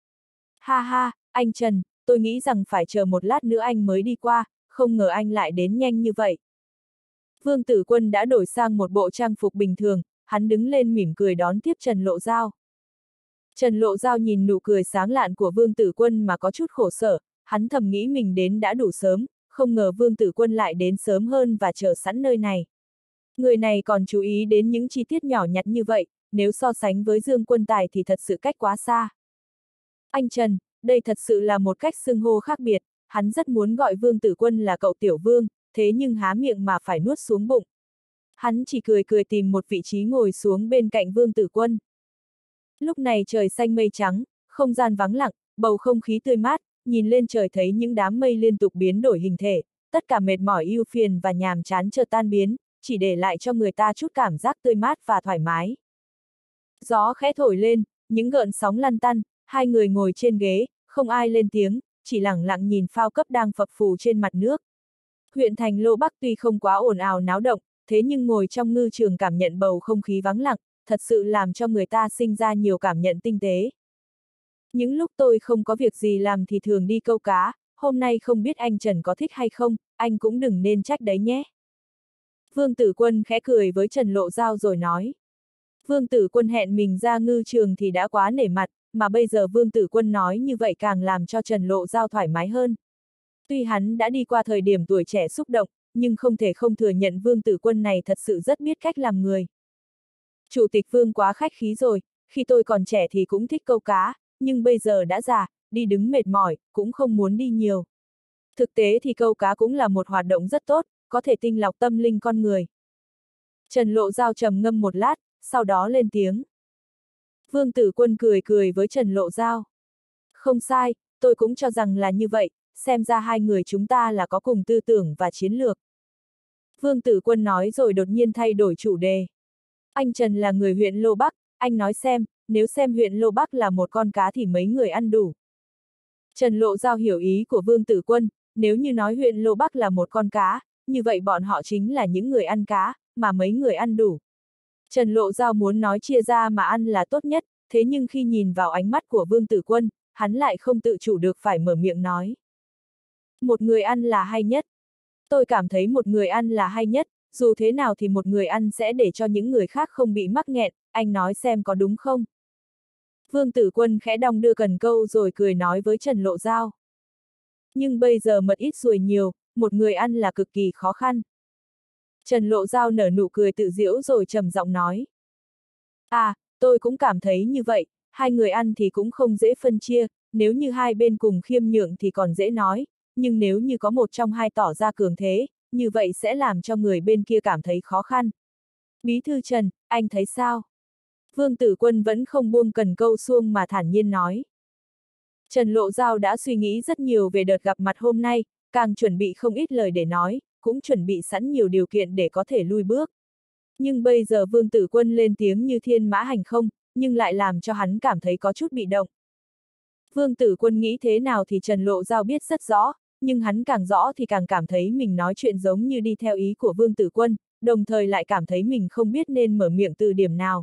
Ha ha, anh Trần, tôi nghĩ rằng phải chờ một lát nữa anh mới đi qua, không ngờ anh lại đến nhanh như vậy. Vương Tử Quân đã đổi sang một bộ trang phục bình thường, hắn đứng lên mỉm cười đón tiếp Trần Lộ Giao. Trần Lộ Giao nhìn nụ cười sáng lạn của Vương Tử Quân mà có chút khổ sở, hắn thầm nghĩ mình đến đã đủ sớm, không ngờ Vương Tử Quân lại đến sớm hơn và chờ sẵn nơi này. Người này còn chú ý đến những chi tiết nhỏ nhặt như vậy, nếu so sánh với Dương Quân Tài thì thật sự cách quá xa. Anh Trần, đây thật sự là một cách xưng hô khác biệt, hắn rất muốn gọi Vương Tử Quân là cậu Tiểu Vương, thế nhưng há miệng mà phải nuốt xuống bụng. Hắn chỉ cười cười tìm một vị trí ngồi xuống bên cạnh Vương Tử Quân. Lúc này trời xanh mây trắng, không gian vắng lặng, bầu không khí tươi mát, nhìn lên trời thấy những đám mây liên tục biến đổi hình thể, tất cả mệt mỏi ưu phiền và nhàm chán chợt tan biến, chỉ để lại cho người ta chút cảm giác tươi mát và thoải mái. Gió khẽ thổi lên, những gợn sóng lăn tăn, hai người ngồi trên ghế, không ai lên tiếng, chỉ lẳng lặng nhìn phao cấp đang phập phù trên mặt nước. Huyện thành Lô Bắc tuy không quá ồn ào náo động, thế nhưng ngồi trong ngư trường cảm nhận bầu không khí vắng lặng, thật sự làm cho người ta sinh ra nhiều cảm nhận tinh tế. Những lúc tôi không có việc gì làm thì thường đi câu cá, hôm nay không biết anh Trần có thích hay không, anh cũng đừng nên trách đấy nhé. Vương Tử Quân khẽ cười với Trần Lộ Giao rồi nói. Vương Tử Quân hẹn mình ra ngư trường thì đã quá nể mặt, mà bây giờ Vương Tử Quân nói như vậy càng làm cho Trần Lộ Giao thoải mái hơn. Tuy hắn đã đi qua thời điểm tuổi trẻ xúc động, nhưng không thể không thừa nhận Vương Tử Quân này thật sự rất biết cách làm người. Chủ tịch Vương quá khách khí rồi, khi tôi còn trẻ thì cũng thích câu cá, nhưng bây giờ đã già, đi đứng mệt mỏi, cũng không muốn đi nhiều. Thực tế thì câu cá cũng là một hoạt động rất tốt, có thể tinh lọc tâm linh con người. Trần Lộ Giao trầm ngâm một lát, sau đó lên tiếng. Vương Tử Quân cười cười với Trần Lộ Giao. Không sai, tôi cũng cho rằng là như vậy, xem ra hai người chúng ta là có cùng tư tưởng và chiến lược. Vương Tử Quân nói rồi đột nhiên thay đổi chủ đề. Anh Trần là người huyện Lô Bắc, anh nói xem, nếu xem huyện Lô Bắc là một con cá thì mấy người ăn đủ. Trần Lộ Giao hiểu ý của Vương Tử Quân, nếu như nói huyện Lô Bắc là một con cá, như vậy bọn họ chính là những người ăn cá, mà mấy người ăn đủ. Trần Lộ Giao muốn nói chia ra mà ăn là tốt nhất, thế nhưng khi nhìn vào ánh mắt của Vương Tử Quân, hắn lại không tự chủ được phải mở miệng nói. Một người ăn là hay nhất. Tôi cảm thấy một người ăn là hay nhất, dù thế nào thì một người ăn sẽ để cho những người khác không bị mắc nghẹn, anh nói xem có đúng không? Vương Tử Quân khẽ đong đưa cần câu rồi cười nói với Trần Lộ Giao. Nhưng bây giờ mật ít ruồi nhiều, một người ăn là cực kỳ khó khăn. Trần Lộ Giao nở nụ cười tự giễu rồi trầm giọng nói. À, tôi cũng cảm thấy như vậy, hai người ăn thì cũng không dễ phân chia, nếu như hai bên cùng khiêm nhượng thì còn dễ nói, nhưng nếu như có một trong hai tỏ ra cường thế, như vậy sẽ làm cho người bên kia cảm thấy khó khăn. Bí thư Trần, anh thấy sao? Vương Tử Quân vẫn không buông cần câu xuông mà thản nhiên nói. Trần Lộ Giao đã suy nghĩ rất nhiều về đợt gặp mặt hôm nay, càng chuẩn bị không ít lời để nói, cũng chuẩn bị sẵn nhiều điều kiện để có thể lui bước. Nhưng bây giờ Vương Tử Quân lên tiếng như thiên mã hành không, nhưng lại làm cho hắn cảm thấy có chút bị động. Vương Tử Quân nghĩ thế nào thì Trần Lộ Giao biết rất rõ, nhưng hắn càng rõ thì càng cảm thấy mình nói chuyện giống như đi theo ý của Vương Tử Quân, đồng thời lại cảm thấy mình không biết nên mở miệng từ điểm nào.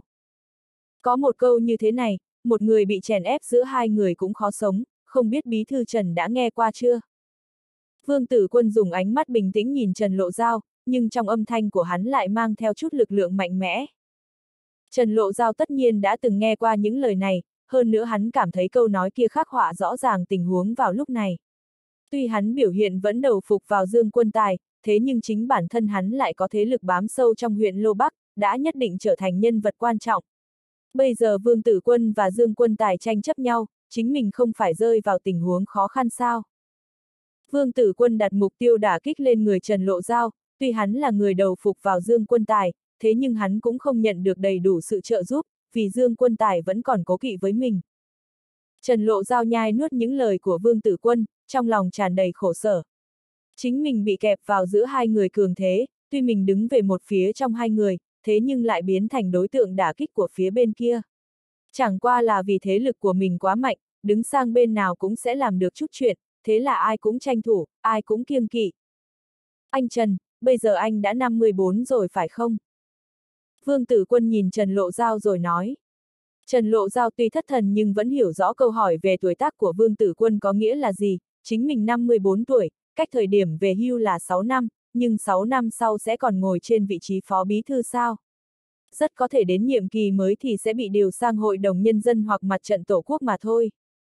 Có một câu như thế này, một người bị chèn ép giữa hai người cũng khó sống, không biết bí thư Trần đã nghe qua chưa? Vương Tử Quân dùng ánh mắt bình tĩnh nhìn Trần Lộ Giao, nhưng trong âm thanh của hắn lại mang theo chút lực lượng mạnh mẽ. Trần Lộ Giao tất nhiên đã từng nghe qua những lời này, hơn nữa hắn cảm thấy câu nói kia khắc họa rõ ràng tình huống vào lúc này. Tuy hắn biểu hiện vẫn đầu phục vào Dương Quân Tài, thế nhưng chính bản thân hắn lại có thế lực bám sâu trong huyện Lô Bắc, đã nhất định trở thành nhân vật quan trọng. Bây giờ Vương Tử Quân và Dương Quân Tài tranh chấp nhau, chính mình không phải rơi vào tình huống khó khăn sao? Vương Tử Quân đặt mục tiêu đả kích lên người Trần Lộ Giao, tuy hắn là người đầu phục vào Dương Quân Tài, thế nhưng hắn cũng không nhận được đầy đủ sự trợ giúp, vì Dương Quân Tài vẫn còn cố kỵ với mình. Trần Lộ Giao nhai nuốt những lời của Vương Tử Quân, trong lòng tràn đầy khổ sở. Chính mình bị kẹp vào giữa hai người cường thế, tuy mình đứng về một phía trong hai người, thế nhưng lại biến thành đối tượng đả kích của phía bên kia. Chẳng qua là vì thế lực của mình quá mạnh, đứng sang bên nào cũng sẽ làm được chút chuyện, thế là ai cũng tranh thủ, ai cũng kiêng kỵ. Anh Trần, bây giờ anh đã năm mươi bốn rồi phải không? Vương Tử Quân nhìn Trần Lộ Giao rồi nói. Trần Lộ Giao tuy thất thần nhưng vẫn hiểu rõ câu hỏi về tuổi tác của Vương Tử Quân có nghĩa là gì, chính mình năm mươi bốn tuổi, cách thời điểm về hưu là sáu năm, nhưng sáu năm sau sẽ còn ngồi trên vị trí phó bí thư sao? Rất có thể đến nhiệm kỳ mới thì sẽ bị điều sang Hội đồng Nhân dân hoặc Mặt trận Tổ quốc mà thôi.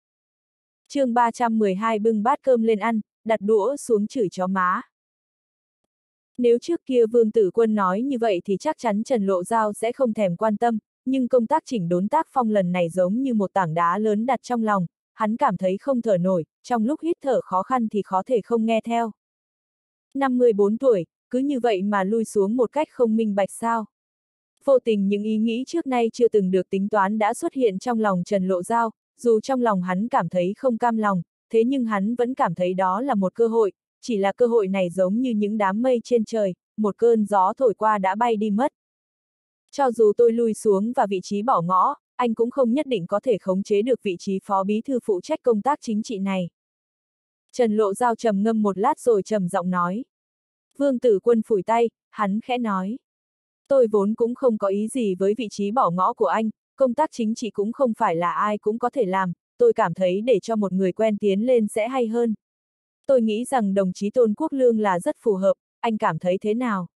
chương ba trăm mười hai bưng bát cơm lên ăn, đặt đũa xuống chửi chó má. Nếu trước kia Vương Tử Quân nói như vậy thì chắc chắn Trần Lộ Giao sẽ không thèm quan tâm, nhưng công tác chỉnh đốn tác phong lần này giống như một tảng đá lớn đặt trong lòng, hắn cảm thấy không thở nổi, trong lúc hít thở khó khăn thì khó thể không nghe theo. năm mươi bốn tuổi, cứ như vậy mà lui xuống một cách không minh bạch sao? Vô tình những ý nghĩ trước nay chưa từng được tính toán đã xuất hiện trong lòng Trần Lộ Giao, dù trong lòng hắn cảm thấy không cam lòng, thế nhưng hắn vẫn cảm thấy đó là một cơ hội, chỉ là cơ hội này giống như những đám mây trên trời, một cơn gió thổi qua đã bay đi mất. Cho dù tôi lui xuống và vị trí bỏ ngõ, anh cũng không nhất định có thể khống chế được vị trí phó bí thư phụ trách công tác chính trị này. Trần Lộ Giao trầm ngâm một lát rồi trầm giọng nói. Vương Tử Quân phủi tay, hắn khẽ nói. Tôi vốn cũng không có ý gì với vị trí bỏ ngõ của anh, công tác chính trị cũng không phải là ai cũng có thể làm, tôi cảm thấy để cho một người quen tiến lên sẽ hay hơn. Tôi nghĩ rằng đồng chí Tôn Quốc Lương là rất phù hợp, anh cảm thấy thế nào?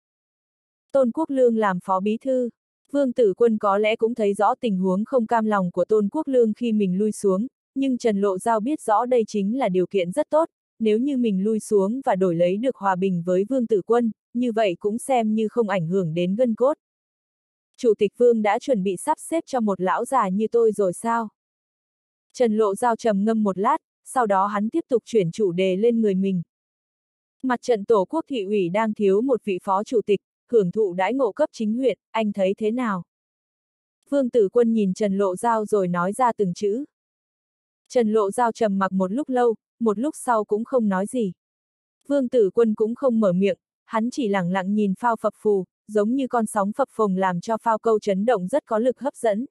Tôn Quốc Lương làm phó bí thư, Vương Tử Quân có lẽ cũng thấy rõ tình huống không cam lòng của Tôn Quốc Lương khi mình lui xuống, nhưng Trần Lộ Giao biết rõ đây chính là điều kiện rất tốt, nếu như mình lui xuống và đổi lấy được hòa bình với Vương Tử Quân, như vậy cũng xem như không ảnh hưởng đến gân cốt. Chủ tịch Vương đã chuẩn bị sắp xếp cho một lão già như tôi rồi sao? Trần Lộ Giao trầm ngâm một lát, sau đó hắn tiếp tục chuyển chủ đề lên người mình. Mặt trận Tổ quốc thị ủy đang thiếu một vị phó chủ tịch, hưởng thụ đãi ngộ cấp chính huyện, anh thấy thế nào? Vương Tử Quân nhìn Trần Lộ Giao rồi nói ra từng chữ. Trần Lộ Giao trầm mặc một lúc lâu, một lúc sau cũng không nói gì. Vương Tử Quân cũng không mở miệng, hắn chỉ lẳng lặng nhìn phao phập phù, giống như con sóng phập phồng làm cho phao câu chấn động rất có lực hấp dẫn.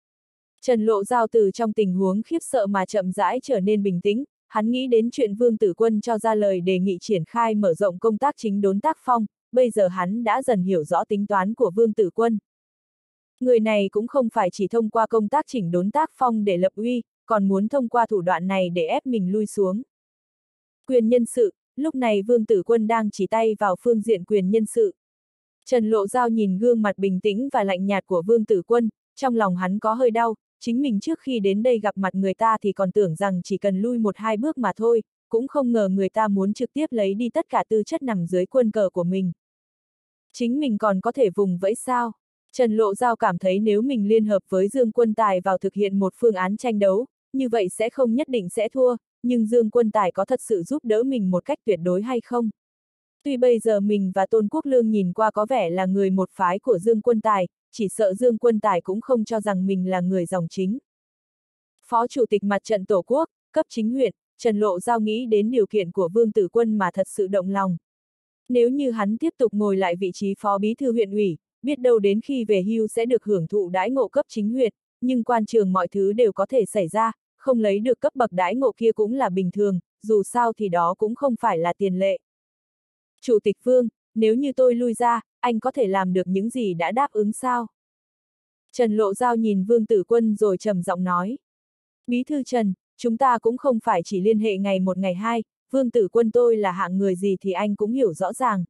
Trần Lộ Giao từ trong tình huống khiếp sợ mà chậm rãi trở nên bình tĩnh, hắn nghĩ đến chuyện Vương Tử Quân cho ra lời đề nghị triển khai mở rộng công tác chính đốn tác phong, bây giờ hắn đã dần hiểu rõ tính toán của Vương Tử Quân. Người này cũng không phải chỉ thông qua công tác chỉnh đốn tác phong để lập uy, còn muốn thông qua thủ đoạn này để ép mình lui xuống. Quyền nhân sự, lúc này Vương Tử Quân đang chỉ tay vào phương diện quyền nhân sự. Trần Lộ Giao nhìn gương mặt bình tĩnh và lạnh nhạt của Vương Tử Quân, trong lòng hắn có hơi đau, chính mình trước khi đến đây gặp mặt người ta thì còn tưởng rằng chỉ cần lui một hai bước mà thôi, cũng không ngờ người ta muốn trực tiếp lấy đi tất cả tư chất nằm dưới quân cờ của mình. Chính mình còn có thể vùng vẫy sao? Trần Lộ Giao cảm thấy nếu mình liên hợp với Dương Quân Tài vào thực hiện một phương án tranh đấu, như vậy sẽ không nhất định sẽ thua, nhưng Dương Quân Tài có thật sự giúp đỡ mình một cách tuyệt đối hay không? Tuy bây giờ mình và Tôn Quốc Lương nhìn qua có vẻ là người một phái của Dương Quân Tài, chỉ sợ Dương Quân Tài cũng không cho rằng mình là người dòng chính. Phó Chủ tịch Mặt trận Tổ quốc, cấp chính huyện, Trần Lộ Giao nghĩ đến điều kiện của Vương Tử Quân mà thật sự động lòng. Nếu như hắn tiếp tục ngồi lại vị trí phó bí thư huyện ủy, biết đâu đến khi về hưu sẽ được hưởng thụ đãi ngộ cấp chính huyện, nhưng quan trường mọi thứ đều có thể xảy ra, không lấy được cấp bậc đãi ngộ kia cũng là bình thường, dù sao thì đó cũng không phải là tiền lệ. Chủ tịch Vương, nếu như tôi lui ra, anh có thể làm được những gì đã đáp ứng sao? Trần Lộ Giao nhìn Vương Tử Quân rồi trầm giọng nói. Bí thư Trần, chúng ta cũng không phải chỉ liên hệ ngày một ngày hai, Vương Tử Quân tôi là hạng người gì thì anh cũng hiểu rõ ràng.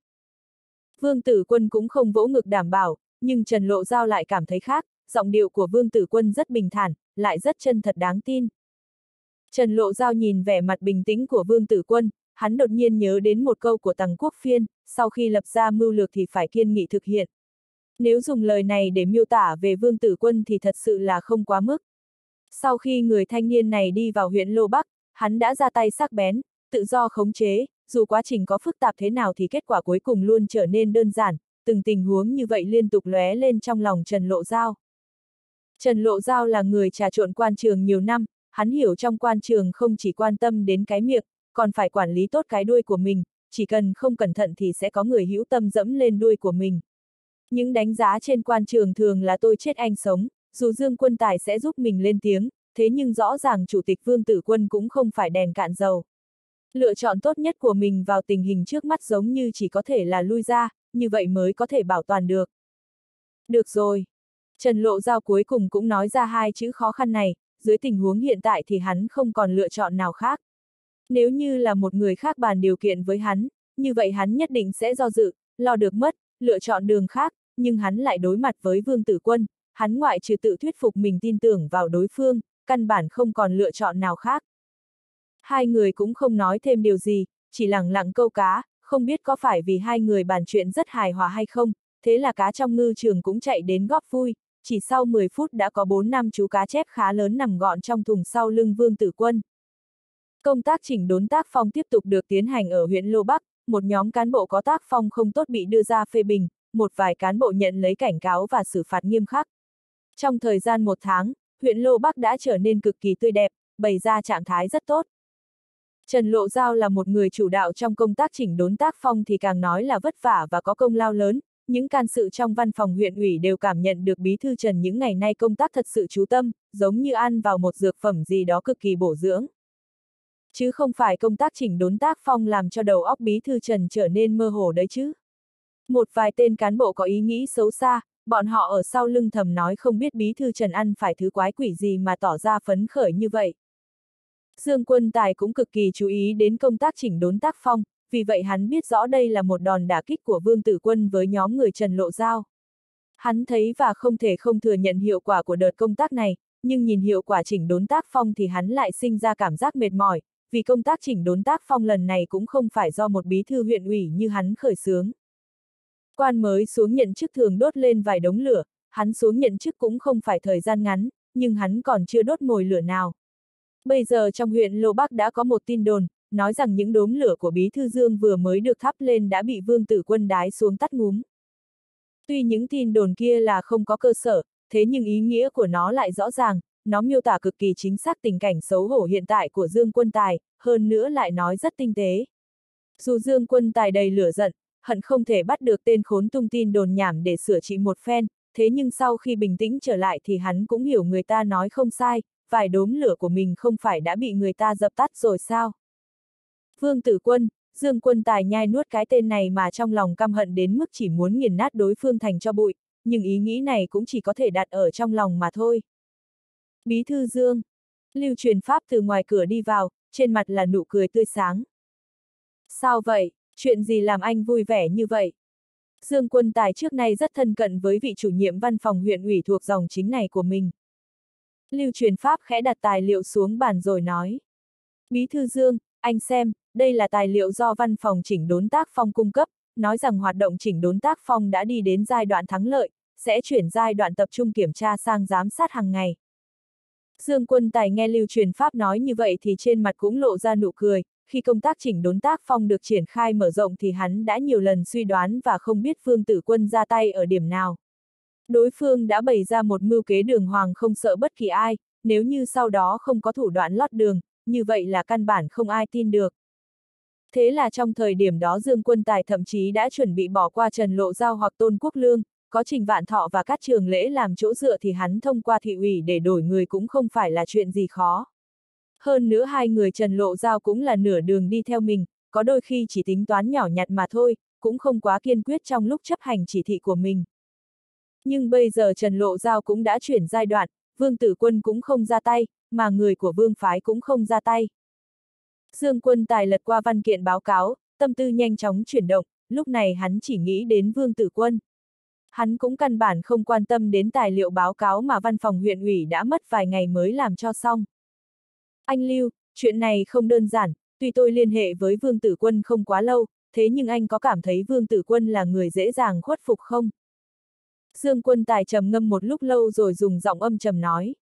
Vương Tử Quân cũng không vỗ ngực đảm bảo, nhưng Trần Lộ Giao lại cảm thấy khác, giọng điệu của Vương Tử Quân rất bình thản, lại rất chân thật đáng tin. Trần Lộ Giao nhìn vẻ mặt bình tĩnh của Vương Tử Quân, hắn đột nhiên nhớ đến một câu của Tằng Quốc Phiên, sau khi lập ra mưu lược thì phải kiên nghị thực hiện. Nếu dùng lời này để miêu tả về Vương Tử Quân thì thật sự là không quá mức. Sau khi người thanh niên này đi vào huyện Lô Bắc, hắn đã ra tay sắc bén, tự do khống chế, dù quá trình có phức tạp thế nào thì kết quả cuối cùng luôn trở nên đơn giản, từng tình huống như vậy liên tục lóe lên trong lòng Trần Lộ Giao. Trần Lộ Giao là người trà trộn quan trường nhiều năm, hắn hiểu trong quan trường không chỉ quan tâm đến cái miệng, còn phải quản lý tốt cái đuôi của mình, chỉ cần không cẩn thận thì sẽ có người hữu tâm dẫm lên đuôi của mình. Những đánh giá trên quan trường thường là tôi chết anh sống, dù Dương Quân Tài sẽ giúp mình lên tiếng, thế nhưng rõ ràng Chủ tịch Vương Tử Quân cũng không phải đèn cạn dầu. Lựa chọn tốt nhất của mình vào tình hình trước mắt giống như chỉ có thể là lui ra, như vậy mới có thể bảo toàn được. Được rồi. Trần Lộ Giao cuối cùng cũng nói ra hai chữ khó khăn này, dưới tình huống hiện tại thì hắn không còn lựa chọn nào khác. Nếu như là một người khác bàn điều kiện với hắn, như vậy hắn nhất định sẽ do dự, lo được mất, lựa chọn đường khác, nhưng hắn lại đối mặt với Vương Tử Quân, hắn ngoại trừ tự thuyết phục mình tin tưởng vào đối phương, căn bản không còn lựa chọn nào khác. Hai người cũng không nói thêm điều gì, chỉ lẳng lặng câu cá, không biết có phải vì hai người bàn chuyện rất hài hòa hay không, thế là cá trong ngư trường cũng chạy đến góp vui, chỉ sau mười phút đã có bốn năm chú cá chép khá lớn nằm gọn trong thùng sau lưng Vương Tử Quân. Công tác chỉnh đốn tác phong tiếp tục được tiến hành ở huyện Lô Bắc, một nhóm cán bộ có tác phong không tốt bị đưa ra phê bình, một vài cán bộ nhận lấy cảnh cáo và xử phạt nghiêm khắc. Trong thời gian một tháng, huyện Lô Bắc đã trở nên cực kỳ tươi đẹp, bày ra trạng thái rất tốt. Trần Lộ Giao là một người chủ đạo trong công tác chỉnh đốn tác phong thì càng nói là vất vả và có công lao lớn, những can sự trong văn phòng huyện ủy đều cảm nhận được bí thư Trần những ngày nay công tác thật sự chú tâm, giống như ăn vào một dược phẩm gì đó cực kỳ bổ dưỡng. Chứ không phải công tác chỉnh đốn tác phong làm cho đầu óc bí thư Trần trở nên mơ hồ đấy chứ. Một vài tên cán bộ có ý nghĩ xấu xa, bọn họ ở sau lưng thầm nói không biết bí thư Trần ăn phải thứ quái quỷ gì mà tỏ ra phấn khởi như vậy. Dương Quân Tài cũng cực kỳ chú ý đến công tác chỉnh đốn tác phong, vì vậy hắn biết rõ đây là một đòn đả kích của Vương Tử Quân với nhóm người Trần Lộ Giao. Hắn thấy và không thể không thừa nhận hiệu quả của đợt công tác này, nhưng nhìn hiệu quả chỉnh đốn tác phong thì hắn lại sinh ra cảm giác mệt mỏi, vì công tác chỉnh đốn tác phong lần này cũng không phải do một bí thư huyện ủy như hắn khởi xướng. Quan mới xuống nhận chức thường đốt lên vài đống lửa, hắn xuống nhận chức cũng không phải thời gian ngắn, nhưng hắn còn chưa đốt mồi lửa nào. Bây giờ trong huyện Lô Bắc đã có một tin đồn, nói rằng những đốm lửa của bí thư Dương vừa mới được thắp lên đã bị Vương Tử Quân đái xuống tắt ngúm. Tuy những tin đồn kia là không có cơ sở, thế nhưng ý nghĩa của nó lại rõ ràng, nó miêu tả cực kỳ chính xác tình cảnh xấu hổ hiện tại của Dương Quân Tài, hơn nữa lại nói rất tinh tế. Dù Dương Quân Tài đầy lửa giận, hận không thể bắt được tên khốn tung tin đồn nhảm để sửa trị một phen, thế nhưng sau khi bình tĩnh trở lại thì hắn cũng hiểu người ta nói không sai, vài đốm lửa của mình không phải đã bị người ta dập tắt rồi sao? Vương Tử Quân, Dương Quân Tài nhai nuốt cái tên này mà trong lòng căm hận đến mức chỉ muốn nghiền nát đối phương thành cho bụi, nhưng ý nghĩ này cũng chỉ có thể đặt ở trong lòng mà thôi. Bí thư Dương. Lưu Truyền Pháp từ ngoài cửa đi vào, trên mặt là nụ cười tươi sáng. Sao vậy? Chuyện gì làm anh vui vẻ như vậy? Dương Quân Tài trước nay rất thân cận với vị chủ nhiệm văn phòng huyện ủy thuộc dòng chính này của mình. Lưu Truyền Pháp khẽ đặt tài liệu xuống bàn rồi nói. Bí thư Dương, anh xem, đây là tài liệu do văn phòng chỉnh đốn tác phong cung cấp, nói rằng hoạt động chỉnh đốn tác phong đã đi đến giai đoạn thắng lợi, sẽ chuyển giai đoạn tập trung kiểm tra sang giám sát hàng ngày. Dương Quân Tài nghe Lưu Truyền Pháp nói như vậy thì trên mặt cũng lộ ra nụ cười, khi công tác chỉnh đốn tác phong được triển khai mở rộng thì hắn đã nhiều lần suy đoán và không biết Vương Tử Quân ra tay ở điểm nào. Đối phương đã bày ra một mưu kế đường hoàng không sợ bất kỳ ai, nếu như sau đó không có thủ đoạn lót đường, như vậy là căn bản không ai tin được. Thế là trong thời điểm đó Dương Quân Tài thậm chí đã chuẩn bị bỏ qua Trần Lộ Giao hoặc Tôn Quốc Lương, có Trình Vạn Thọ và Cát Trường Lễ làm chỗ dựa thì hắn thông qua thị ủy để đổi người cũng không phải là chuyện gì khó. Hơn nữa hai người Trần Lộ Giao cũng là nửa đường đi theo mình, có đôi khi chỉ tính toán nhỏ nhặt mà thôi, cũng không quá kiên quyết trong lúc chấp hành chỉ thị của mình. Nhưng bây giờ Trần Lộ Giao cũng đã chuyển giai đoạn, Vương Tử Quân cũng không ra tay, mà người của Vương phái cũng không ra tay. Dương Quân Tài lật qua văn kiện báo cáo, tâm tư nhanh chóng chuyển động, lúc này hắn chỉ nghĩ đến Vương Tử Quân. Hắn cũng căn bản không quan tâm đến tài liệu báo cáo mà văn phòng huyện ủy đã mất vài ngày mới làm cho xong. Anh Lưu, chuyện này không đơn giản, tuy tôi liên hệ với Vương Tử Quân không quá lâu, thế nhưng anh có cảm thấy Vương Tử Quân là người dễ dàng khuất phục không? Dương Quân Tài trầm ngâm một lúc lâu rồi dùng giọng âm trầm nói.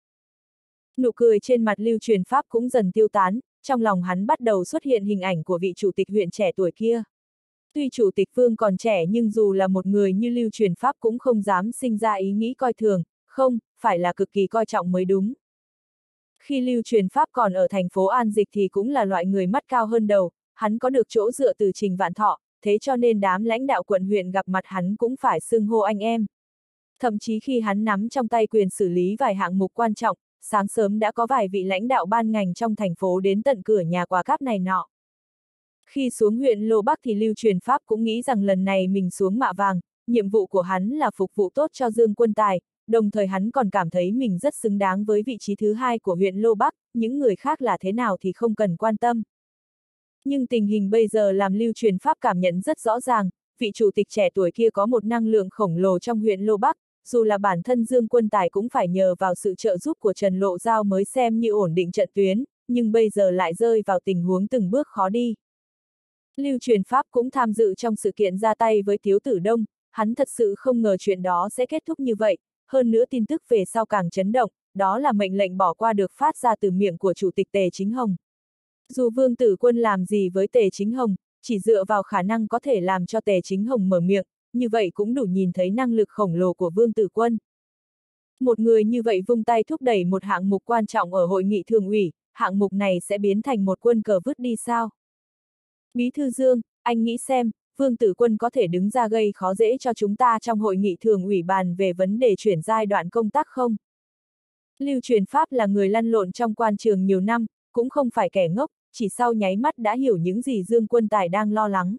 Nụ cười trên mặt Lưu Truyền Pháp cũng dần tiêu tán, trong lòng hắn bắt đầu xuất hiện hình ảnh của vị chủ tịch huyện trẻ tuổi kia. Tuy chủ tịch Vương còn trẻ nhưng dù là một người như Lưu Truyền Pháp cũng không dám sinh ra ý nghĩ coi thường, không, phải là cực kỳ coi trọng mới đúng. Khi Lưu Truyền Pháp còn ở thành phố An Dịch thì cũng là loại người mắt cao hơn đầu, hắn có được chỗ dựa từ Trình Vạn Thọ, thế cho nên đám lãnh đạo quận huyện gặp mặt hắn cũng phải xưng hô anh em. Thậm chí khi hắn nắm trong tay quyền xử lý vài hạng mục quan trọng, sáng sớm đã có vài vị lãnh đạo ban ngành trong thành phố đến tận cửa nhà quà cáp này nọ. Khi xuống huyện Lô Bắc thì Lưu Truyền Pháp cũng nghĩ rằng lần này mình xuống Mạ Vàng, nhiệm vụ của hắn là phục vụ tốt cho Dương Quân Tài, đồng thời hắn còn cảm thấy mình rất xứng đáng với vị trí thứ hai của huyện Lô Bắc, những người khác là thế nào thì không cần quan tâm. Nhưng tình hình bây giờ làm Lưu Truyền Pháp cảm nhận rất rõ ràng, vị chủ tịch trẻ tuổi kia có một năng lượng khổng lồ trong huyện Lô Bắc, dù là bản thân Dương Quân Tài cũng phải nhờ vào sự trợ giúp của Trần Lộ Giao mới xem như ổn định trận tuyến, nhưng bây giờ lại rơi vào tình huống từng bước khó đi. Lưu Truyền Pháp cũng tham dự trong sự kiện ra tay với Tiếu Tử Đông, hắn thật sự không ngờ chuyện đó sẽ kết thúc như vậy, hơn nữa tin tức về sau càng chấn động, đó là mệnh lệnh bỏ qua được phát ra từ miệng của Chủ tịch Tề Chính Hồng. Dù Vương Tử Quân làm gì với Tề Chính Hồng, chỉ dựa vào khả năng có thể làm cho Tề Chính Hồng mở miệng, như vậy cũng đủ nhìn thấy năng lực khổng lồ của Vương Tử Quân. Một người như vậy vung tay thúc đẩy một hạng mục quan trọng ở hội nghị thường ủy, hạng mục này sẽ biến thành một quân cờ vứt đi sao? Bí thư Dương, anh nghĩ xem, Vương Tử Quân có thể đứng ra gây khó dễ cho chúng ta trong hội nghị thường ủy bàn về vấn đề chuyển giai đoạn công tác không? Lưu Truyền Pháp là người lăn lộn trong quan trường nhiều năm, cũng không phải kẻ ngốc, chỉ sau nháy mắt đã hiểu những gì Dương Quân Tài đang lo lắng.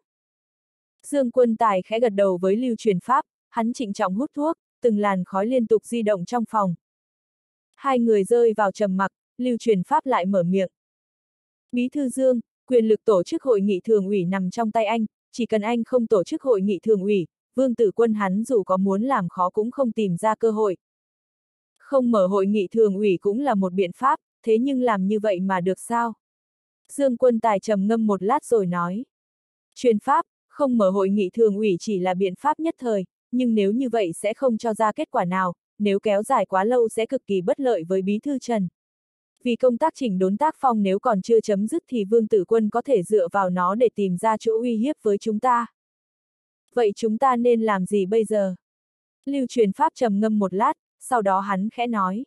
Dương Quân Tài khẽ gật đầu với Lưu Truyền Pháp, hắn trịnh trọng hút thuốc, từng làn khói liên tục di động trong phòng. Hai người rơi vào trầm mặc, Lưu Truyền Pháp lại mở miệng. Bí thư Dương, quyền lực tổ chức hội nghị thường ủy nằm trong tay anh, chỉ cần anh không tổ chức hội nghị thường ủy, Vương Tử Quân hắn dù có muốn làm khó cũng không tìm ra cơ hội. Không mở hội nghị thường ủy cũng là một biện pháp, thế nhưng làm như vậy mà được sao? Dương Quân Tài trầm ngâm một lát rồi nói. Truyền pháp, không mở hội nghị thường ủy chỉ là biện pháp nhất thời, nhưng nếu như vậy sẽ không cho ra kết quả nào, nếu kéo dài quá lâu sẽ cực kỳ bất lợi với Bí thư Trần. Vì công tác chỉnh đốn tác phong nếu còn chưa chấm dứt thì Vương Tử Quân có thể dựa vào nó để tìm ra chỗ uy hiếp với chúng ta. Vậy chúng ta nên làm gì bây giờ? Lưu Truyền Pháp trầm ngâm một lát, sau đó hắn khẽ nói.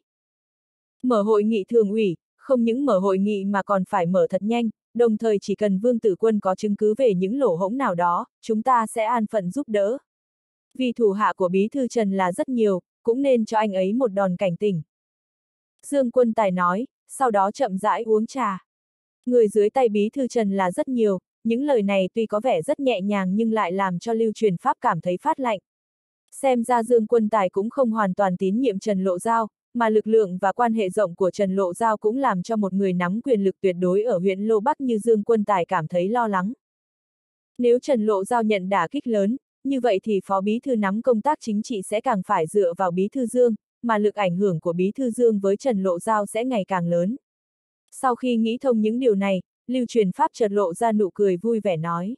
Mở hội nghị thường ủy, không những mở hội nghị mà còn phải mở thật nhanh, đồng thời chỉ cần Vương Tử Quân có chứng cứ về những lỗ hổng nào đó, chúng ta sẽ an phận giúp đỡ. Vì thủ hạ của Bí thư Trần là rất nhiều, cũng nên cho anh ấy một đòn cảnh tỉnh. Dương Quân Tài nói, sau đó chậm rãi uống trà. Người dưới tay Bí thư Trần là rất nhiều, những lời này tuy có vẻ rất nhẹ nhàng nhưng lại làm cho Lưu Truyền Pháp cảm thấy phát lạnh. Xem ra Dương Quân Tài cũng không hoàn toàn tín nhiệm Trần Lộ Giao, mà lực lượng và quan hệ rộng của Trần Lộ Giao cũng làm cho một người nắm quyền lực tuyệt đối ở huyện Lô Bắc như Dương Quân Tài cảm thấy lo lắng. Nếu Trần Lộ Giao nhận đả kích lớn, như vậy thì Phó Bí thư nắm công tác chính trị sẽ càng phải dựa vào Bí thư Dương, mà lực ảnh hưởng của Bí thư Dương với Trần Lộ Giao sẽ ngày càng lớn. Sau khi nghĩ thông những điều này, Lưu Truyền Pháp chợt lộ ra nụ cười vui vẻ nói.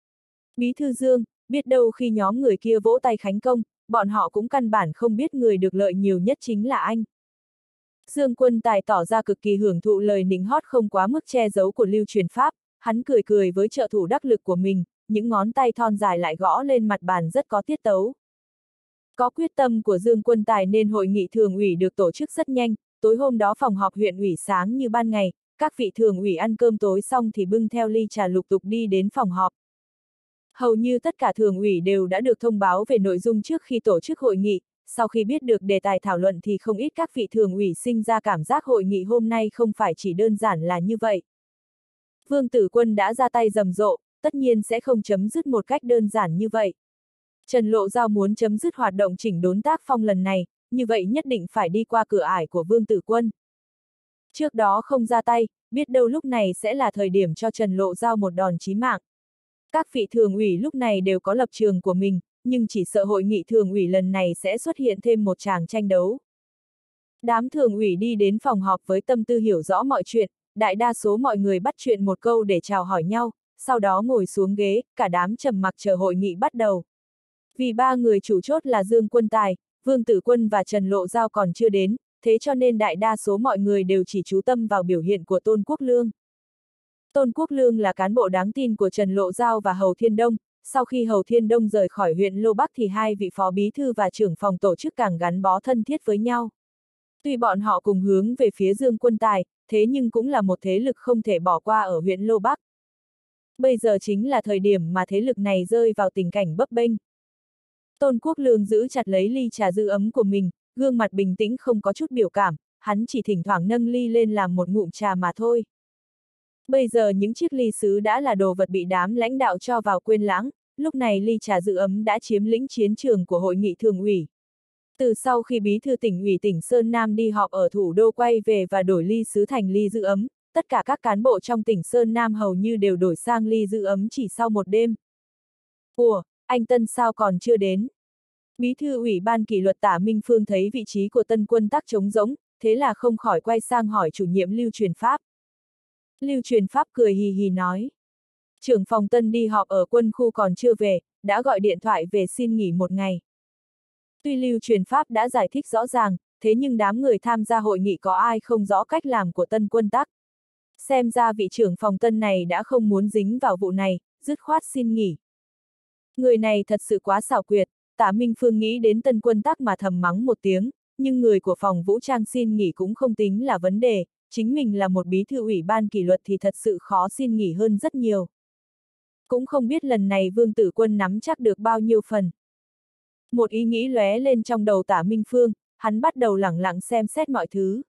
Bí thư Dương, biết đâu khi nhóm người kia vỗ tay khánh công, bọn họ cũng căn bản không biết người được lợi nhiều nhất chính là anh. Dương Quân Tài tỏ ra cực kỳ hưởng thụ lời nịnh hót không quá mức che giấu của Lưu Truyền Pháp, hắn cười cười với trợ thủ đắc lực của mình, những ngón tay thon dài lại gõ lên mặt bàn rất có tiết tấu. Có quyết tâm của Dương Quân Tài nên hội nghị thường ủy được tổ chức rất nhanh, tối hôm đó phòng họp huyện ủy sáng như ban ngày, các vị thường ủy ăn cơm tối xong thì bưng theo ly trà lục tục đi đến phòng họp. Hầu như tất cả thường ủy đều đã được thông báo về nội dung trước khi tổ chức hội nghị, sau khi biết được đề tài thảo luận thì không ít các vị thường ủy sinh ra cảm giác hội nghị hôm nay không phải chỉ đơn giản là như vậy. Vương Tử Quân đã ra tay rầm rộ, tất nhiên sẽ không chấm dứt một cách đơn giản như vậy. Trần Lộ Giao muốn chấm dứt hoạt động chỉnh đốn tác phong lần này, như vậy nhất định phải đi qua cửa ải của Vương Tử Quân. Trước đó không ra tay, biết đâu lúc này sẽ là thời điểm cho Trần Lộ Giao một đòn chí mạng. Các vị thường ủy lúc này đều có lập trường của mình, nhưng chỉ sợ hội nghị thường ủy lần này sẽ xuất hiện thêm một tràng tranh đấu. Đám thường ủy đi đến phòng họp với tâm tư hiểu rõ mọi chuyện, đại đa số mọi người bắt chuyện một câu để chào hỏi nhau, sau đó ngồi xuống ghế, cả đám trầm mặc chờ hội nghị bắt đầu. Vì ba người chủ chốt là Dương Quân Tài, Vương Tử Quân và Trần Lộ Giao còn chưa đến, thế cho nên đại đa số mọi người đều chỉ chú tâm vào biểu hiện của Tôn Quốc Lương. Tôn Quốc Lương là cán bộ đáng tin của Trần Lộ Giao và Hầu Thiên Đông, sau khi Hầu Thiên Đông rời khỏi huyện Lô Bắc thì hai vị phó bí thư và trưởng phòng tổ chức càng gắn bó thân thiết với nhau. Tuy bọn họ cùng hướng về phía Dương Quân Tài, thế nhưng cũng là một thế lực không thể bỏ qua ở huyện Lô Bắc. Bây giờ chính là thời điểm mà thế lực này rơi vào tình cảnh bấp bênh. Tôn Quốc Lương giữ chặt lấy ly trà giữ ấm của mình, gương mặt bình tĩnh không có chút biểu cảm, hắn chỉ thỉnh thoảng nâng ly lên làm một ngụm trà mà thôi. Bây giờ những chiếc ly sứ đã là đồ vật bị đám lãnh đạo cho vào quên lãng, lúc này ly trà giữ ấm đã chiếm lĩnh chiến trường của hội nghị thường ủy. Từ sau khi bí thư tỉnh ủy tỉnh Sơn Nam đi họp ở thủ đô quay về và đổi ly sứ thành ly giữ ấm, tất cả các cán bộ trong tỉnh Sơn Nam hầu như đều đổi sang ly giữ ấm chỉ sau một đêm. Ủa, anh Tân sao còn chưa đến? Bí thư ủy ban kỷ luật Tả Minh Phương thấy vị trí của Tân Quân Tắc trống rỗng, thế là không khỏi quay sang hỏi chủ nhiệm Lưu Truyền Pháp. Lưu Truyền Pháp cười hì hì nói. Trưởng phòng Tân đi họp ở quân khu còn chưa về, đã gọi điện thoại về xin nghỉ một ngày. Tuy Lưu Truyền Pháp đã giải thích rõ ràng, thế nhưng đám người tham gia hội nghị có ai không rõ cách làm của Tân Quân Tắc. Xem ra vị trưởng phòng Tân này đã không muốn dính vào vụ này, dứt khoát xin nghỉ. Người này thật sự quá xảo quyệt, Tả Minh Phương nghĩ đến Tân Quân Tắc mà thầm mắng một tiếng, nhưng người của phòng vũ trang xin nghỉ cũng không tính là vấn đề, chính mình là một bí thư ủy ban kỷ luật thì thật sự khó xin nghỉ hơn rất nhiều. Cũng không biết lần này Vương Tử Quân nắm chắc được bao nhiêu phần. Một ý nghĩ lóe lên trong đầu Tả Minh Phương, hắn bắt đầu lẳng lặng xem xét mọi thứ.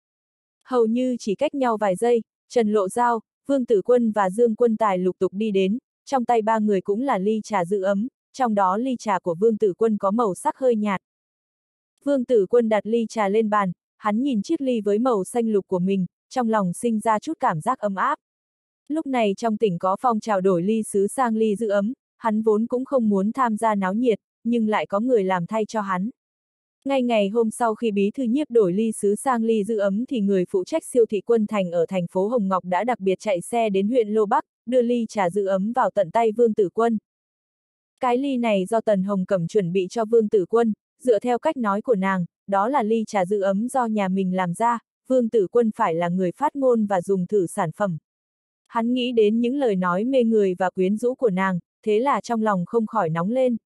Hầu như chỉ cách nhau vài giây, Trần Lộ Giao, Vương Tử Quân và Dương Quân Tài lục tục đi đến, trong tay ba người cũng là ly trà giữ ấm, trong đó ly trà của Vương Tử Quân có màu sắc hơi nhạt. Vương Tử Quân đặt ly trà lên bàn, hắn nhìn chiếc ly với màu xanh lục của mình, trong lòng sinh ra chút cảm giác ấm áp. Lúc này trong tỉnh có phong trào đổi ly sứ sang ly giữ ấm, hắn vốn cũng không muốn tham gia náo nhiệt, nhưng lại có người làm thay cho hắn. Ngay ngày hôm sau khi bí thư Nhiếp đổi ly sứ sang ly giữ ấm thì người phụ trách siêu thị Quân Thành ở thành phố Hồng Ngọc đã đặc biệt chạy xe đến huyện Lô Bắc, đưa ly trà giữ ấm vào tận tay Vương Tử Quân. Cái ly này do Tần Hồng Cẩm chuẩn bị cho Vương Tử Quân, dựa theo cách nói của nàng, đó là ly trà giữ ấm do nhà mình làm ra, Vương Tử Quân phải là người phát ngôn và dùng thử sản phẩm. Hắn nghĩ đến những lời nói mê người và quyến rũ của nàng, thế là trong lòng không khỏi nóng lên.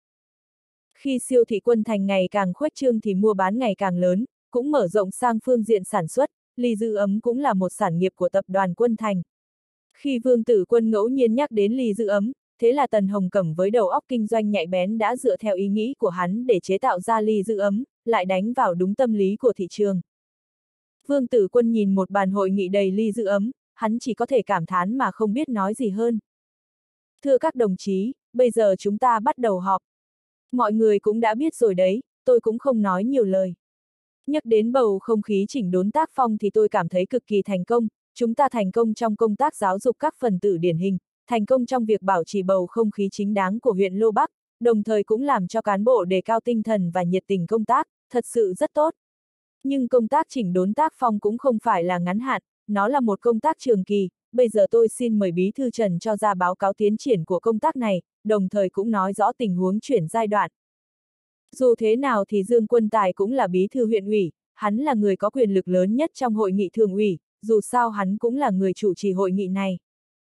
Khi siêu thị Quân Thành ngày càng khuếch trương thì mua bán ngày càng lớn, cũng mở rộng sang phương diện sản xuất, ly giữ ấm cũng là một sản nghiệp của tập đoàn Quân Thành. Khi Vương Tử Quân ngẫu nhiên nhắc đến ly giữ ấm, thế là Tần Hồng Cẩm với đầu óc kinh doanh nhạy bén đã dựa theo ý nghĩ của hắn để chế tạo ra ly giữ ấm, lại đánh vào đúng tâm lý của thị trường. Vương Tử Quân nhìn một bàn hội nghị đầy ly giữ ấm, hắn chỉ có thể cảm thán mà không biết nói gì hơn. Thưa các đồng chí, bây giờ chúng ta bắt đầu họp. Mọi người cũng đã biết rồi đấy, tôi cũng không nói nhiều lời. Nhắc đến bầu không khí chỉnh đốn tác phong thì tôi cảm thấy cực kỳ thành công, chúng ta thành công trong công tác giáo dục các phần tử điển hình, thành công trong việc bảo trì bầu không khí chính đáng của huyện Lô Bắc, đồng thời cũng làm cho cán bộ đề cao tinh thần và nhiệt tình công tác, thật sự rất tốt. Nhưng công tác chỉnh đốn tác phong cũng không phải là ngắn hạn, nó là một công tác trường kỳ, bây giờ tôi xin mời Bí thư Trần cho ra báo cáo tiến triển của công tác này, đồng thời cũng nói rõ tình huống chuyển giai đoạn. Dù thế nào thì Dương Quân Tài cũng là bí thư huyện ủy, hắn là người có quyền lực lớn nhất trong hội nghị thường ủy, dù sao hắn cũng là người chủ trì hội nghị này.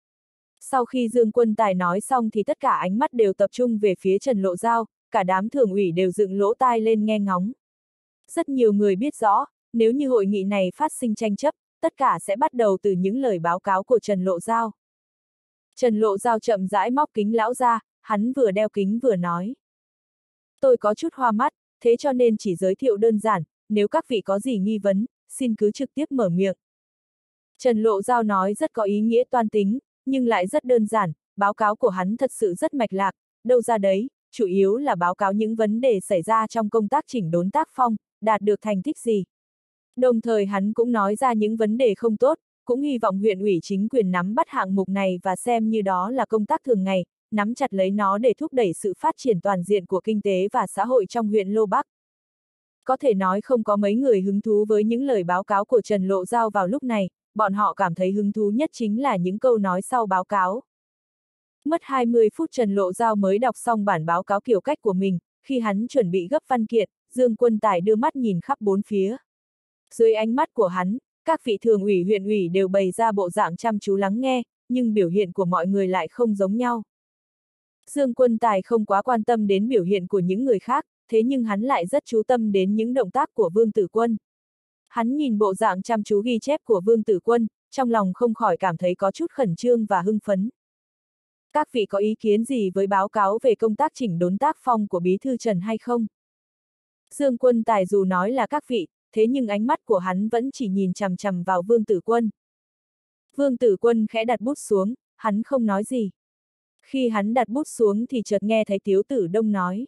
Sau khi Dương Quân Tài nói xong thì tất cả ánh mắt đều tập trung về phía Trần Lộ Giao, cả đám thường ủy đều dựng lỗ tai lên nghe ngóng. Rất nhiều người biết rõ, nếu như hội nghị này phát sinh tranh chấp, tất cả sẽ bắt đầu từ những lời báo cáo của Trần Lộ Giao. Trần Lộ Giao chậm rãi móc kính lão ra, hắn vừa đeo kính vừa nói. Tôi có chút hoa mắt, thế cho nên chỉ giới thiệu đơn giản, nếu các vị có gì nghi vấn, xin cứ trực tiếp mở miệng. Trần Lộ Giao nói rất có ý nghĩa toan tính, nhưng lại rất đơn giản, báo cáo của hắn thật sự rất mạch lạc, đâu ra đấy, chủ yếu là báo cáo những vấn đề xảy ra trong công tác chỉnh đốn tác phong, đạt được thành tích gì. Đồng thời hắn cũng nói ra những vấn đề không tốt, cũng hy vọng huyện ủy chính quyền nắm bắt hạng mục này và xem như đó là công tác thường ngày, nắm chặt lấy nó để thúc đẩy sự phát triển toàn diện của kinh tế và xã hội trong huyện Lô Bắc. Có thể nói không có mấy người hứng thú với những lời báo cáo của Trần Lộ Giao vào lúc này, bọn họ cảm thấy hứng thú nhất chính là những câu nói sau báo cáo. Mất hai mươi phút Trần Lộ Giao mới đọc xong bản báo cáo kiểu cách của mình, khi hắn chuẩn bị gấp văn kiện, Dương Quân Tài đưa mắt nhìn khắp bốn phía. Dưới ánh mắt của hắn, các vị thường ủy huyện ủy đều bày ra bộ dạng chăm chú lắng nghe, nhưng biểu hiện của mọi người lại không giống nhau. Dương Quân Tài không quá quan tâm đến biểu hiện của những người khác, thế nhưng hắn lại rất chú tâm đến những động tác của Vương Tử Quân. Hắn nhìn bộ dạng chăm chú ghi chép của Vương Tử Quân, trong lòng không khỏi cảm thấy có chút khẩn trương và hưng phấn. Các vị có ý kiến gì với báo cáo về công tác chỉnh đốn tác phong của Bí thư Trần hay không? Dương Quân Tài dù nói là các vị, thế nhưng ánh mắt của hắn vẫn chỉ nhìn chằm chằm vào Vương Tử Quân. Vương Tử Quân khẽ đặt bút xuống, hắn không nói gì. Khi hắn đặt bút xuống thì chợt nghe thấy Tiếu Tử Đông nói.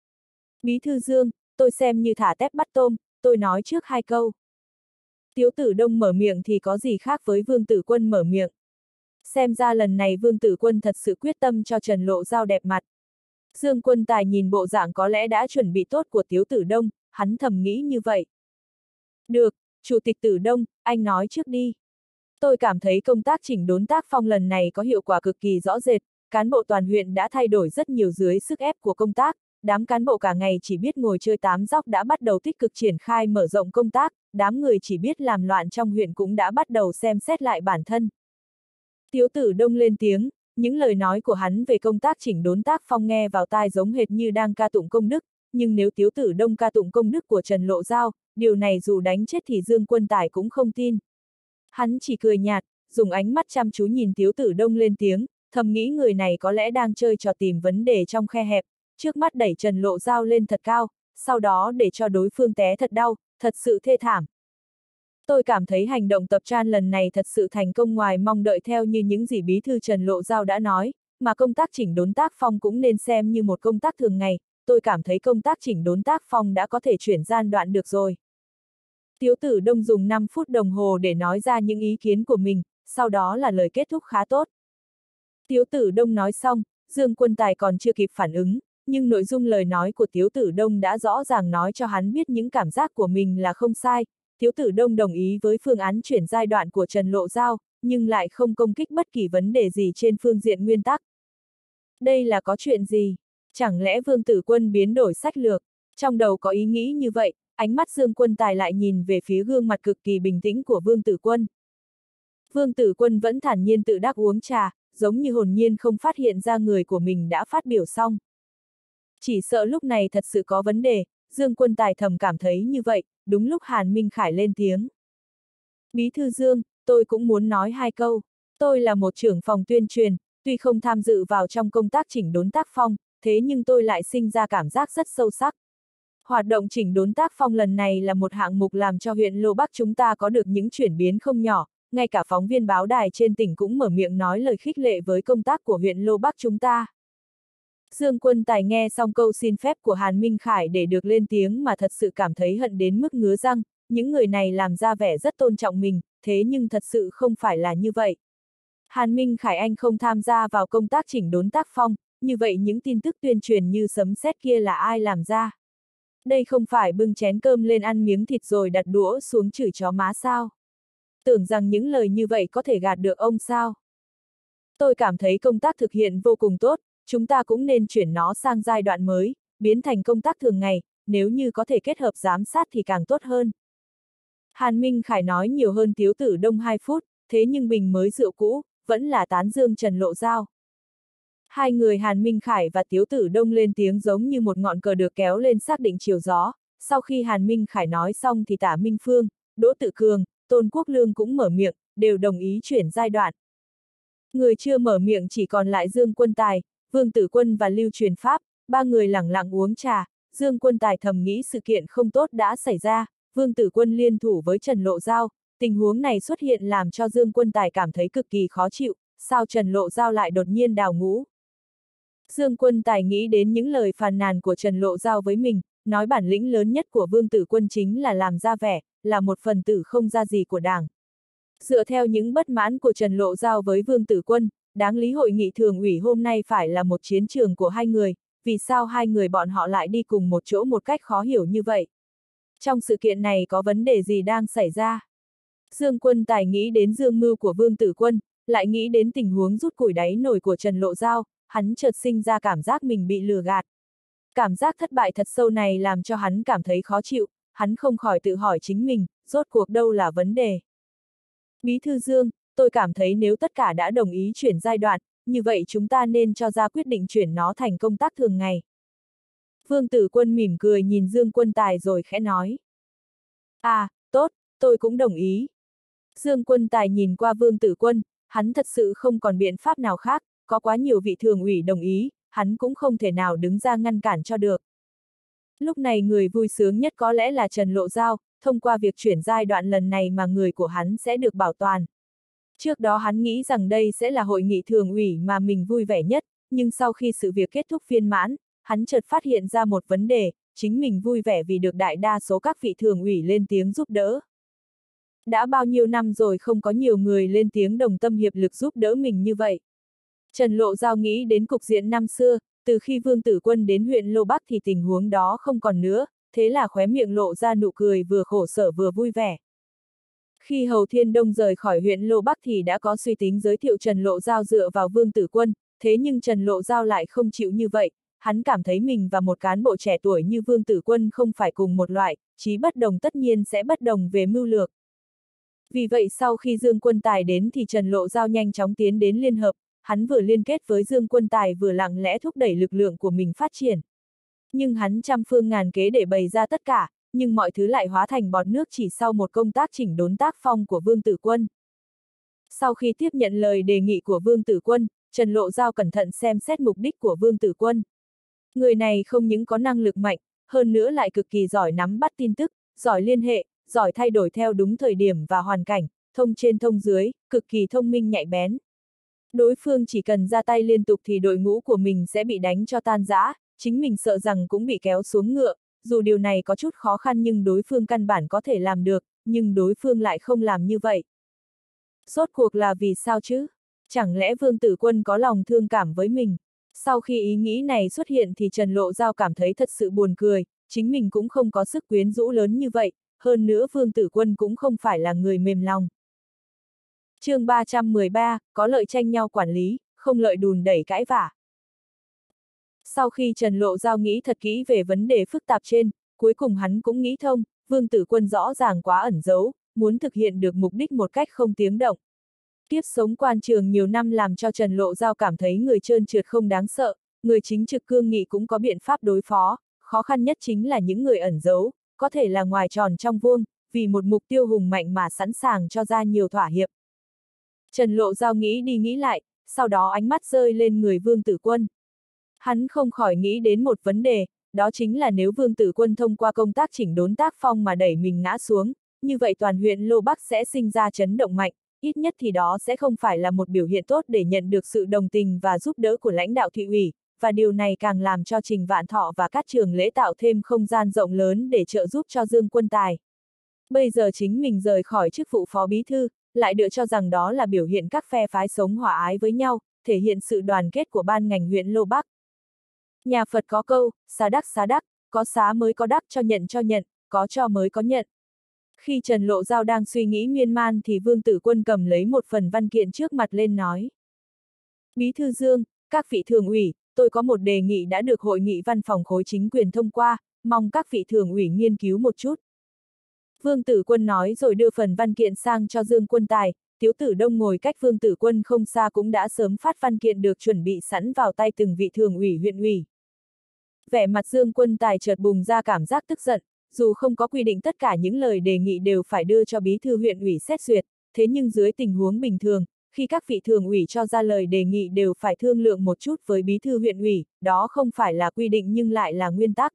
Bí thư Dương, tôi xem như thả tép bắt tôm, tôi nói trước hai câu. Tiếu Tử Đông mở miệng thì có gì khác với Vương Tử Quân mở miệng. Xem ra lần này Vương Tử Quân thật sự quyết tâm cho Trần Lộ Giao đẹp mặt. Dương Quân Tài nhìn bộ dạng có lẽ đã chuẩn bị tốt của Tiếu Tử Đông, hắn thầm nghĩ như vậy. Được, Chủ tịch Tử Đông, anh nói trước đi. Tôi cảm thấy công tác chỉnh đốn tác phong lần này có hiệu quả cực kỳ rõ rệt, cán bộ toàn huyện đã thay đổi rất nhiều dưới sức ép của công tác, đám cán bộ cả ngày chỉ biết ngồi chơi tám dóc đã bắt đầu tích cực triển khai mở rộng công tác, đám người chỉ biết làm loạn trong huyện cũng đã bắt đầu xem xét lại bản thân. Tiếu Tử Đông lên tiếng, những lời nói của hắn về công tác chỉnh đốn tác phong nghe vào tai giống hệt như đang ca tụng công đức, nhưng nếu Tiếu Tử Đông ca tụng công đức của Trần Lộ Giao, điều này dù đánh chết thì Dương Quân Tài cũng không tin. Hắn chỉ cười nhạt, dùng ánh mắt chăm chú nhìn Tiếu Tử Đông lên tiếng, thầm nghĩ người này có lẽ đang chơi trò tìm vấn đề trong khe hẹp, trước mắt đẩy Trần Lộ Giao lên thật cao, sau đó để cho đối phương té thật đau, thật sự thê thảm. Tôi cảm thấy hành động tập Tran lần này thật sự thành công ngoài mong đợi theo như những gì Bí thư Trần Lộ Giao đã nói, mà công tác chỉnh đốn tác phong cũng nên xem như một công tác thường ngày, tôi cảm thấy công tác chỉnh đốn tác phong đã có thể chuyển gian đoạn được rồi. Tiếu Tử Đông dùng năm phút đồng hồ để nói ra những ý kiến của mình, sau đó là lời kết thúc khá tốt. Tiếu Tử Đông nói xong, Dương Quân Tài còn chưa kịp phản ứng, nhưng nội dung lời nói của Tiếu Tử Đông đã rõ ràng nói cho hắn biết những cảm giác của mình là không sai. Tiếu Tử Đông đồng ý với phương án chuyển giai đoạn của Trần Lộ Giao, nhưng lại không công kích bất kỳ vấn đề gì trên phương diện nguyên tắc. Đây là có chuyện gì? Chẳng lẽ Vương Tử Quân biến đổi sách lược? Trong đầu có ý nghĩ như vậy, ánh mắt Dương Quân Tài lại nhìn về phía gương mặt cực kỳ bình tĩnh của Vương Tử Quân. Vương Tử Quân vẫn thản nhiên tự đắc uống trà, giống như hồn nhiên không phát hiện ra người của mình đã phát biểu xong. Chỉ sợ lúc này thật sự có vấn đề, Dương Quân Tài thầm cảm thấy như vậy, đúng lúc Hàn Minh Khải lên tiếng. Bí thư Dương, tôi cũng muốn nói hai câu. Tôi là một trưởng phòng tuyên truyền, tuy không tham dự vào trong công tác chỉnh đốn tác phong, thế nhưng tôi lại sinh ra cảm giác rất sâu sắc. Hoạt động chỉnh đốn tác phong lần này là một hạng mục làm cho huyện Lô Bắc chúng ta có được những chuyển biến không nhỏ, ngay cả phóng viên báo đài trên tỉnh cũng mở miệng nói lời khích lệ với công tác của huyện Lô Bắc chúng ta. Dương Quân Tài nghe xong câu xin phép của Hàn Minh Khải để được lên tiếng mà thật sự cảm thấy hận đến mức ngứa răng, những người này làm ra vẻ rất tôn trọng mình, thế nhưng thật sự không phải là như vậy. Hàn Minh Khải anh không tham gia vào công tác chỉnh đốn tác phong, như vậy những tin tức tuyên truyền như sấm sét kia là ai làm ra? Đây không phải bưng chén cơm lên ăn miếng thịt rồi đặt đũa xuống chửi chó má sao? Tưởng rằng những lời như vậy có thể gạt được ông sao? Tôi cảm thấy công tác thực hiện vô cùng tốt, chúng ta cũng nên chuyển nó sang giai đoạn mới, biến thành công tác thường ngày, nếu như có thể kết hợp giám sát thì càng tốt hơn. Hàn Minh Khải nói nhiều hơn Tiếu Tử Đông hai phút, thế nhưng bình mới rượu cũ, vẫn là tán dương Trần Lộ Giao. Hai người Hàn Minh Khải và Tiếu Tử Đông lên tiếng giống như một ngọn cờ được kéo lên xác định chiều gió, sau khi Hàn Minh Khải nói xong thì Tả Minh Phương, Đỗ Tự Cường, Tôn Quốc Lương cũng mở miệng, đều đồng ý chuyển giai đoạn. Người chưa mở miệng chỉ còn lại Dương Quân Tài, Vương Tử Quân và Lưu Truyền Pháp, ba người lẳng lặng uống trà. Dương Quân Tài thầm nghĩ sự kiện không tốt đã xảy ra, Vương Tử Quân liên thủ với Trần Lộ Giao, tình huống này xuất hiện làm cho Dương Quân Tài cảm thấy cực kỳ khó chịu, sao Trần Lộ Giao lại đột nhiên đào ngũ. Dương Quân Tài nghĩ đến những lời phàn nàn của Trần Lộ Giao với mình, nói bản lĩnh lớn nhất của Vương Tử Quân chính là làm ra vẻ, là một phần tử không ra gì của đảng. Dựa theo những bất mãn của Trần Lộ Giao với Vương Tử Quân, đáng lý hội nghị thường ủy hôm nay phải là một chiến trường của hai người, vì sao hai người bọn họ lại đi cùng một chỗ một cách khó hiểu như vậy? Trong sự kiện này có vấn đề gì đang xảy ra? Dương Quân Tài nghĩ đến dương mưu của Vương Tử Quân, lại nghĩ đến tình huống rút củi đáy nồi của Trần Lộ Giao, hắn chợt sinh ra cảm giác mình bị lừa gạt. Cảm giác thất bại thật sâu này làm cho hắn cảm thấy khó chịu, hắn không khỏi tự hỏi chính mình, rốt cuộc đâu là vấn đề. Bí thư Dương, tôi cảm thấy nếu tất cả đã đồng ý chuyển giai đoạn, như vậy chúng ta nên cho ra quyết định chuyển nó thành công tác thường ngày. Vương Tử Quân mỉm cười nhìn Dương Quân Tài rồi khẽ nói. À, tốt, tôi cũng đồng ý. Dương Quân Tài nhìn qua Vương Tử Quân, hắn thật sự không còn biện pháp nào khác, có quá nhiều vị thường ủy đồng ý, hắn cũng không thể nào đứng ra ngăn cản cho được. Lúc này người vui sướng nhất có lẽ là Trần Lộ Giao, thông qua việc chuyển giai đoạn lần này mà người của hắn sẽ được bảo toàn. Trước đó hắn nghĩ rằng đây sẽ là hội nghị thường ủy mà mình vui vẻ nhất, nhưng sau khi sự việc kết thúc viên mãn, hắn chợt phát hiện ra một vấn đề, chính mình vui vẻ vì được đại đa số các vị thường ủy lên tiếng giúp đỡ. Đã bao nhiêu năm rồi không có nhiều người lên tiếng đồng tâm hiệp lực giúp đỡ mình như vậy. Trần Lộ Giao nghĩ đến cục diện năm xưa, từ khi Vương Tử Quân đến huyện Lô Bắc thì tình huống đó không còn nữa, thế là khóe miệng lộ ra nụ cười vừa khổ sở vừa vui vẻ. Khi Hầu Thiên Đông rời khỏi huyện Lô Bắc thì đã có suy tính giới thiệu Trần Lộ Giao dựa vào Vương Tử Quân, thế nhưng Trần Lộ Giao lại không chịu như vậy, hắn cảm thấy mình và một cán bộ trẻ tuổi như Vương Tử Quân không phải cùng một loại, chí bất đồng tất nhiên sẽ bất đồng về mưu lược. Vì vậy sau khi Dương Quân Tài đến thì Trần Lộ Giao nhanh chóng tiến đến liên hợp, hắn vừa liên kết với Dương Quân Tài vừa lặng lẽ thúc đẩy lực lượng của mình phát triển. Nhưng hắn trăm phương ngàn kế để bày ra tất cả, nhưng mọi thứ lại hóa thành bọt nước chỉ sau một công tác chỉnh đốn tác phong của Vương Tử Quân. Sau khi tiếp nhận lời đề nghị của Vương Tử Quân, Trần Lộ Giao cẩn thận xem xét mục đích của Vương Tử Quân. Người này không những có năng lực mạnh, hơn nữa lại cực kỳ giỏi nắm bắt tin tức, giỏi liên hệ, giỏi thay đổi theo đúng thời điểm và hoàn cảnh, thông trên thông dưới, cực kỳ thông minh nhạy bén. Đối phương chỉ cần ra tay liên tục thì đội ngũ của mình sẽ bị đánh cho tan rã, chính mình sợ rằng cũng bị kéo xuống ngựa, dù điều này có chút khó khăn nhưng đối phương căn bản có thể làm được, nhưng đối phương lại không làm như vậy. Rốt cuộc là vì sao chứ? Chẳng lẽ Vương Tử Quân có lòng thương cảm với mình? Sau khi ý nghĩ này xuất hiện thì Trần Lộ Giao cảm thấy thật sự buồn cười, chính mình cũng không có sức quyến rũ lớn như vậy, hơn nữa Vương Tử Quân cũng không phải là người mềm lòng. Chương ba trăm mười ba, có lợi tranh nhau quản lý, không lợi đùn đẩy cãi vả. Sau khi Trần Lộ Giao nghĩ thật kỹ về vấn đề phức tạp trên, cuối cùng hắn cũng nghĩ thông, Vương Tử Quân rõ ràng quá ẩn giấu, muốn thực hiện được mục đích một cách không tiếng động. Kiếp sống quan trường nhiều năm làm cho Trần Lộ Giao cảm thấy người trơn trượt không đáng sợ, người chính trực cương nghị cũng có biện pháp đối phó, khó khăn nhất chính là những người ẩn giấu, có thể là ngoài tròn trong vuông, vì một mục tiêu hùng mạnh mà sẵn sàng cho ra nhiều thỏa hiệp. Trần Lộ Giao nghĩ đi nghĩ lại, sau đó ánh mắt rơi lên người Vương Tử Quân. Hắn không khỏi nghĩ đến một vấn đề, đó chính là nếu Vương Tử Quân thông qua công tác chỉnh đốn tác phong mà đẩy mình ngã xuống, như vậy toàn huyện Lô Bắc sẽ sinh ra chấn động mạnh, ít nhất thì đó sẽ không phải là một biểu hiện tốt để nhận được sự đồng tình và giúp đỡ của lãnh đạo thị ủy, và điều này càng làm cho Trình Vạn Thọ và các trường lễ tạo thêm không gian rộng lớn để trợ giúp cho Dương Quân Tài. Bây giờ chính mình rời khỏi chức vụ phó bí thư, lại được cho rằng đó là biểu hiện các phe phái sống hòa ái với nhau, thể hiện sự đoàn kết của ban ngành huyện Lô Bắc. Nhà Phật có câu, xá đắc xá đắc, có xá mới có đắc, cho nhận cho nhận, có cho mới có nhận. Khi Trần Lộ Giao đang suy nghĩ miên man thì Vương Tử Quân cầm lấy một phần văn kiện trước mặt lên nói. Bí thư Dương, các vị thường ủy, tôi có một đề nghị đã được hội nghị văn phòng khối chính quyền thông qua, mong các vị thường ủy nghiên cứu một chút. Vương Tử Quân nói rồi đưa phần văn kiện sang cho Dương Quân Tài, Tiếu Tử Đông ngồi cách Vương Tử Quân không xa cũng đã sớm phát văn kiện được chuẩn bị sẵn vào tay từng vị thường ủy huyện ủy. Vẻ mặt Dương Quân Tài chợt bùng ra cảm giác tức giận, dù không có quy định tất cả những lời đề nghị đều phải đưa cho bí thư huyện ủy xét duyệt, thế nhưng dưới tình huống bình thường, khi các vị thường ủy cho ra lời đề nghị đều phải thương lượng một chút với bí thư huyện ủy, đó không phải là quy định nhưng lại là nguyên tắc.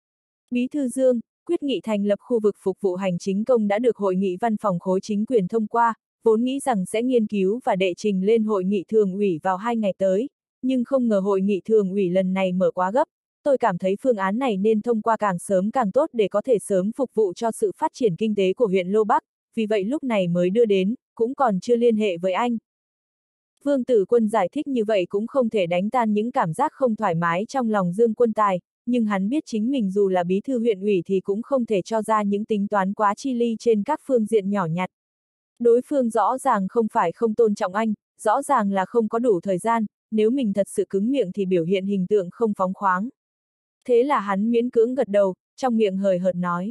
Bí thư Dương, quyết nghị thành lập khu vực phục vụ hành chính công đã được hội nghị văn phòng khối chính quyền thông qua, vốn nghĩ rằng sẽ nghiên cứu và đệ trình lên hội nghị thường ủy vào hai ngày tới, nhưng không ngờ hội nghị thường ủy lần này mở quá gấp. Tôi cảm thấy phương án này nên thông qua càng sớm càng tốt để có thể sớm phục vụ cho sự phát triển kinh tế của huyện Lô Bắc, vì vậy lúc này mới đưa đến, cũng còn chưa liên hệ với anh. Vương Tử Quân giải thích như vậy cũng không thể đánh tan những cảm giác không thoải mái trong lòng Dương Quân Tài, nhưng hắn biết chính mình dù là bí thư huyện ủy thì cũng không thể cho ra những tính toán quá chi ly trên các phương diện nhỏ nhặt. Đối phương rõ ràng không phải không tôn trọng anh, rõ ràng là không có đủ thời gian, nếu mình thật sự cứng miệng thì biểu hiện hình tượng không phóng khoáng. Thế là hắn miễn cưỡng gật đầu, trong miệng hời hợt nói.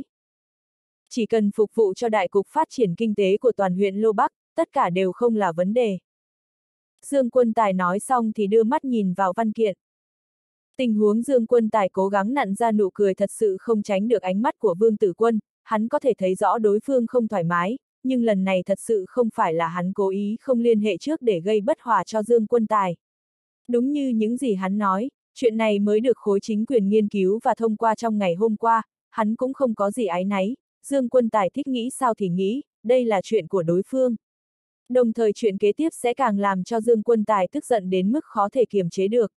Chỉ cần phục vụ cho đại cục phát triển kinh tế của toàn huyện Lô Bắc, tất cả đều không là vấn đề. Dương Quân Tài nói xong thì đưa mắt nhìn vào văn kiện. Tình huống Dương Quân Tài cố gắng nặn ra nụ cười thật sự không tránh được ánh mắt của Vương Tử Quân, hắn có thể thấy rõ đối phương không thoải mái, nhưng lần này thật sự không phải là hắn cố ý không liên hệ trước để gây bất hòa cho Dương Quân Tài. Đúng như những gì hắn nói, chuyện này mới được khối chính quyền nghiên cứu và thông qua trong ngày hôm qua, hắn cũng không có gì áy náy, Dương Quân Tài thích nghĩ sao thì nghĩ, đây là chuyện của đối phương. Đồng thời chuyện kế tiếp sẽ càng làm cho Dương Quân Tài tức giận đến mức khó thể kiềm chế được.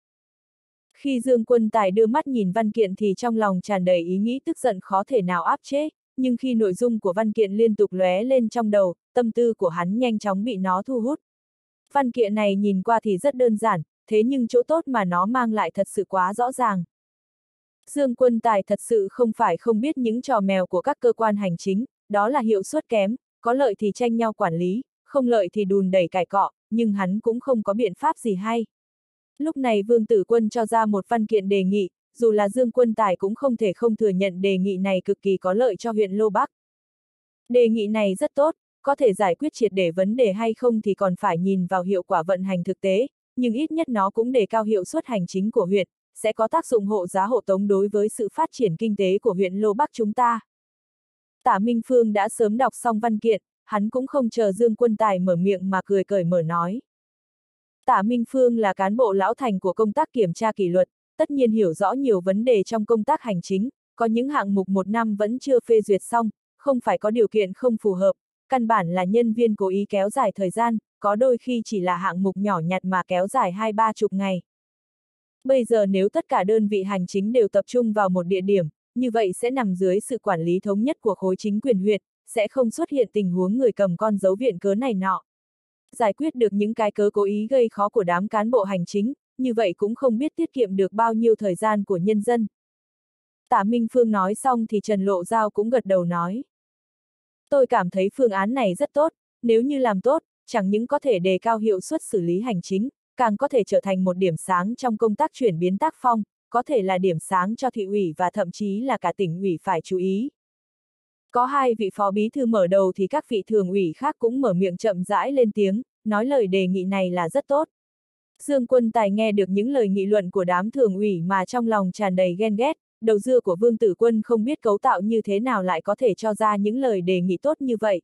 Khi Dương Quân Tài đưa mắt nhìn văn kiện thì trong lòng tràn đầy ý nghĩ tức giận khó thể nào áp chế, nhưng khi nội dung của văn kiện liên tục lóe lên trong đầu, tâm tư của hắn nhanh chóng bị nó thu hút. Văn kiện này nhìn qua thì rất đơn giản, thế nhưng chỗ tốt mà nó mang lại thật sự quá rõ ràng. Dương Quân Tài thật sự không phải không biết những trò mèo của các cơ quan hành chính, đó là hiệu suất kém, có lợi thì tranh nhau quản lý, không lợi thì đùn đẩy cải cọ, nhưng hắn cũng không có biện pháp gì hay. Lúc này Vương Tử Quân cho ra một văn kiện đề nghị, dù là Dương Quân Tài cũng không thể không thừa nhận đề nghị này cực kỳ có lợi cho huyện Lô Bắc. Đề nghị này rất tốt, có thể giải quyết triệt để vấn đề hay không thì còn phải nhìn vào hiệu quả vận hành thực tế, nhưng ít nhất nó cũng đề cao hiệu suất hành chính của huyện, sẽ có tác dụng hộ giá hộ tống đối với sự phát triển kinh tế của huyện Lô Bắc chúng ta. Tả Minh Phương đã sớm đọc xong văn kiện, hắn cũng không chờ Dương Quân Tài mở miệng mà cười cởi mở nói. Tả Minh Phương là cán bộ lão thành của công tác kiểm tra kỷ luật, tất nhiên hiểu rõ nhiều vấn đề trong công tác hành chính, có những hạng mục một năm vẫn chưa phê duyệt xong, không phải có điều kiện không phù hợp, căn bản là nhân viên cố ý kéo dài thời gian, có đôi khi chỉ là hạng mục nhỏ nhặt mà kéo dài hai ba chục ngày. Bây giờ nếu tất cả đơn vị hành chính đều tập trung vào một địa điểm, như vậy sẽ nằm dưới sự quản lý thống nhất của khối chính quyền huyện, sẽ không xuất hiện tình huống người cầm con dấu viện cớ này nọ. Giải quyết được những cái cớ cố ý gây khó của đám cán bộ hành chính, như vậy cũng không biết tiết kiệm được bao nhiêu thời gian của nhân dân. Tả Minh Phương nói xong thì Trần Lộ Giao cũng gật đầu nói. Tôi cảm thấy phương án này rất tốt, nếu như làm tốt, chẳng những có thể đề cao hiệu suất xử lý hành chính, càng có thể trở thành một điểm sáng trong công tác chuyển biến tác phong, có thể là điểm sáng cho thị ủy và thậm chí là cả tỉnh ủy phải chú ý. Có hai vị phó bí thư mở đầu thì các vị thường ủy khác cũng mở miệng chậm rãi lên tiếng, nói lời đề nghị này là rất tốt. Dương Quân Tài nghe được những lời nghị luận của đám thường ủy mà trong lòng tràn đầy ghen ghét, đầu dưa của Vương Tử Quân không biết cấu tạo như thế nào lại có thể cho ra những lời đề nghị tốt như vậy.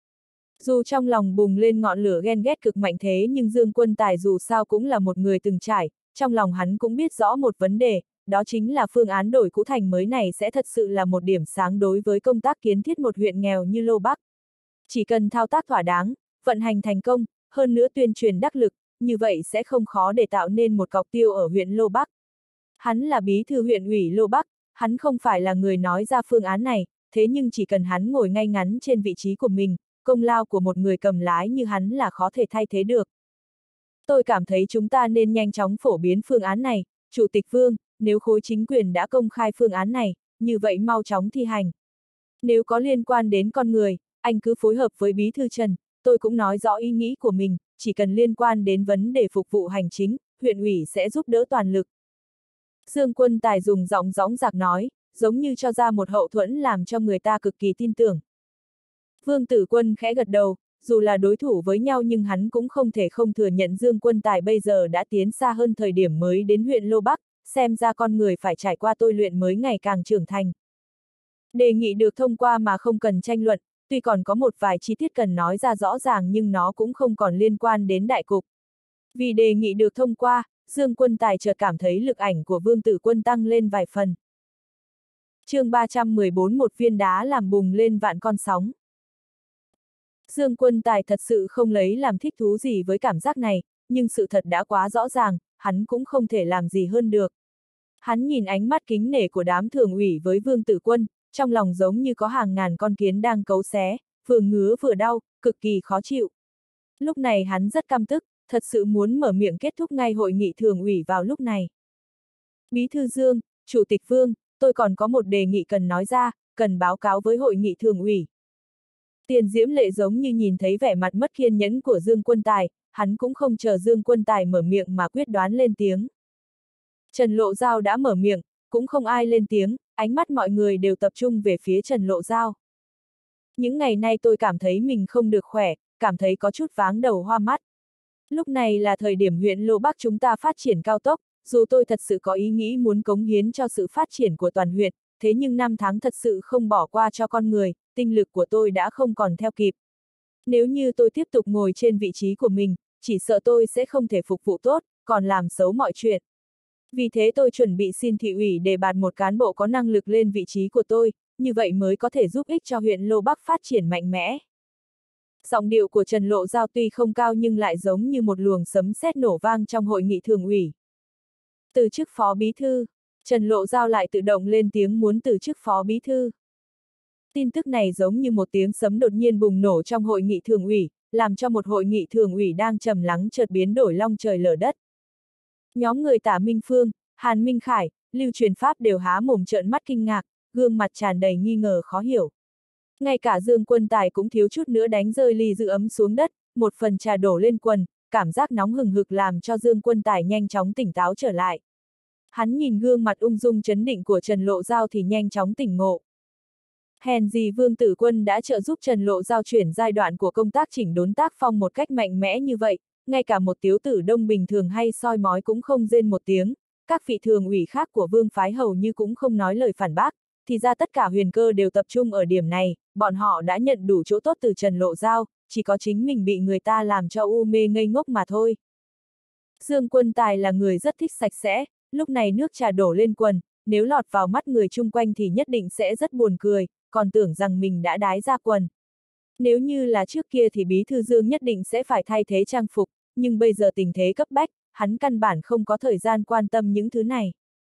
Dù trong lòng bùng lên ngọn lửa ghen ghét cực mạnh thế nhưng Dương Quân Tài dù sao cũng là một người từng trải, trong lòng hắn cũng biết rõ một vấn đề, đó chính là phương án đổi cũ thành mới này sẽ thật sự là một điểm sáng đối với công tác kiến thiết một huyện nghèo như Lô Bắc. Chỉ cần thao tác thỏa đáng, vận hành thành công, hơn nữa tuyên truyền đắc lực, như vậy sẽ không khó để tạo nên một cọc tiêu ở huyện Lô Bắc. Hắn là bí thư huyện ủy Lô Bắc, hắn không phải là người nói ra phương án này, thế nhưng chỉ cần hắn ngồi ngay ngắn trên vị trí của mình, công lao của một người cầm lái như hắn là khó thể thay thế được. Tôi cảm thấy chúng ta nên nhanh chóng phổ biến phương án này, Chủ tịch Vương, nếu khối chính quyền đã công khai phương án này, như vậy mau chóng thi hành. Nếu có liên quan đến con người, anh cứ phối hợp với bí thư Trần, tôi cũng nói rõ ý nghĩ của mình, chỉ cần liên quan đến vấn đề phục vụ hành chính, huyện ủy sẽ giúp đỡ toàn lực. Dương Quân Tài dùng giọng dõng dạc nói, giống như cho ra một hậu thuẫn làm cho người ta cực kỳ tin tưởng. Vương Tử Quân khẽ gật đầu, dù là đối thủ với nhau nhưng hắn cũng không thể không thừa nhận Dương Quân Tài bây giờ đã tiến xa hơn thời điểm mới đến huyện Lô Bắc, xem ra con người phải trải qua tôi luyện mới ngày càng trưởng thành. Đề nghị được thông qua mà không cần tranh luận, tuy còn có một vài chi tiết cần nói ra rõ ràng nhưng nó cũng không còn liên quan đến đại cục. Vì đề nghị được thông qua, Dương Quân Tài chợt cảm thấy lực ảnh của Vương Tử Quân tăng lên vài phần. chương ba trăm mười bốn Một viên đá làm bùng lên vạn con sóng. Dương Quân Tài thật sự không lấy làm thích thú gì với cảm giác này, nhưng sự thật đã quá rõ ràng, hắn cũng không thể làm gì hơn được. Hắn nhìn ánh mắt kính nể của đám thường ủy với Vương Tử Quân, trong lòng giống như có hàng ngàn con kiến đang cấu xé, vừa ngứa vừa đau, cực kỳ khó chịu. Lúc này hắn rất căm tức, thật sự muốn mở miệng kết thúc ngay hội nghị thường ủy vào lúc này. Bí thư Dương, Chủ tịch Vương, tôi còn có một đề nghị cần nói ra, cần báo cáo với hội nghị thường ủy. Tiền Diễm Lệ giống như nhìn thấy vẻ mặt mất kiên nhẫn của Dương Quân Tài, hắn cũng không chờ Dương Quân Tài mở miệng mà quyết đoán lên tiếng. Trần Lộ Giao đã mở miệng, cũng không ai lên tiếng, ánh mắt mọi người đều tập trung về phía Trần Lộ Giao. Những ngày nay tôi cảm thấy mình không được khỏe, cảm thấy có chút váng đầu hoa mắt. Lúc này là thời điểm huyện Lô Bắc chúng ta phát triển cao tốc, dù tôi thật sự có ý nghĩ muốn cống hiến cho sự phát triển của toàn huyện, thế nhưng năm tháng thật sự không bỏ qua cho con người, tinh lực của tôi đã không còn theo kịp. Nếu như tôi tiếp tục ngồi trên vị trí của mình, chỉ sợ tôi sẽ không thể phục vụ tốt, còn làm xấu mọi chuyện. Vì thế tôi chuẩn bị xin thị ủy đề bạt một cán bộ có năng lực lên vị trí của tôi, như vậy mới có thể giúp ích cho huyện Lô Bắc phát triển mạnh mẽ. Giọng điệu của Trần Lộ Giao tuy không cao nhưng lại giống như một luồng sấm sét nổ vang trong hội nghị thường ủy. Từ chức phó bí thư, Trần Lộ Giao lại tự động lên tiếng muốn từ chức phó bí thư. Tin tức này giống như một tiếng sấm đột nhiên bùng nổ trong hội nghị thường ủy, làm cho một hội nghị thường ủy đang trầm lắng chợt biến đổi long trời lở đất. Nhóm người Tả Minh Phương, Hàn Minh Khải, Lưu Truyền Pháp đều há mồm trợn mắt kinh ngạc, gương mặt tràn đầy nghi ngờ khó hiểu. Ngay cả Dương Quân Tài cũng thiếu chút nữa đánh rơi ly giữ ấm xuống đất, một phần trà đổ lên quần, cảm giác nóng hừng hực làm cho Dương Quân Tài nhanh chóng tỉnh táo trở lại. Hắn nhìn gương mặt ung dung trấn định của Trần Lộ Giao thì nhanh chóng tỉnh ngộ. Hèn gì Vương Tử Quân đã trợ giúp Trần Lộ Giao chuyển giai đoạn của công tác chỉnh đốn tác phong một cách mạnh mẽ như vậy, ngay cả một tiếu tử Đông bình thường hay soi mói cũng không rên một tiếng, các vị thường ủy khác của Vương phái hầu như cũng không nói lời phản bác, thì ra tất cả huyền cơ đều tập trung ở điểm này, bọn họ đã nhận đủ chỗ tốt từ Trần Lộ Giao, chỉ có chính mình bị người ta làm cho u mê ngây ngốc mà thôi. Dương Quân Tài là người rất thích sạch sẽ, lúc này nước trà đổ lên quần, nếu lọt vào mắt người chung quanh thì nhất định sẽ rất buồn cười, còn tưởng rằng mình đã đái ra quần. Nếu như là trước kia thì bí thư Dương nhất định sẽ phải thay thế trang phục, nhưng bây giờ tình thế cấp bách, hắn căn bản không có thời gian quan tâm những thứ này.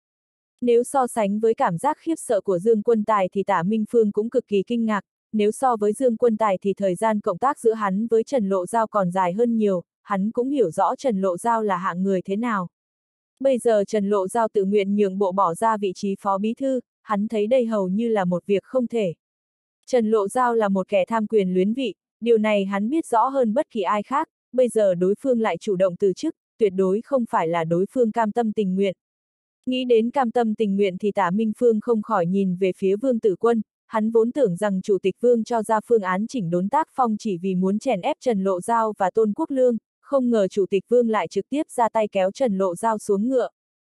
Nếu so sánh với cảm giác khiếp sợ của Dương Quân Tài thì Tả Minh Phương cũng cực kỳ kinh ngạc, nếu so với Dương Quân Tài thì thời gian cộng tác giữa hắn với Trần Lộ Giao còn dài hơn nhiều, hắn cũng hiểu rõ Trần Lộ Giao là hạng người thế nào. Bây giờ Trần Lộ Giao tự nguyện nhượng bộ bỏ ra vị trí phó bí thư, hắn thấy đây hầu như là một việc không thể. Trần Lộ Giao là một kẻ tham quyền luyến vị, điều này hắn biết rõ hơn bất kỳ ai khác, bây giờ đối phương lại chủ động từ chức, tuyệt đối không phải là đối phương cam tâm tình nguyện. Nghĩ đến cam tâm tình nguyện thì Tả Minh Phương không khỏi nhìn về phía Vương Tử Quân, hắn vốn tưởng rằng Chủ tịch Vương cho ra phương án chỉnh đốn tác phong chỉ vì muốn chèn ép Trần Lộ Giao và Tôn Quốc Lương, không ngờ Chủ tịch Vương lại trực tiếp ra tay kéo Trần Lộ Giao xuống ngựa.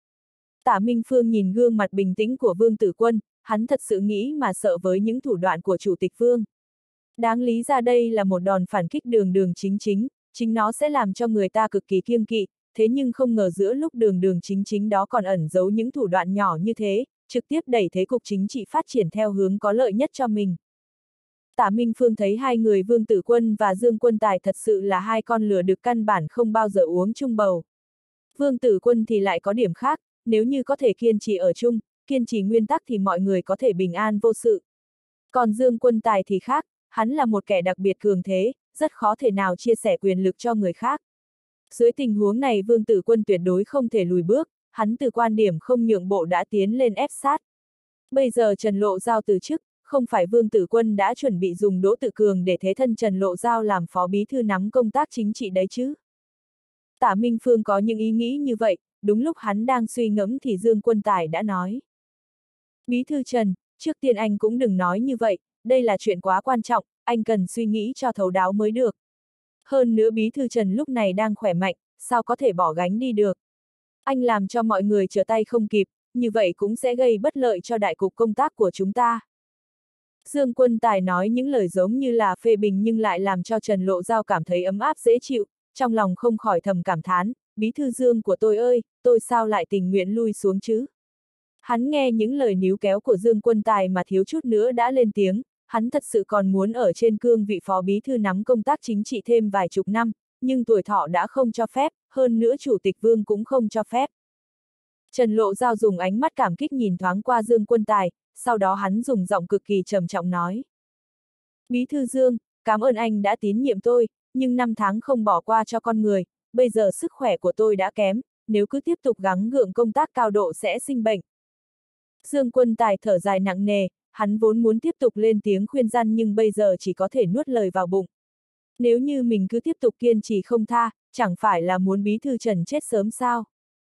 Tả Minh Phương nhìn gương mặt bình tĩnh của Vương Tử Quân, hắn thật sự nghĩ mà sợ với những thủ đoạn của Chủ tịch Vương. Đáng lý ra đây là một đòn phản kích đường đường chính chính, chính nó sẽ làm cho người ta cực kỳ kiêng kỵ, thế nhưng không ngờ giữa lúc đường đường chính chính đó còn ẩn giấu những thủ đoạn nhỏ như thế, trực tiếp đẩy thế cục chính trị phát triển theo hướng có lợi nhất cho mình. Tả Minh Phương thấy hai người Vương Tử Quân và Dương Quân Tài thật sự là hai con lừa đực căn bản không bao giờ uống chung bầu. Vương Tử Quân thì lại có điểm khác, nếu như có thể kiên trì ở chung, kiên trì nguyên tắc thì mọi người có thể bình an vô sự. Còn Dương Quân Tài thì khác, hắn là một kẻ đặc biệt cường thế, rất khó thể nào chia sẻ quyền lực cho người khác. Dưới tình huống này Vương Tử Quân tuyệt đối không thể lùi bước, hắn từ quan điểm không nhượng bộ đã tiến lên ép sát. Bây giờ Trần Lộ Giao từ chức, không phải Vương Tử Quân đã chuẩn bị dùng Đỗ Tự Cường để thế thân Trần Lộ Giao làm phó bí thư nắm công tác chính trị đấy chứ. Tả Minh Phương có những ý nghĩ như vậy, đúng lúc hắn đang suy ngẫm thì Dương Quân Tài đã nói. Bí thư Trần, trước tiên anh cũng đừng nói như vậy, đây là chuyện quá quan trọng, anh cần suy nghĩ cho thấu đáo mới được. Hơn nữa bí thư Trần lúc này đang khỏe mạnh, sao có thể bỏ gánh đi được. Anh làm cho mọi người trở tay không kịp, như vậy cũng sẽ gây bất lợi cho đại cục công tác của chúng ta. Dương Quân Tài nói những lời giống như là phê bình nhưng lại làm cho Trần Lộ Giao cảm thấy ấm áp dễ chịu, trong lòng không khỏi thầm cảm thán, bí thư Dương của tôi ơi, tôi sao lại tình nguyện lui xuống chứ? Hắn nghe những lời níu kéo của Dương Quân Tài mà thiếu chút nữa đã lên tiếng, hắn thật sự còn muốn ở trên cương vị phó bí thư nắm công tác chính trị thêm vài chục năm, nhưng tuổi thọ đã không cho phép, hơn nữa Chủ tịch Vương cũng không cho phép. Trần Lộ Giao dùng ánh mắt cảm kích nhìn thoáng qua Dương Quân Tài, sau đó hắn dùng giọng cực kỳ trầm trọng nói. Bí thư Dương, cảm ơn anh đã tín nhiệm tôi, nhưng năm tháng không bỏ qua cho con người, bây giờ sức khỏe của tôi đã kém, nếu cứ tiếp tục gắng gượng công tác cao độ sẽ sinh bệnh. Dương Quân Tài thở dài nặng nề, hắn vốn muốn tiếp tục lên tiếng khuyên răn nhưng bây giờ chỉ có thể nuốt lời vào bụng. Nếu như mình cứ tiếp tục kiên trì không tha, chẳng phải là muốn bí thư Trần chết sớm sao?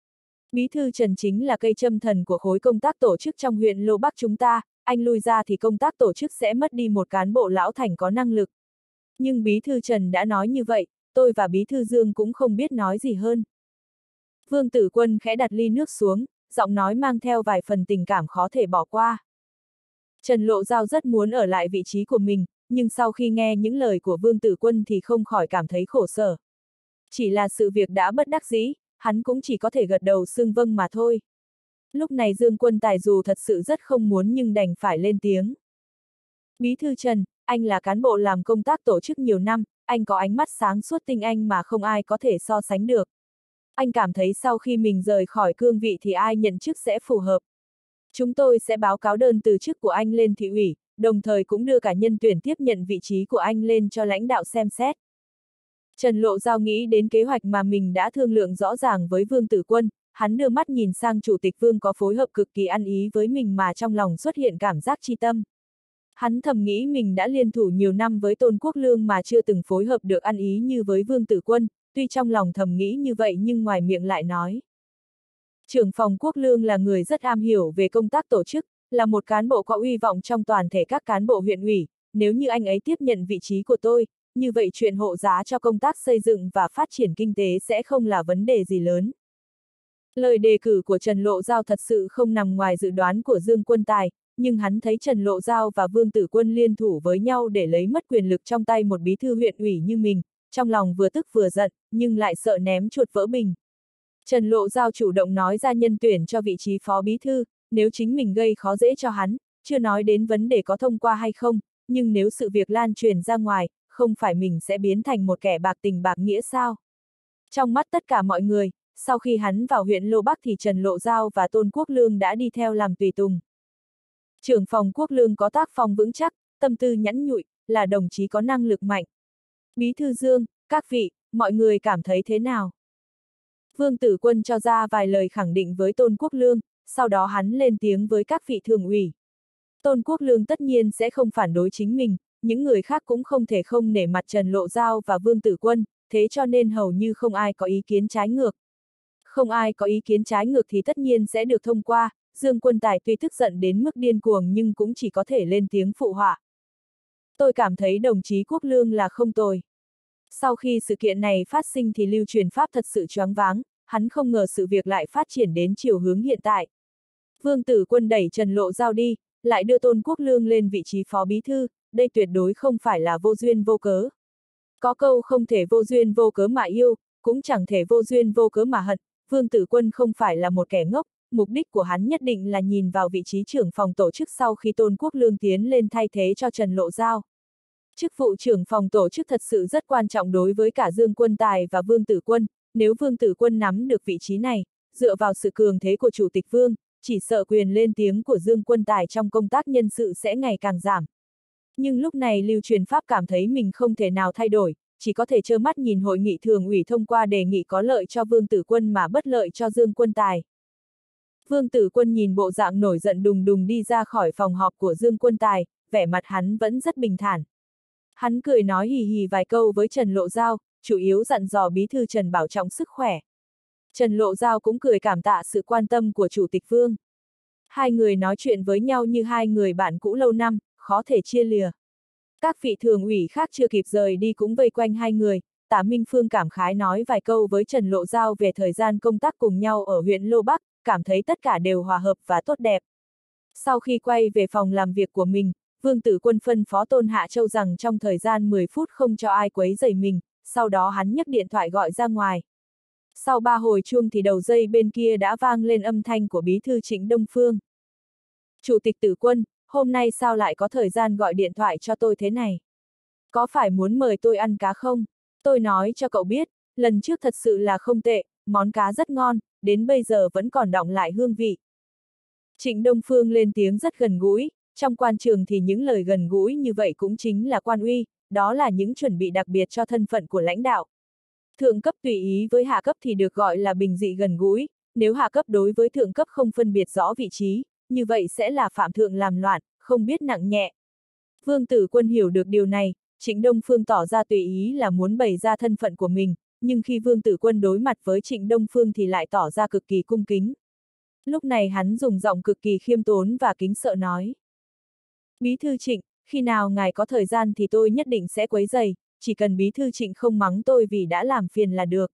Bí thư Trần chính là cây châm thần của khối công tác tổ chức trong huyện Lô Bắc chúng ta, anh lui ra thì công tác tổ chức sẽ mất đi một cán bộ lão thành có năng lực. Nhưng bí thư Trần đã nói như vậy, tôi và bí thư Dương cũng không biết nói gì hơn. Vương Tử Quân khẽ đặt ly nước xuống, giọng nói mang theo vài phần tình cảm khó thể bỏ qua. Trần Lộ Giao rất muốn ở lại vị trí của mình, nhưng sau khi nghe những lời của Vương Tử Quân thì không khỏi cảm thấy khổ sở. Chỉ là sự việc đã bất đắc dĩ, hắn cũng chỉ có thể gật đầu xưng vâng mà thôi. Lúc này Dương Quân Tài dù thật sự rất không muốn nhưng đành phải lên tiếng. Bí thư Trần, anh là cán bộ làm công tác tổ chức nhiều năm, anh có ánh mắt sáng suốt tinh anh mà không ai có thể so sánh được. Anh cảm thấy sau khi mình rời khỏi cương vị thì ai nhận chức sẽ phù hợp. Chúng tôi sẽ báo cáo đơn từ chức của anh lên thị ủy, đồng thời cũng đưa cả nhân tuyển tiếp nhận vị trí của anh lên cho lãnh đạo xem xét. Trần Lộ Giao nghĩ đến kế hoạch mà mình đã thương lượng rõ ràng với Vương Tử Quân, hắn đưa mắt nhìn sang Chủ tịch Vương có phối hợp cực kỳ ăn ý với mình mà trong lòng xuất hiện cảm giác chi tâm. Hắn thầm nghĩ mình đã liên thủ nhiều năm với Tôn Quốc Lương mà chưa từng phối hợp được ăn ý như với Vương Tử Quân, tuy trong lòng thầm nghĩ như vậy nhưng ngoài miệng lại nói. Trưởng phòng Quốc Lương là người rất am hiểu về công tác tổ chức, là một cán bộ có uy vọng trong toàn thể các cán bộ huyện ủy, nếu như anh ấy tiếp nhận vị trí của tôi, như vậy chuyện hộ giá cho công tác xây dựng và phát triển kinh tế sẽ không là vấn đề gì lớn. Lời đề cử của Trần Lộ Giao thật sự không nằm ngoài dự đoán của Dương Quân Tài, nhưng hắn thấy Trần Lộ Giao và Vương Tử Quân liên thủ với nhau để lấy mất quyền lực trong tay một bí thư huyện ủy như mình, trong lòng vừa tức vừa giận, nhưng lại sợ ném chuột vỡ bình. Trần Lộ Giao chủ động nói ra nhân tuyển cho vị trí phó bí thư, nếu chính mình gây khó dễ cho hắn, chưa nói đến vấn đề có thông qua hay không, nhưng nếu sự việc lan truyền ra ngoài, không phải mình sẽ biến thành một kẻ bạc tình bạc nghĩa sao? Trong mắt tất cả mọi người, sau khi hắn vào huyện Lô Bắc thì Trần Lộ Giao và Tôn Quốc Lương đã đi theo làm tùy tùng. Trưởng phòng Quốc Lương có tác phong vững chắc, tâm tư nhẵn nhụi, là đồng chí có năng lực mạnh. Bí thư Dương, các vị, mọi người cảm thấy thế nào? Vương Tử Quân cho ra vài lời khẳng định với Tôn Quốc Lương, sau đó hắn lên tiếng với các vị thường ủy. Tôn Quốc Lương tất nhiên sẽ không phản đối chính mình, những người khác cũng không thể không nể mặt Trần Lộ Giao và Vương Tử Quân, thế cho nên hầu như không ai có ý kiến trái ngược. Không ai có ý kiến trái ngược thì tất nhiên sẽ được thông qua, Dương Quân Tài tuy tức giận đến mức điên cuồng nhưng cũng chỉ có thể lên tiếng phụ họa. Tôi cảm thấy đồng chí Quốc Lương là không tồi. Sau khi sự kiện này phát sinh thì Lưu Truyền Pháp thật sự choáng váng, hắn không ngờ sự việc lại phát triển đến chiều hướng hiện tại. Vương Tử Quân đẩy Trần Lộ Giao đi, lại đưa Tôn Quốc Lương lên vị trí phó bí thư, đây tuyệt đối không phải là vô duyên vô cớ. Có câu không thể vô duyên vô cớ mà yêu, cũng chẳng thể vô duyên vô cớ mà hận, Vương Tử Quân không phải là một kẻ ngốc, mục đích của hắn nhất định là nhìn vào vị trí trưởng phòng tổ chức sau khi Tôn Quốc Lương tiến lên thay thế cho Trần Lộ Giao. Chức vụ trưởng phòng tổ chức thật sự rất quan trọng đối với cả Dương Quân Tài và Vương Tử Quân, nếu Vương Tử Quân nắm được vị trí này, dựa vào sự cường thế của Chủ tịch Vương, chỉ sợ quyền lên tiếng của Dương Quân Tài trong công tác nhân sự sẽ ngày càng giảm. Nhưng lúc này Lưu Truyền Pháp cảm thấy mình không thể nào thay đổi, chỉ có thể trơ mắt nhìn hội nghị thường ủy thông qua đề nghị có lợi cho Vương Tử Quân mà bất lợi cho Dương Quân Tài. Vương Tử Quân nhìn bộ dạng nổi giận đùng đùng đi ra khỏi phòng họp của Dương Quân Tài, vẻ mặt hắn vẫn rất bình thản. Hắn cười nói hì hì vài câu với Trần Lộ Giao, chủ yếu dặn dò bí thư Trần bảo trọng sức khỏe. Trần Lộ Giao cũng cười cảm tạ sự quan tâm của Chủ tịch Vương. Hai người nói chuyện với nhau như hai người bạn cũ lâu năm, khó thể chia lìa. Các vị thường ủy khác chưa kịp rời đi cũng vây quanh hai người, Tạ Minh Phương cảm khái nói vài câu với Trần Lộ Giao về thời gian công tác cùng nhau ở huyện Lô Bắc, cảm thấy tất cả đều hòa hợp và tốt đẹp. Sau khi quay về phòng làm việc của mình, Vương Tử Quân phân phó Tôn Hạ Châu rằng trong thời gian mười phút không cho ai quấy rầy mình, sau đó hắn nhấc điện thoại gọi ra ngoài. Sau ba hồi chuông thì đầu dây bên kia đã vang lên âm thanh của bí thư Trịnh Đông Phương. Chủ tịch Tử Quân, hôm nay sao lại có thời gian gọi điện thoại cho tôi thế này? Có phải muốn mời tôi ăn cá không? Tôi nói cho cậu biết, lần trước thật sự là không tệ, món cá rất ngon, đến bây giờ vẫn còn đọng lại hương vị. Trịnh Đông Phương lên tiếng rất gần gũi, trong quan trường thì những lời gần gũi như vậy cũng chính là quan uy, đó là những chuẩn bị đặc biệt cho thân phận của lãnh đạo. Thượng cấp tùy ý với hạ cấp thì được gọi là bình dị gần gũi, nếu hạ cấp đối với thượng cấp không phân biệt rõ vị trí, như vậy sẽ là phạm thượng làm loạn, không biết nặng nhẹ. Vương Tử Quân hiểu được điều này, Trịnh Đông Phương tỏ ra tùy ý là muốn bày ra thân phận của mình, nhưng khi Vương Tử Quân đối mặt với Trịnh Đông Phương thì lại tỏ ra cực kỳ cung kính. Lúc này hắn dùng giọng cực kỳ khiêm tốn và kính sợ nói. Bí thư Trịnh, khi nào ngài có thời gian thì tôi nhất định sẽ quấy rầy, chỉ cần bí thư Trịnh không mắng tôi vì đã làm phiền là được.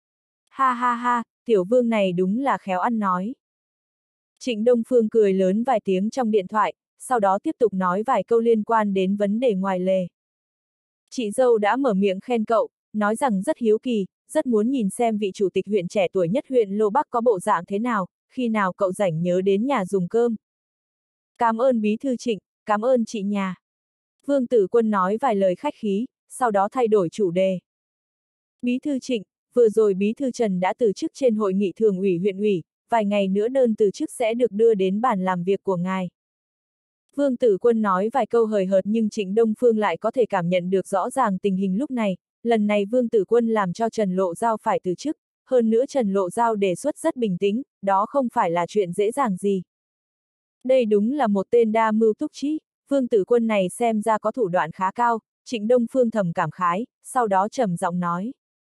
Ha ha ha, tiểu vương này đúng là khéo ăn nói. Trịnh Đông Phương cười lớn vài tiếng trong điện thoại, sau đó tiếp tục nói vài câu liên quan đến vấn đề ngoài lề. Chị dâu đã mở miệng khen cậu, nói rằng rất hiếu kỳ, rất muốn nhìn xem vị chủ tịch huyện trẻ tuổi nhất huyện Lô Bắc có bộ dạng thế nào, khi nào cậu rảnh nhớ đến nhà dùng cơm. Cảm ơn bí thư Trịnh, cảm ơn chị nhà. Vương Tử Quân nói vài lời khách khí, sau đó thay đổi chủ đề. Bí thư Trịnh, vừa rồi bí thư Trần đã từ chức trên hội nghị thường ủy huyện ủy, vài ngày nữa đơn từ chức sẽ được đưa đến bàn làm việc của ngài. Vương Tử Quân nói vài câu hời hợt nhưng Trịnh Đông Phương lại có thể cảm nhận được rõ ràng tình hình lúc này, lần này Vương Tử Quân làm cho Trần Lộ Giao phải từ chức, hơn nữa Trần Lộ Giao đề xuất rất bình tĩnh, đó không phải là chuyện dễ dàng gì. Đây đúng là một tên đa mưu túc trí, Vương Tử Quân này xem ra có thủ đoạn khá cao, Trịnh Đông Phương thầm cảm khái, sau đó trầm giọng nói.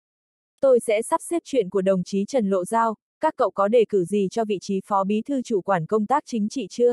Tôi sẽ sắp xếp chuyện của đồng chí Trần Lộ Giao, các cậu có đề cử gì cho vị trí phó bí thư chủ quản công tác chính trị chưa?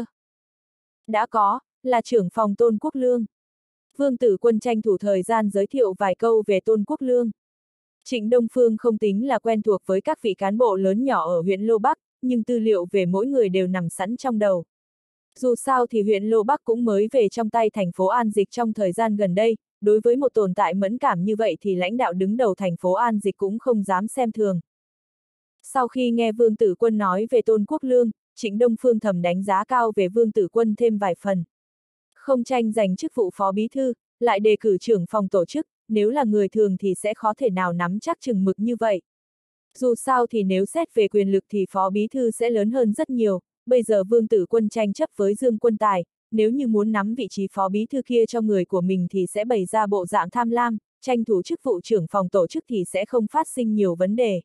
Đã có, là trưởng phòng Tôn Quốc Lương. Vương Tử Quân tranh thủ thời gian giới thiệu vài câu về Tôn Quốc Lương. Trịnh Đông Phương không tính là quen thuộc với các vị cán bộ lớn nhỏ ở huyện Lô Bắc, nhưng tư liệu về mỗi người đều nằm sẵn trong đầu. Dù sao thì huyện Lô Bắc cũng mới về trong tay thành phố An Dịch trong thời gian gần đây, đối với một tồn tại mẫn cảm như vậy thì lãnh đạo đứng đầu thành phố An Dịch cũng không dám xem thường. Sau khi nghe Vương Tử Quân nói về Tôn Quốc Lương, Trịnh Đông Phương thầm đánh giá cao về Vương Tử Quân thêm vài phần. Không tranh giành chức vụ phó bí thư, lại đề cử trưởng phòng tổ chức, nếu là người thường thì sẽ khó thể nào nắm chắc chừng mực như vậy. Dù sao thì nếu xét về quyền lực thì phó bí thư sẽ lớn hơn rất nhiều, bây giờ Vương Tử Quân tranh chấp với Dương Quân Tài, nếu như muốn nắm vị trí phó bí thư kia cho người của mình thì sẽ bày ra bộ dạng tham lam, tranh thủ chức vụ trưởng phòng tổ chức thì sẽ không phát sinh nhiều vấn đề.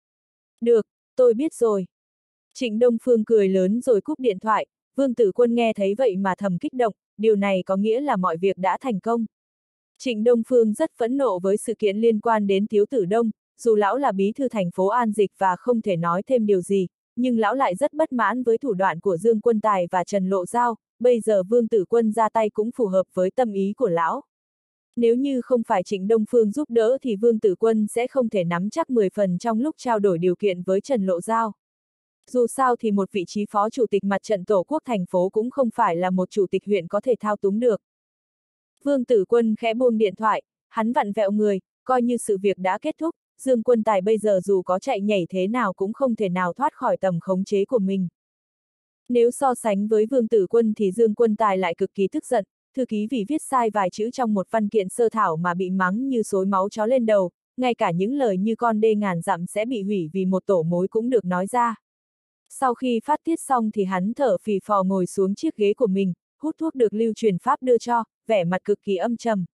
Được, tôi biết rồi. Trịnh Đông Phương cười lớn rồi cúp điện thoại, Vương Tử Quân nghe thấy vậy mà thầm kích động, điều này có nghĩa là mọi việc đã thành công. Trịnh Đông Phương rất phẫn nộ với sự kiện liên quan đến Tiếu Tử Đông, dù lão là bí thư thành phố An Dịch và không thể nói thêm điều gì, nhưng lão lại rất bất mãn với thủ đoạn của Dương Quân Tài và Trần Lộ Giao, bây giờ Vương Tử Quân ra tay cũng phù hợp với tâm ý của lão. Nếu như không phải Trịnh Đông Phương giúp đỡ thì Vương Tử Quân sẽ không thể nắm chắc mười phần trong lúc trao đổi điều kiện với Trần Lộ Giao. Dù sao thì một vị trí phó chủ tịch mặt trận tổ quốc thành phố cũng không phải là một chủ tịch huyện có thể thao túng được. Vương Tử Quân khẽ buông điện thoại, hắn vặn vẹo người, coi như sự việc đã kết thúc, Dương Quân Tài bây giờ dù có chạy nhảy thế nào cũng không thể nào thoát khỏi tầm khống chế của mình. Nếu so sánh với Vương Tử Quân thì Dương Quân Tài lại cực kỳ tức giận, thư ký vì viết sai vài chữ trong một văn kiện sơ thảo mà bị mắng như xối máu chó lên đầu, ngay cả những lời như con đê ngàn dặm sẽ bị hủy vì một tổ mối cũng được nói ra. Sau khi phát tiết xong thì hắn thở phì phò ngồi xuống chiếc ghế của mình, hút thuốc được Lưu Truyền Pháp đưa cho, vẻ mặt cực kỳ âm trầm.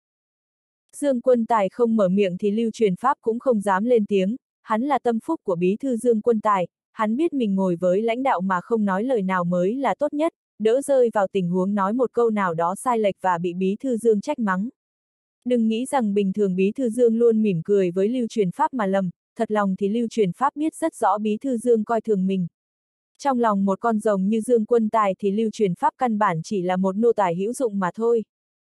Dương Quân Tài không mở miệng thì Lưu Truyền Pháp cũng không dám lên tiếng, hắn là tâm phúc của bí thư Dương Quân Tài, hắn biết mình ngồi với lãnh đạo mà không nói lời nào mới là tốt nhất, đỡ rơi vào tình huống nói một câu nào đó sai lệch và bị bí thư Dương trách mắng. Đừng nghĩ rằng bình thường bí thư Dương luôn mỉm cười với Lưu Truyền Pháp mà lầm, thật lòng thì Lưu Truyền Pháp biết rất rõ bí thư Dương coi thường mình. Trong lòng một con rồng như Dương Quân Tài thì Lưu Truyền Pháp căn bản chỉ là một nô tài hữu dụng mà thôi.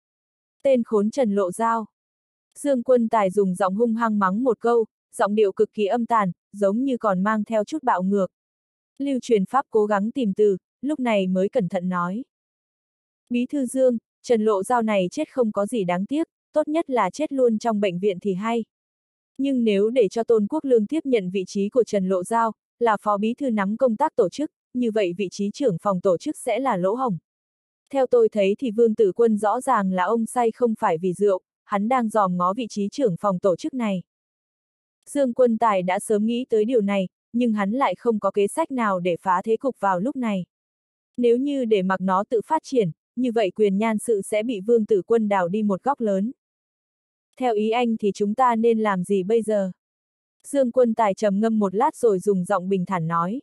Tên khốn Trần Lộ Giao. Dương Quân Tài dùng giọng hung hăng mắng một câu, giọng điệu cực kỳ âm tàn, giống như còn mang theo chút bạo ngược. Lưu Truyền Pháp cố gắng tìm từ, lúc này mới cẩn thận nói. Bí thư Dương, Trần Lộ Giao này chết không có gì đáng tiếc, tốt nhất là chết luôn trong bệnh viện thì hay. Nhưng nếu để cho Tôn Quốc Lương tiếp nhận vị trí của Trần Lộ Giao, là phó bí thư nắm công tác tổ chức, như vậy vị trí trưởng phòng tổ chức sẽ là lỗ hổng. Theo tôi thấy thì Vương Tử Quân rõ ràng là ông say không phải vì rượu, hắn đang dòm ngó vị trí trưởng phòng tổ chức này. Dương Quân Tài đã sớm nghĩ tới điều này, nhưng hắn lại không có kế sách nào để phá thế cục vào lúc này. Nếu như để mặc nó tự phát triển, như vậy quyền nhan sự sẽ bị Vương Tử Quân đào đi một góc lớn. Theo ý anh thì chúng ta nên làm gì bây giờ? Dương Quân Tài trầm ngâm một lát rồi dùng giọng bình thản nói.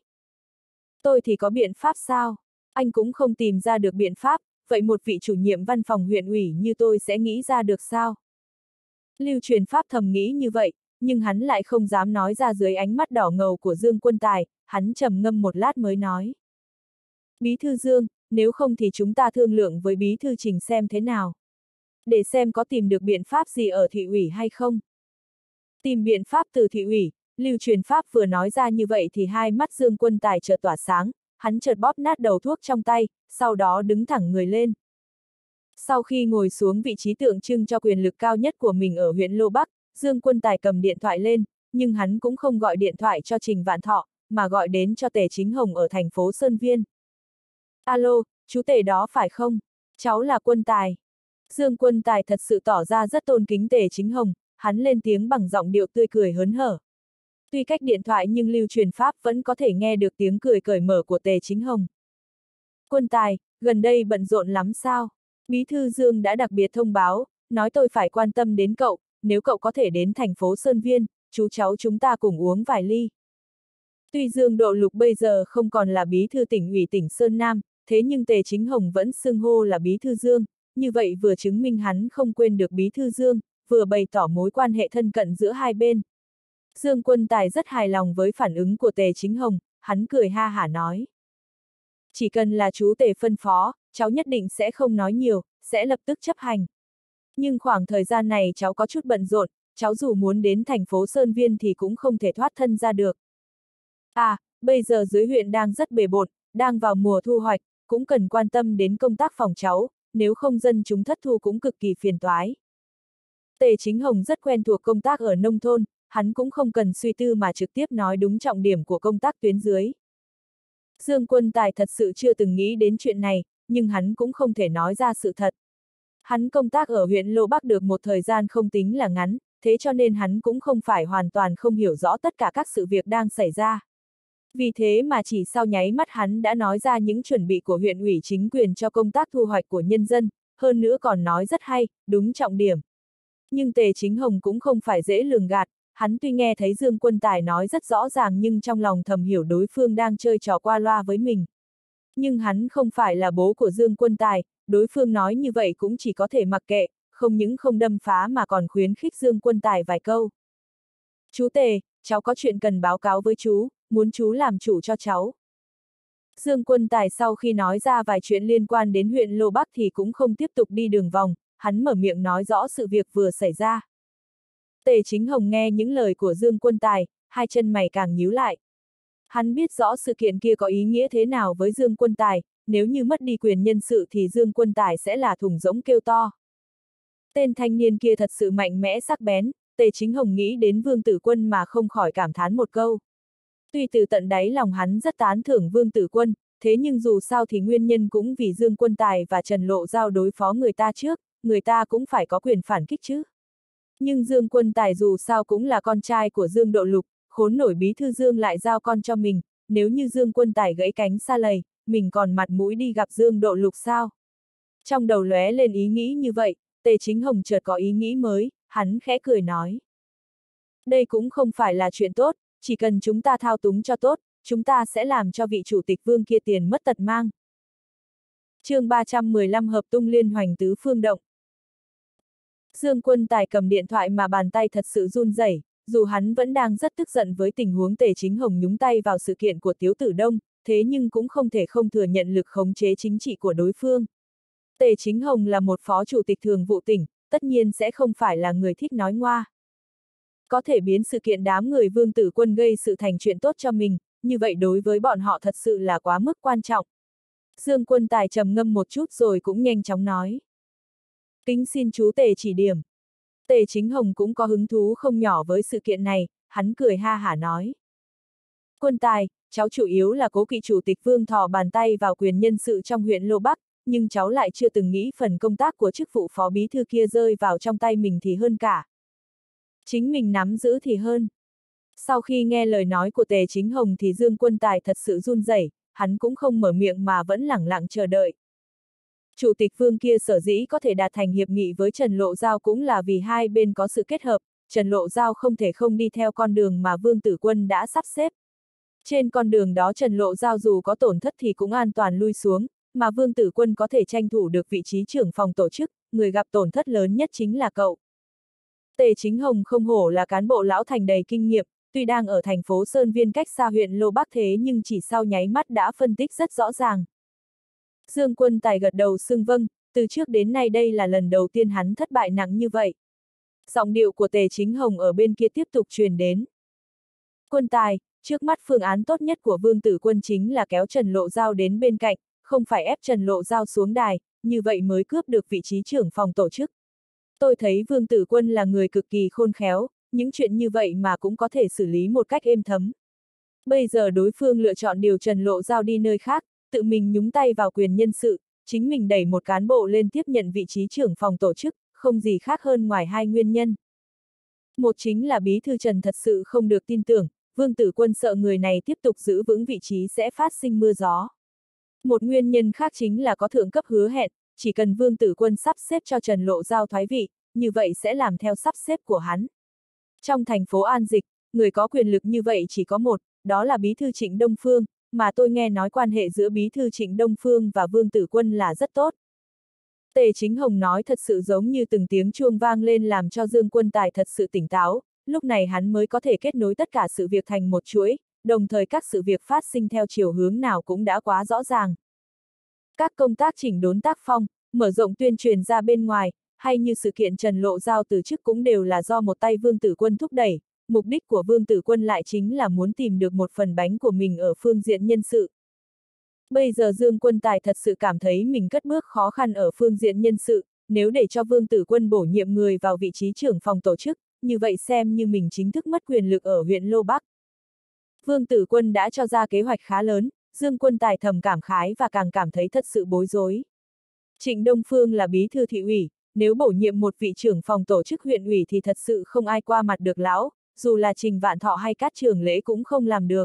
Tôi thì có biện pháp sao? Anh cũng không tìm ra được biện pháp, vậy một vị chủ nhiệm văn phòng huyện ủy như tôi sẽ nghĩ ra được sao? Lưu Truyền Pháp thầm nghĩ như vậy, nhưng hắn lại không dám nói ra dưới ánh mắt đỏ ngầu của Dương Quân Tài, hắn trầm ngâm một lát mới nói. Bí thư Dương, nếu không thì chúng ta thương lượng với bí thư Trình xem thế nào. Để xem có tìm được biện pháp gì ở thị ủy hay không. Tìm biện pháp từ thị ủy, Lưu Truyền Pháp vừa nói ra như vậy thì hai mắt Dương Quân Tài chợt tỏa sáng, hắn chợt bóp nát đầu thuốc trong tay, sau đó đứng thẳng người lên. Sau khi ngồi xuống vị trí tượng trưng cho quyền lực cao nhất của mình ở huyện Lô Bắc, Dương Quân Tài cầm điện thoại lên, nhưng hắn cũng không gọi điện thoại cho Trình Vạn Thọ, mà gọi đến cho Tề Chính Hồng ở thành phố Sơn Viên. Alo, chú Tề đó phải không? Cháu là Quân Tài. Dương Quân Tài thật sự tỏ ra rất tôn kính Tề Chính Hồng, hắn lên tiếng bằng giọng điệu tươi cười hớn hở. Tuy cách điện thoại nhưng Lưu Truyền Pháp vẫn có thể nghe được tiếng cười cởi mở của Tề Chính Hồng. Quân Tài, gần đây bận rộn lắm sao? Bí thư Dương đã đặc biệt thông báo, nói tôi phải quan tâm đến cậu, nếu cậu có thể đến thành phố Sơn Viên, chú cháu chúng ta cùng uống vài ly. Tuy Dương Độ Lục bây giờ không còn là bí thư tỉnh ủy tỉnh Sơn Nam, thế nhưng Tề Chính Hồng vẫn xưng hô là bí thư Dương, như vậy vừa chứng minh hắn không quên được bí thư Dương, vừa bày tỏ mối quan hệ thân cận giữa hai bên. Dương Quân Tài rất hài lòng với phản ứng của Tề Chính Hồng, hắn cười ha hả nói. Chỉ cần là chú Tề phân phó, cháu nhất định sẽ không nói nhiều, sẽ lập tức chấp hành. Nhưng khoảng thời gian này cháu có chút bận rộn, cháu dù muốn đến thành phố Sơn Viên thì cũng không thể thoát thân ra được. À, bây giờ dưới huyện đang rất bề bộn, đang vào mùa thu hoạch, cũng cần quan tâm đến công tác phòng cháu, nếu không dân chúng thất thu cũng cực kỳ phiền toái. Tề Chính Hồng rất quen thuộc công tác ở nông thôn, hắn cũng không cần suy tư mà trực tiếp nói đúng trọng điểm của công tác tuyến dưới. Dương Quân Tài thật sự chưa từng nghĩ đến chuyện này, nhưng hắn cũng không thể nói ra sự thật. Hắn công tác ở huyện Lô Bắc được một thời gian không tính là ngắn, thế cho nên hắn cũng không phải hoàn toàn không hiểu rõ tất cả các sự việc đang xảy ra. Vì thế mà chỉ sau nháy mắt hắn đã nói ra những chuẩn bị của huyện ủy chính quyền cho công tác thu hoạch của nhân dân, hơn nữa còn nói rất hay, đúng trọng điểm. Nhưng Tề Chính Hồng cũng không phải dễ lường gạt, hắn tuy nghe thấy Dương Quân Tài nói rất rõ ràng nhưng trong lòng thầm hiểu đối phương đang chơi trò qua loa với mình. Nhưng hắn không phải là bố của Dương Quân Tài, đối phương nói như vậy cũng chỉ có thể mặc kệ, không những không đâm phá mà còn khuyến khích Dương Quân Tài vài câu. Chú Tề, cháu có chuyện cần báo cáo với chú, muốn chú làm chủ cho cháu. Dương Quân Tài sau khi nói ra vài chuyện liên quan đến huyện Lô Bắc thì cũng không tiếp tục đi đường vòng, hắn mở miệng nói rõ sự việc vừa xảy ra. Tề Chính Hồng nghe những lời của Dương Quân Tài, hai chân mày càng nhíu lại. Hắn biết rõ sự kiện kia có ý nghĩa thế nào với Dương Quân Tài, nếu như mất đi quyền nhân sự thì Dương Quân Tài sẽ là thùng rỗng kêu to. Tên thanh niên kia thật sự mạnh mẽ sắc bén, Tề Chính Hồng nghĩ đến Vương Tử Quân mà không khỏi cảm thán một câu. Tuy từ tận đáy lòng hắn rất tán thưởng Vương Tử Quân, thế nhưng dù sao thì nguyên nhân cũng vì Dương Quân Tài và Trần Lộ Giao đối phó người ta trước, người ta cũng phải có quyền phản kích chứ. Nhưng Dương Quân Tài dù sao cũng là con trai của Dương Độ Lục, khốn nổi bí thư Dương lại giao con cho mình, nếu như Dương Quân Tài gãy cánh sa lầy, mình còn mặt mũi đi gặp Dương Độ Lục sao? Trong đầu lóe lên ý nghĩ như vậy, Tề Chính Hồng chợt có ý nghĩ mới, hắn khẽ cười nói. Đây cũng không phải là chuyện tốt, chỉ cần chúng ta thao túng cho tốt, chúng ta sẽ làm cho vị chủ tịch Vương kia tiền mất tật mang. Chương ba trăm mười lăm hợp tung liên hoành tứ phương động. Dương Quân Tài cầm điện thoại mà bàn tay thật sự run rẩy, dù hắn vẫn đang rất tức giận với tình huống Tề Chính Hồng nhúng tay vào sự kiện của Tiếu Tử Đông, thế nhưng cũng không thể không thừa nhận lực khống chế chính trị của đối phương. Tề Chính Hồng là một phó chủ tịch thường vụ tỉnh, tất nhiên sẽ không phải là người thích nói ngoa. Có thể biến sự kiện đám người Vương Tử Quân gây sự thành chuyện tốt cho mình, như vậy đối với bọn họ thật sự là quá mức quan trọng. Dương Quân Tài trầm ngâm một chút rồi cũng nhanh chóng nói. Kính xin chú Tề chỉ điểm. Tề Chính Hồng cũng có hứng thú không nhỏ với sự kiện này, hắn cười ha hả nói. Quân Tài, cháu chủ yếu là cố kỵ chủ tịch Vương thò bàn tay vào quyền nhân sự trong huyện Lô Bắc, nhưng cháu lại chưa từng nghĩ phần công tác của chức vụ phó bí thư kia rơi vào trong tay mình thì hơn cả. Chính mình nắm giữ thì hơn. Sau khi nghe lời nói của Tề Chính Hồng thì Dương Quân Tài thật sự run rẩy, hắn cũng không mở miệng mà vẫn lẳng lặng chờ đợi. Chủ tịch Vương kia sở dĩ có thể đạt thành hiệp nghị với Trần Lộ Giao cũng là vì hai bên có sự kết hợp, Trần Lộ Giao không thể không đi theo con đường mà Vương Tử Quân đã sắp xếp. Trên con đường đó Trần Lộ Giao dù có tổn thất thì cũng an toàn lui xuống, mà Vương Tử Quân có thể tranh thủ được vị trí trưởng phòng tổ chức, người gặp tổn thất lớn nhất chính là cậu. Tề Chính Hồng không hổ là cán bộ lão thành đầy kinh nghiệm, tuy đang ở thành phố Sơn Viên cách xa huyện Lô Bắc thế nhưng chỉ sau nháy mắt đã phân tích rất rõ ràng. Dương Quân Tài gật đầu xưng vâng, từ trước đến nay đây là lần đầu tiên hắn thất bại nặng như vậy. Giọng điệu của Tề Chính Hồng ở bên kia tiếp tục truyền đến. Quân Tài, trước mắt phương án tốt nhất của Vương Tử Quân chính là kéo Trần Lộ Giao đến bên cạnh, không phải ép Trần Lộ Giao xuống đài, như vậy mới cướp được vị trí trưởng phòng tổ chức. Tôi thấy Vương Tử Quân là người cực kỳ khôn khéo, những chuyện như vậy mà cũng có thể xử lý một cách êm thấm. Bây giờ đối phương lựa chọn điều Trần Lộ Giao đi nơi khác, tự mình nhúng tay vào quyền nhân sự, chính mình đẩy một cán bộ lên tiếp nhận vị trí trưởng phòng tổ chức, không gì khác hơn ngoài hai nguyên nhân. Một chính là bí thư Trần thật sự không được tin tưởng, Vương Tử Quân sợ người này tiếp tục giữ vững vị trí sẽ phát sinh mưa gió. Một nguyên nhân khác chính là có thượng cấp hứa hẹn, chỉ cần Vương Tử Quân sắp xếp cho Trần Lộ Giao thoái vị, như vậy sẽ làm theo sắp xếp của hắn. Trong thành phố An Dịch, người có quyền lực như vậy chỉ có một, đó là bí thư Trịnh Đông Phương, mà tôi nghe nói quan hệ giữa bí thư Trịnh Đông Phương và Vương Tử Quân là rất tốt. Tề Chính Hồng nói thật sự giống như từng tiếng chuông vang lên làm cho Dương Quân Tài thật sự tỉnh táo, lúc này hắn mới có thể kết nối tất cả sự việc thành một chuỗi, đồng thời các sự việc phát sinh theo chiều hướng nào cũng đã quá rõ ràng. Các công tác chỉnh đốn tác phong, mở rộng tuyên truyền ra bên ngoài, hay như sự kiện Trần Lộ Giao từ chức cũng đều là do một tay Vương Tử Quân thúc đẩy, mục đích của Vương Tử Quân lại chính là muốn tìm được một phần bánh của mình ở phương diện nhân sự. Bây giờ Dương Quân Tài thật sự cảm thấy mình cất bước khó khăn ở phương diện nhân sự, nếu để cho Vương Tử Quân bổ nhiệm người vào vị trí trưởng phòng tổ chức, như vậy xem như mình chính thức mất quyền lực ở huyện Lô Bắc. Vương Tử Quân đã cho ra kế hoạch khá lớn, Dương Quân Tài thầm cảm khái và càng cảm thấy thật sự bối rối. Trịnh Đông Phương là bí thư thị ủy, nếu bổ nhiệm một vị trưởng phòng tổ chức huyện ủy thì thật sự không ai qua mặt được lão, dù là Trình Vạn Thọ hay Cát Trường Lễ cũng không làm được.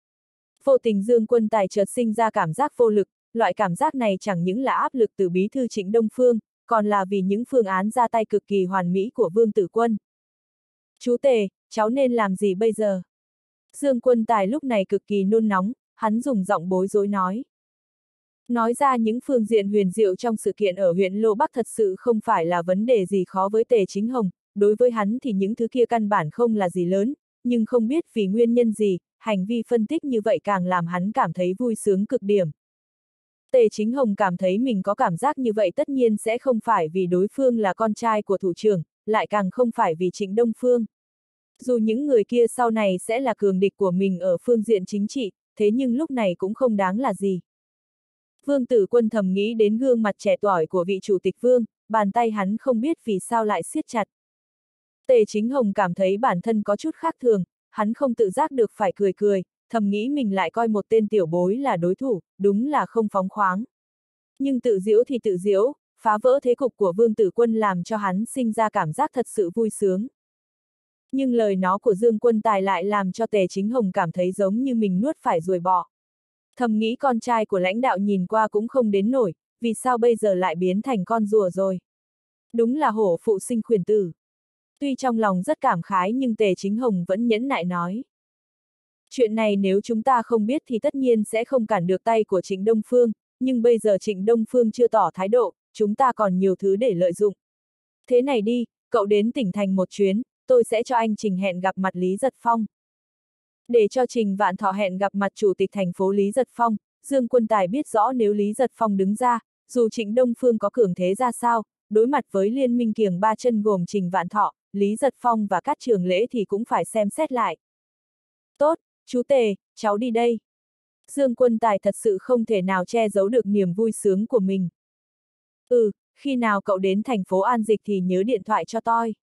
Vô tình Dương Quân Tài chợt sinh ra cảm giác vô lực, loại cảm giác này chẳng những là áp lực từ bí thư Trịnh Đông Phương, còn là vì những phương án ra tay cực kỳ hoàn mỹ của Vương Tử Quân. Chú Tề, cháu nên làm gì bây giờ? Dương Quân Tài lúc này cực kỳ nôn nóng, hắn dùng giọng bối rối nói. Nói ra những phương diện huyền diệu trong sự kiện ở huyện Lô Bắc thật sự không phải là vấn đề gì khó với Tề Chính Hồng, đối với hắn thì những thứ kia căn bản không là gì lớn, nhưng không biết vì nguyên nhân gì, hành vi phân tích như vậy càng làm hắn cảm thấy vui sướng cực điểm. Tề Chính Hồng cảm thấy mình có cảm giác như vậy tất nhiên sẽ không phải vì đối phương là con trai của thủ trưởng, lại càng không phải vì Trịnh Đông Phương. Dù những người kia sau này sẽ là cường địch của mình ở phương diện chính trị, thế nhưng lúc này cũng không đáng là gì. Vương Tử Quân thầm nghĩ đến gương mặt trẻ tuổi của vị chủ tịch Vương, bàn tay hắn không biết vì sao lại siết chặt. Tề Chính Hồng cảm thấy bản thân có chút khác thường, hắn không tự giác được phải cười cười, thầm nghĩ mình lại coi một tên tiểu bối là đối thủ, đúng là không phóng khoáng. Nhưng tự giễu thì tự giễu, phá vỡ thế cục của Vương Tử Quân làm cho hắn sinh ra cảm giác thật sự vui sướng. Nhưng lời nói của Dương Quân Tài lại làm cho Tề Chính Hồng cảm thấy giống như mình nuốt phải ruồi bọ. Thầm nghĩ con trai của lãnh đạo nhìn qua cũng không đến nổi, vì sao bây giờ lại biến thành con rùa rồi. Đúng là hổ phụ sinh khuyển tử. Tuy trong lòng rất cảm khái nhưng Tề Chính Hồng vẫn nhẫn nại nói. Chuyện này nếu chúng ta không biết thì tất nhiên sẽ không cản được tay của Trịnh Đông Phương, nhưng bây giờ Trịnh Đông Phương chưa tỏ thái độ, chúng ta còn nhiều thứ để lợi dụng. Thế này đi, cậu đến tỉnh thành một chuyến, tôi sẽ cho anh Trình hẹn gặp mặt Lý Giật Phong. Để cho Trình Vạn Thọ hẹn gặp mặt chủ tịch thành phố Lý Giật Phong, Dương Quân Tài biết rõ nếu Lý Giật Phong đứng ra, dù Trịnh Đông Phương có cường thế ra sao, đối mặt với liên minh kiềng ba chân gồm Trình Vạn Thọ, Lý Giật Phong và Cát Trường Lễ thì cũng phải xem xét lại. Tốt, chú Tề, cháu đi đây. Dương Quân Tài thật sự không thể nào che giấu được niềm vui sướng của mình. Ừ, khi nào cậu đến thành phố An Dịch thì nhớ điện thoại cho tôi.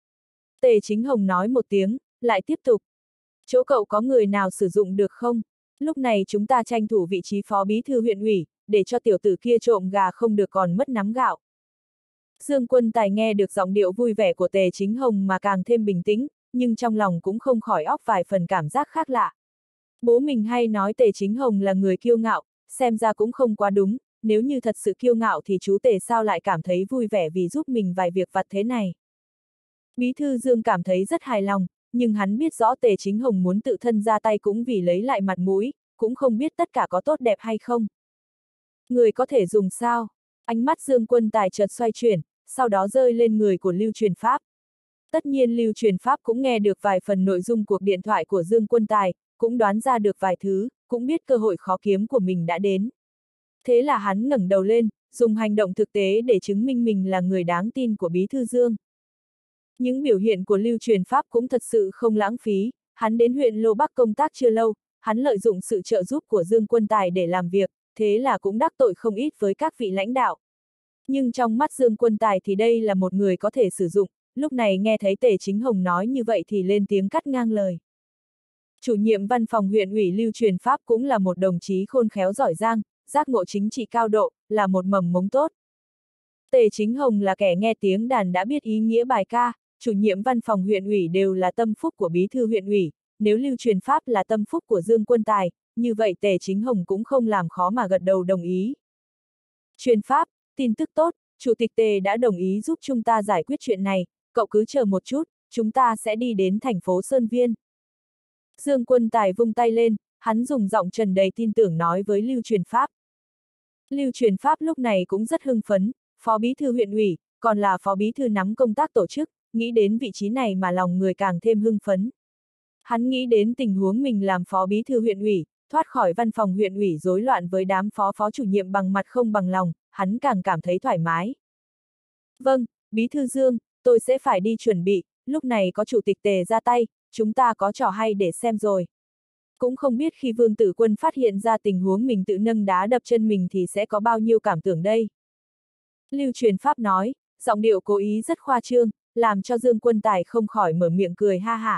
Tề Chính Hồng nói một tiếng, lại tiếp tục. Chỗ cậu có người nào sử dụng được không? Lúc này chúng ta tranh thủ vị trí phó bí thư huyện ủy, để cho tiểu tử kia trộm gà không được còn mất nắm gạo. Dương Quân Tài nghe được giọng điệu vui vẻ của Tề Chính Hồng mà càng thêm bình tĩnh, nhưng trong lòng cũng không khỏi óc vài phần cảm giác khác lạ. Bố mình hay nói Tề Chính Hồng là người kiêu ngạo, xem ra cũng không quá đúng, nếu như thật sự kiêu ngạo thì chú Tề sao lại cảm thấy vui vẻ vì giúp mình vài việc vặt thế này. Bí thư Dương cảm thấy rất hài lòng, nhưng hắn biết rõ Tề Chính Hồng muốn tự thân ra tay cũng vì lấy lại mặt mũi, cũng không biết tất cả có tốt đẹp hay không. Người có thể dùng sao? Ánh mắt Dương Quân Tài chợt xoay chuyển, sau đó rơi lên người của Lưu Truyền Pháp. Tất nhiên Lưu Truyền Pháp cũng nghe được vài phần nội dung cuộc điện thoại của Dương Quân Tài, cũng đoán ra được vài thứ, cũng biết cơ hội khó kiếm của mình đã đến. Thế là hắn ngẩng đầu lên, dùng hành động thực tế để chứng minh mình là người đáng tin của Bí thư Dương. Những biểu hiện của Lưu Truyền Pháp cũng thật sự không lãng phí, hắn đến huyện Lô Bắc công tác chưa lâu, hắn lợi dụng sự trợ giúp của Dương Quân Tài để làm việc, thế là cũng đắc tội không ít với các vị lãnh đạo. Nhưng trong mắt Dương Quân Tài thì đây là một người có thể sử dụng, lúc này nghe thấy Tề Chính Hồng nói như vậy thì lên tiếng cắt ngang lời. Chủ nhiệm văn phòng huyện ủy Lưu Truyền Pháp cũng là một đồng chí khôn khéo giỏi giang, giác ngộ chính trị cao độ, là một mầm mống tốt. Tề Chính Hồng là kẻ nghe tiếng đàn đã biết ý nghĩa bài ca, chủ nhiệm văn phòng huyện ủy đều là tâm phúc của bí thư huyện ủy, nếu Lưu Truyền Pháp là tâm phúc của Dương Quân Tài, như vậy Tề Chính Hồng cũng không làm khó mà gật đầu đồng ý. Truyền Pháp, tin tức tốt, Chủ tịch Tề đã đồng ý giúp chúng ta giải quyết chuyện này, cậu cứ chờ một chút, chúng ta sẽ đi đến thành phố Sơn Viên. Dương Quân Tài vung tay lên, hắn dùng giọng tràn đầy tin tưởng nói với Lưu Truyền Pháp. Lưu Truyền Pháp lúc này cũng rất hưng phấn, phó bí thư huyện ủy, còn là phó bí thư nắm công tác tổ chức, nghĩ đến vị trí này mà lòng người càng thêm hưng phấn. Hắn nghĩ đến tình huống mình làm phó bí thư huyện ủy, thoát khỏi văn phòng huyện ủy rối loạn với đám phó phó chủ nhiệm bằng mặt không bằng lòng, hắn càng cảm thấy thoải mái. Vâng, bí thư Dương, tôi sẽ phải đi chuẩn bị, lúc này có chủ tịch Tề ra tay, chúng ta có trò hay để xem rồi. Cũng không biết khi Vương Tử Quân phát hiện ra tình huống mình tự nâng đá đập chân mình thì sẽ có bao nhiêu cảm tưởng đây. Lưu Truyền Pháp nói, giọng điệu cố ý rất khoa trương, làm cho Dương Quân Tài không khỏi mở miệng cười ha hả.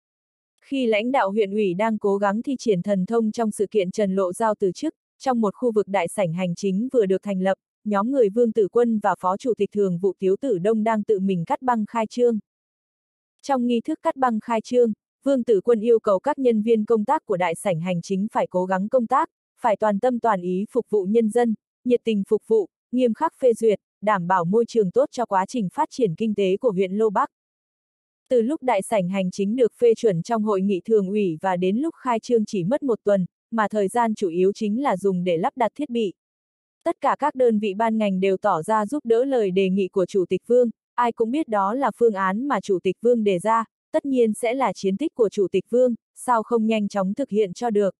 Khi lãnh đạo huyện ủy đang cố gắng thi triển thần thông trong sự kiện Trần Lộ Giao từ chức, trong một khu vực đại sảnh hành chính vừa được thành lập, nhóm người Vương Tử Quân và Phó Chủ tịch Thường vụ Tiếu Tử Đông đang tự mình cắt băng khai trương. Trong nghi thức cắt băng khai trương, Vương Tử Quân yêu cầu các nhân viên công tác của đại sảnh hành chính phải cố gắng công tác, phải toàn tâm toàn ý phục vụ nhân dân, nhiệt tình phục vụ, nghiêm khắc phê duyệt, đảm bảo môi trường tốt cho quá trình phát triển kinh tế của huyện Lô Bắc. Từ lúc đại sảnh hành chính được phê chuẩn trong hội nghị thường ủy và đến lúc khai trương chỉ mất một tuần, mà thời gian chủ yếu chính là dùng để lắp đặt thiết bị. Tất cả các đơn vị ban ngành đều tỏ ra giúp đỡ lời đề nghị của Chủ tịch Vương, ai cũng biết đó là phương án mà Chủ tịch Vương đề ra, tất nhiên sẽ là chiến tích của Chủ tịch Vương, sao không nhanh chóng thực hiện cho được.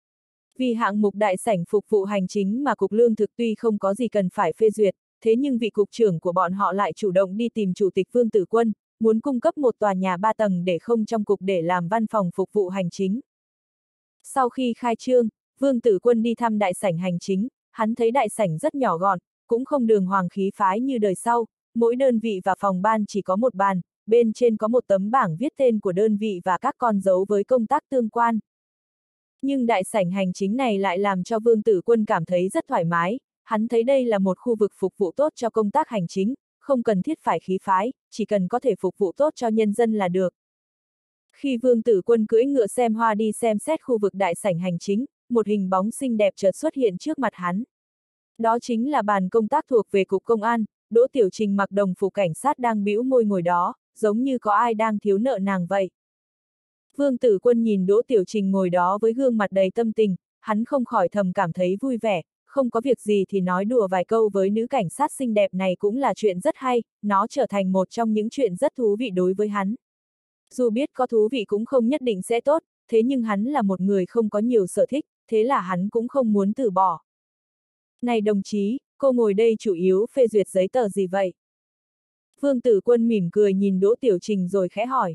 Vì hạng mục đại sảnh phục vụ hành chính mà Cục Lương thực tuy không có gì cần phải phê duyệt, thế nhưng vị cục trưởng của bọn họ lại chủ động đi tìm Chủ tịch Vương Tử Quân, muốn cung cấp một tòa nhà ba tầng để không trong cục để làm văn phòng phục vụ hành chính. Sau khi khai trương, Vương Tử Quân đi thăm đại sảnh hành chính, hắn thấy đại sảnh rất nhỏ gọn, cũng không đường hoàng khí phái như đời sau, mỗi đơn vị và phòng ban chỉ có một bàn, bên trên có một tấm bảng viết tên của đơn vị và các con dấu với công tác tương quan. Nhưng đại sảnh hành chính này lại làm cho Vương Tử Quân cảm thấy rất thoải mái, hắn thấy đây là một khu vực phục vụ tốt cho công tác hành chính, không cần thiết phải khí phái, chỉ cần có thể phục vụ tốt cho nhân dân là được. Khi Vương Tử Quân cưỡi ngựa xem hoa đi xem xét khu vực đại sảnh hành chính, một hình bóng xinh đẹp chợt xuất hiện trước mặt hắn. Đó chính là bàn công tác thuộc về Cục Công an, Đỗ Tiểu Trình mặc đồng phục cảnh sát đang bĩu môi ngồi đó, giống như có ai đang thiếu nợ nàng vậy. Vương Tử Quân nhìn Đỗ Tiểu Trình ngồi đó với gương mặt đầy tâm tình, hắn không khỏi thầm cảm thấy vui vẻ, không có việc gì thì nói đùa vài câu với nữ cảnh sát xinh đẹp này cũng là chuyện rất hay, nó trở thành một trong những chuyện rất thú vị đối với hắn. Dù biết có thú vị cũng không nhất định sẽ tốt, thế nhưng hắn là một người không có nhiều sở thích, thế là hắn cũng không muốn từ bỏ. Này đồng chí, cô ngồi đây chủ yếu phê duyệt giấy tờ gì vậy? Vương Tử Quân mỉm cười nhìn Đỗ Tiểu Trình rồi khẽ hỏi.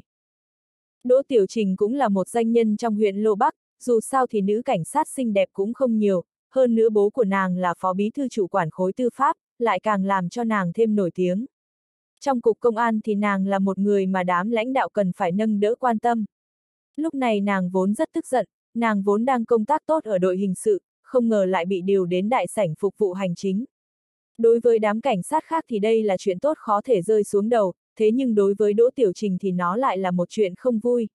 Đỗ Tiểu Trình cũng là một danh nhân trong huyện Lô Bắc, dù sao thì nữ cảnh sát xinh đẹp cũng không nhiều, hơn nữa bố của nàng là phó bí thư chủ quản khối tư pháp, lại càng làm cho nàng thêm nổi tiếng. Trong cục công an thì nàng là một người mà đám lãnh đạo cần phải nâng đỡ quan tâm. Lúc này nàng vốn rất tức giận, nàng vốn đang công tác tốt ở đội hình sự, không ngờ lại bị điều đến đại sảnh phục vụ hành chính. Đối với đám cảnh sát khác thì đây là chuyện tốt khó thể rơi xuống đầu, thế nhưng đối với Đỗ Tiểu Trình thì nó lại là một chuyện không vui.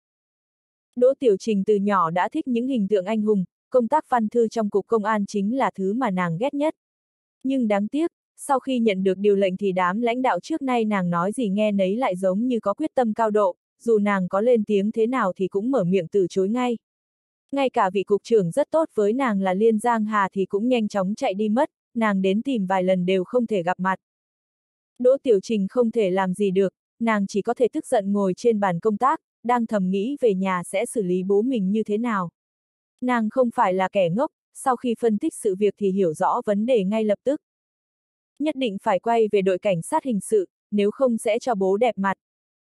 Đỗ Tiểu Trình từ nhỏ đã thích những hình tượng anh hùng, công tác văn thư trong cục công an chính là thứ mà nàng ghét nhất. Nhưng đáng tiếc, sau khi nhận được điều lệnh thì đám lãnh đạo trước nay nàng nói gì nghe nấy lại giống như có quyết tâm cao độ, dù nàng có lên tiếng thế nào thì cũng mở miệng từ chối ngay. Ngay cả vị cục trưởng rất tốt với nàng là Liên Giang Hà thì cũng nhanh chóng chạy đi mất, nàng đến tìm vài lần đều không thể gặp mặt. Đỗ Tiểu Trình không thể làm gì được, nàng chỉ có thể tức giận ngồi trên bàn công tác, đang thầm nghĩ về nhà sẽ xử lý bố mình như thế nào. Nàng không phải là kẻ ngốc, sau khi phân tích sự việc thì hiểu rõ vấn đề ngay lập tức. Nhất định phải quay về đội cảnh sát hình sự, nếu không sẽ cho bố đẹp mặt.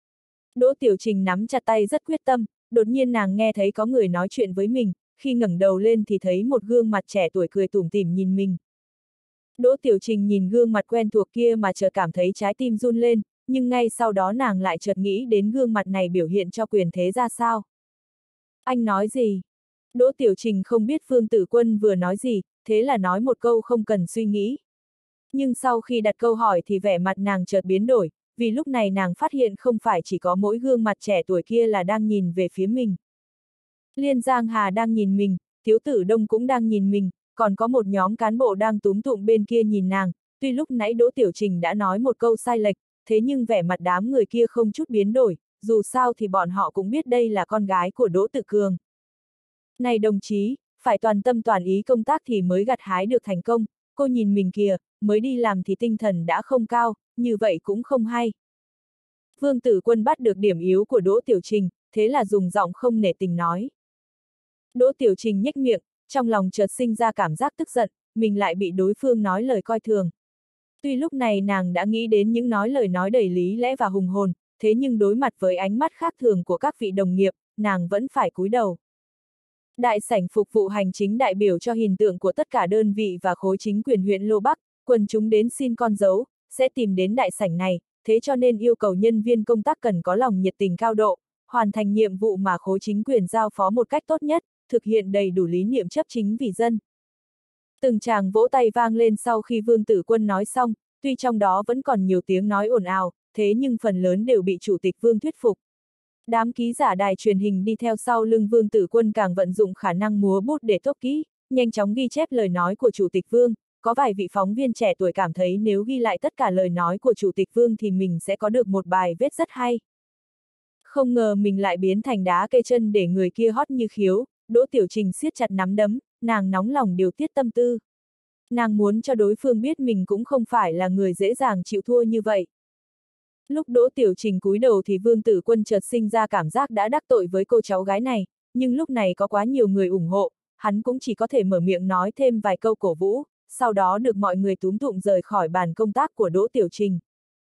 Đỗ Tiểu Trình nắm chặt tay rất quyết tâm, đột nhiên nàng nghe thấy có người nói chuyện với mình, khi ngẩng đầu lên thì thấy một gương mặt trẻ tuổi cười tủm tỉm nhìn mình. Đỗ Tiểu Trình nhìn gương mặt quen thuộc kia mà chợt cảm thấy trái tim run lên, nhưng ngay sau đó nàng lại chợt nghĩ đến gương mặt này biểu hiện cho quyền thế ra sao. Anh nói gì? Đỗ Tiểu Trình không biết Vương Tử Quân vừa nói gì, thế là nói một câu không cần suy nghĩ. Nhưng sau khi đặt câu hỏi thì vẻ mặt nàng chợt biến đổi, vì lúc này nàng phát hiện không phải chỉ có mỗi gương mặt trẻ tuổi kia là đang nhìn về phía mình. Liên Giang Hà đang nhìn mình, Tiếu Tử Đông cũng đang nhìn mình, còn có một nhóm cán bộ đang túm tụm bên kia nhìn nàng, tuy lúc nãy Đỗ Tiểu Trình đã nói một câu sai lệch, thế nhưng vẻ mặt đám người kia không chút biến đổi, dù sao thì bọn họ cũng biết đây là con gái của Đỗ Tự Cường. Này đồng chí, phải toàn tâm toàn ý công tác thì mới gặt hái được thành công, cô nhìn mình kìa, mới đi làm thì tinh thần đã không cao, như vậy cũng không hay. Vương Tử Quân bắt được điểm yếu của Đỗ Tiểu Trình, thế là dùng giọng không nể tình nói. Đỗ Tiểu Trình nhếch miệng, trong lòng chợt sinh ra cảm giác tức giận, mình lại bị đối phương nói lời coi thường. Tuy lúc này nàng đã nghĩ đến những nói lời nói đầy lý lẽ và hùng hồn, thế nhưng đối mặt với ánh mắt khác thường của các vị đồng nghiệp, nàng vẫn phải cúi đầu. Đại sảnh phục vụ hành chính đại biểu cho hình tượng của tất cả đơn vị và khối chính quyền huyện Lô Bắc, quần chúng đến xin con dấu, sẽ tìm đến đại sảnh này, thế cho nên yêu cầu nhân viên công tác cần có lòng nhiệt tình cao độ, hoàn thành nhiệm vụ mà khối chính quyền giao phó một cách tốt nhất, thực hiện đầy đủ lý niệm chấp chính vì dân. Từng tràng vỗ tay vang lên sau khi Vương Tử Quân nói xong, tuy trong đó vẫn còn nhiều tiếng nói ồn ào, thế nhưng phần lớn đều bị Chủ tịch Vương thuyết phục. Đám ký giả đài truyền hình đi theo sau lưng Vương Tử Quân càng vận dụng khả năng múa bút để tốt kỹ, nhanh chóng ghi chép lời nói của Chủ tịch Vương, có vài vị phóng viên trẻ tuổi cảm thấy nếu ghi lại tất cả lời nói của Chủ tịch Vương thì mình sẽ có được một bài viết rất hay. Không ngờ mình lại biến thành đá cây chân để người kia hót như khiếu, Đỗ Tiểu Trình siết chặt nắm đấm, nàng nóng lòng điều tiết tâm tư. Nàng muốn cho đối phương biết mình cũng không phải là người dễ dàng chịu thua như vậy. Lúc Đỗ Tiểu Trình cúi đầu thì Vương Tử Quân chợt sinh ra cảm giác đã đắc tội với cô cháu gái này, nhưng lúc này có quá nhiều người ủng hộ, hắn cũng chỉ có thể mở miệng nói thêm vài câu cổ vũ, sau đó được mọi người túm tụm rời khỏi bàn công tác của Đỗ Tiểu Trình.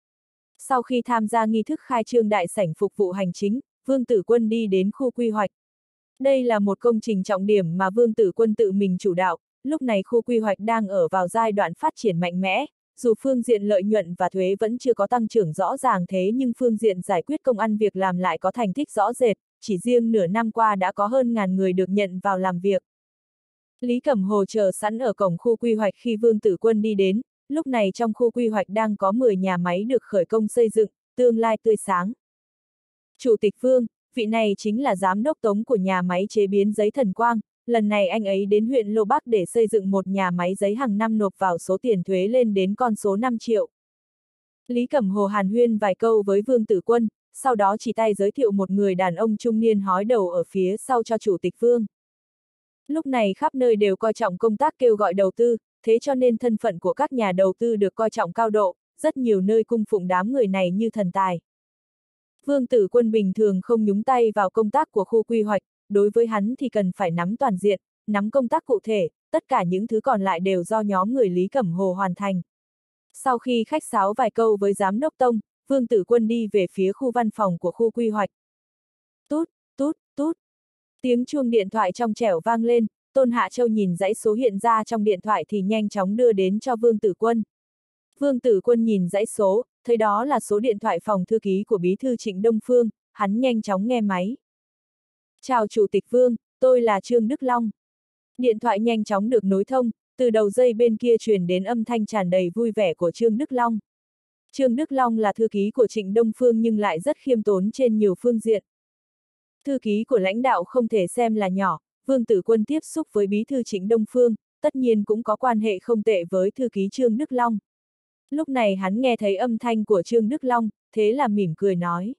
Sau khi tham gia nghi thức khai trương đại sảnh phục vụ hành chính, Vương Tử Quân đi đến khu quy hoạch. Đây là một công trình trọng điểm mà Vương Tử Quân tự mình chủ đạo, lúc này khu quy hoạch đang ở vào giai đoạn phát triển mạnh mẽ, dù phương diện lợi nhuận và thuế vẫn chưa có tăng trưởng rõ ràng thế nhưng phương diện giải quyết công ăn việc làm lại có thành tích rõ rệt, chỉ riêng nửa năm qua đã có hơn ngàn người được nhận vào làm việc. Lý Cẩm Hồ chờ sẵn ở cổng khu quy hoạch khi Vương Tử Quân đi đến, lúc này trong khu quy hoạch đang có mười nhà máy được khởi công xây dựng, tương lai tươi sáng. Chủ tịch Vương, vị này chính là giám đốc tống của nhà máy chế biến giấy Thần Quang, lần này anh ấy đến huyện Lô Bắc để xây dựng một nhà máy giấy hàng năm nộp vào số tiền thuế lên đến con số năm triệu. Lý Cẩm Hồ hàn huyên vài câu với Vương Tử Quân, sau đó chỉ tay giới thiệu một người đàn ông trung niên hói đầu ở phía sau cho Chủ tịch Vương. Lúc này khắp nơi đều coi trọng công tác kêu gọi đầu tư, thế cho nên thân phận của các nhà đầu tư được coi trọng cao độ, rất nhiều nơi cung phụng đám người này như thần tài. Vương Tử Quân bình thường không nhúng tay vào công tác của khu quy hoạch, đối với hắn thì cần phải nắm toàn diện, nắm công tác cụ thể, tất cả những thứ còn lại đều do nhóm người Lý Cẩm Hồ hoàn thành. Sau khi khách sáo vài câu với Giám đốc Tông, Vương Tử Quân đi về phía khu văn phòng của khu quy hoạch. Tút, tút, tút. Tiếng chuông điện thoại trong trẻo vang lên, Tôn Hạ Châu nhìn dãy số hiện ra trong điện thoại thì nhanh chóng đưa đến cho Vương Tử Quân. Vương Tử Quân nhìn dãy số, thấy đó là số điện thoại phòng thư ký của bí thư Trịnh Đông Phương, hắn nhanh chóng nghe máy. Chào Chủ tịch Vương, tôi là Trương Đức Long. Điện thoại nhanh chóng được nối thông, từ đầu dây bên kia truyền đến âm thanh tràn đầy vui vẻ của Trương Đức Long. Trương Đức Long là thư ký của Trịnh Đông Phương nhưng lại rất khiêm tốn trên nhiều phương diện. Thư ký của lãnh đạo không thể xem là nhỏ, Vương Tử Quân tiếp xúc với bí thư Trịnh Đông Phương, tất nhiên cũng có quan hệ không tệ với thư ký Trương Đức Long. Lúc này hắn nghe thấy âm thanh của Trương Đức Long, thế là mỉm cười nói.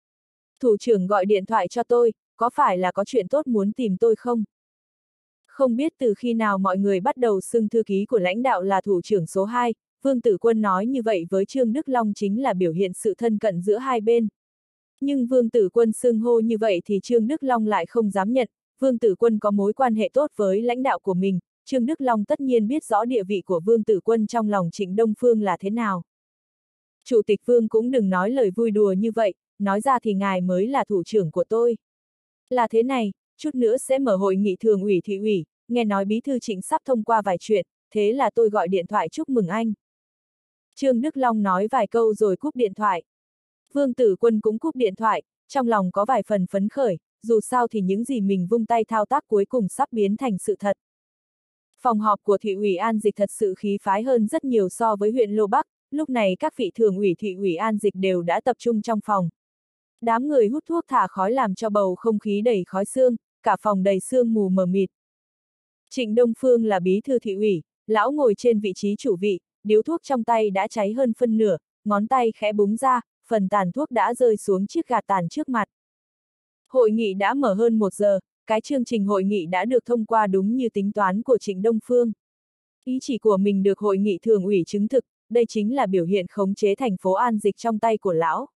Thủ trưởng gọi điện thoại cho tôi, có phải là có chuyện tốt muốn tìm tôi không? Không biết từ khi nào mọi người bắt đầu xưng thư ký của lãnh đạo là thủ trưởng số hai, Vương Tử Quân nói như vậy với Trương Đức Long chính là biểu hiện sự thân cận giữa hai bên. Nhưng Vương Tử Quân xưng hô như vậy thì Trương Đức Long lại không dám nhận, Vương Tử Quân có mối quan hệ tốt với lãnh đạo của mình, Trương Đức Long tất nhiên biết rõ địa vị của Vương Tử Quân trong lòng Trịnh Đông Phương là thế nào. Chủ tịch Vương cũng đừng nói lời vui đùa như vậy, nói ra thì ngài mới là thủ trưởng của tôi. Là thế này, chút nữa sẽ mở hội nghị thường ủy thị ủy, nghe nói bí thư Trịnh sắp thông qua vài chuyện, thế là tôi gọi điện thoại chúc mừng anh. Trương Đức Long nói vài câu rồi cúp điện thoại. Vương Tử Quân cũng cúp điện thoại, trong lòng có vài phần phấn khởi, dù sao thì những gì mình vung tay thao tác cuối cùng sắp biến thành sự thật. Phòng họp của thị ủy An Dịch thật sự khí phái hơn rất nhiều so với huyện Lô Bắc, lúc này các vị thường ủy thị ủy An Dịch đều đã tập trung trong phòng. Đám người hút thuốc thả khói làm cho bầu không khí đầy khói sương, cả phòng đầy sương mù mờ mịt. Trịnh Đông Phương là bí thư thị ủy, lão ngồi trên vị trí chủ vị, điếu thuốc trong tay đã cháy hơn phân nửa, ngón tay khẽ búng ra, phần tàn thuốc đã rơi xuống chiếc gạt tàn trước mặt. Hội nghị đã mở hơn một giờ, cái chương trình hội nghị đã được thông qua đúng như tính toán của Trịnh Đông Phương. Ý chỉ của mình được hội nghị thường ủy chứng thực, đây chính là biểu hiện khống chế thành phố An Dịch trong tay của lão.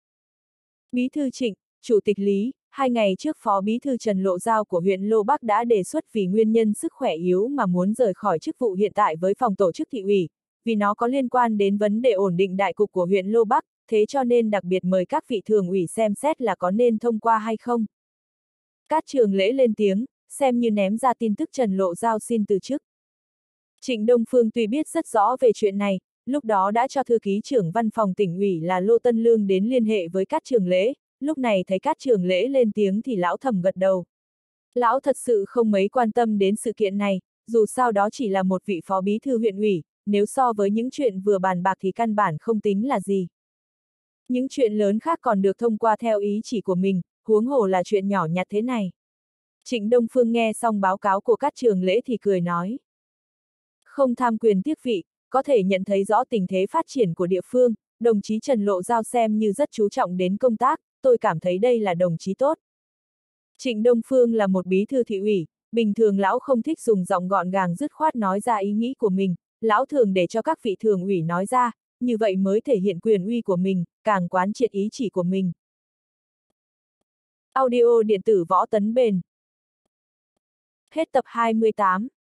Bí thư Trịnh, Chủ tịch Lý, hai ngày trước Phó Bí thư Trần Lộ Giao của huyện Lô Bắc đã đề xuất vì nguyên nhân sức khỏe yếu mà muốn rời khỏi chức vụ hiện tại với phòng tổ chức thị ủy, vì nó có liên quan đến vấn đề ổn định đại cục của huyện Lô Bắc, thế cho nên đặc biệt mời các vị thường ủy xem xét là có nên thông qua hay không. Cát Trường Lễ lên tiếng, xem như ném ra tin tức Trần Lộ Giao xin từ chức. Trịnh Đông Phương tuy biết rất rõ về chuyện này, lúc đó đã cho thư ký trưởng văn phòng tỉnh ủy là Lô Tân Lương đến liên hệ với Cát Trường Lễ, lúc này thấy Cát Trường Lễ lên tiếng thì lão thầm gật đầu. Lão thật sự không mấy quan tâm đến sự kiện này, dù sao đó chỉ là một vị phó bí thư huyện ủy, nếu so với những chuyện vừa bàn bạc thì căn bản không tính là gì. Những chuyện lớn khác còn được thông qua theo ý chỉ của mình, huống hồ là chuyện nhỏ nhặt thế này. Trịnh Đông Phương nghe xong báo cáo của Cát Trường Lễ thì cười nói. Không tham quyền tiếc vị, có thể nhận thấy rõ tình thế phát triển của địa phương, đồng chí Trần Lộ Giao xem như rất chú trọng đến công tác, tôi cảm thấy đây là đồng chí tốt. Trịnh Đông Phương là một bí thư thị ủy, bình thường lão không thích dùng giọng gọn gàng dứt khoát nói ra ý nghĩ của mình, lão thường để cho các vị thường ủy nói ra, như vậy mới thể hiện quyền uy của mình, càng quán triệt ý chỉ của mình. Audio điện tử Võ Tấn Bền. Hết tập hai mươi tám.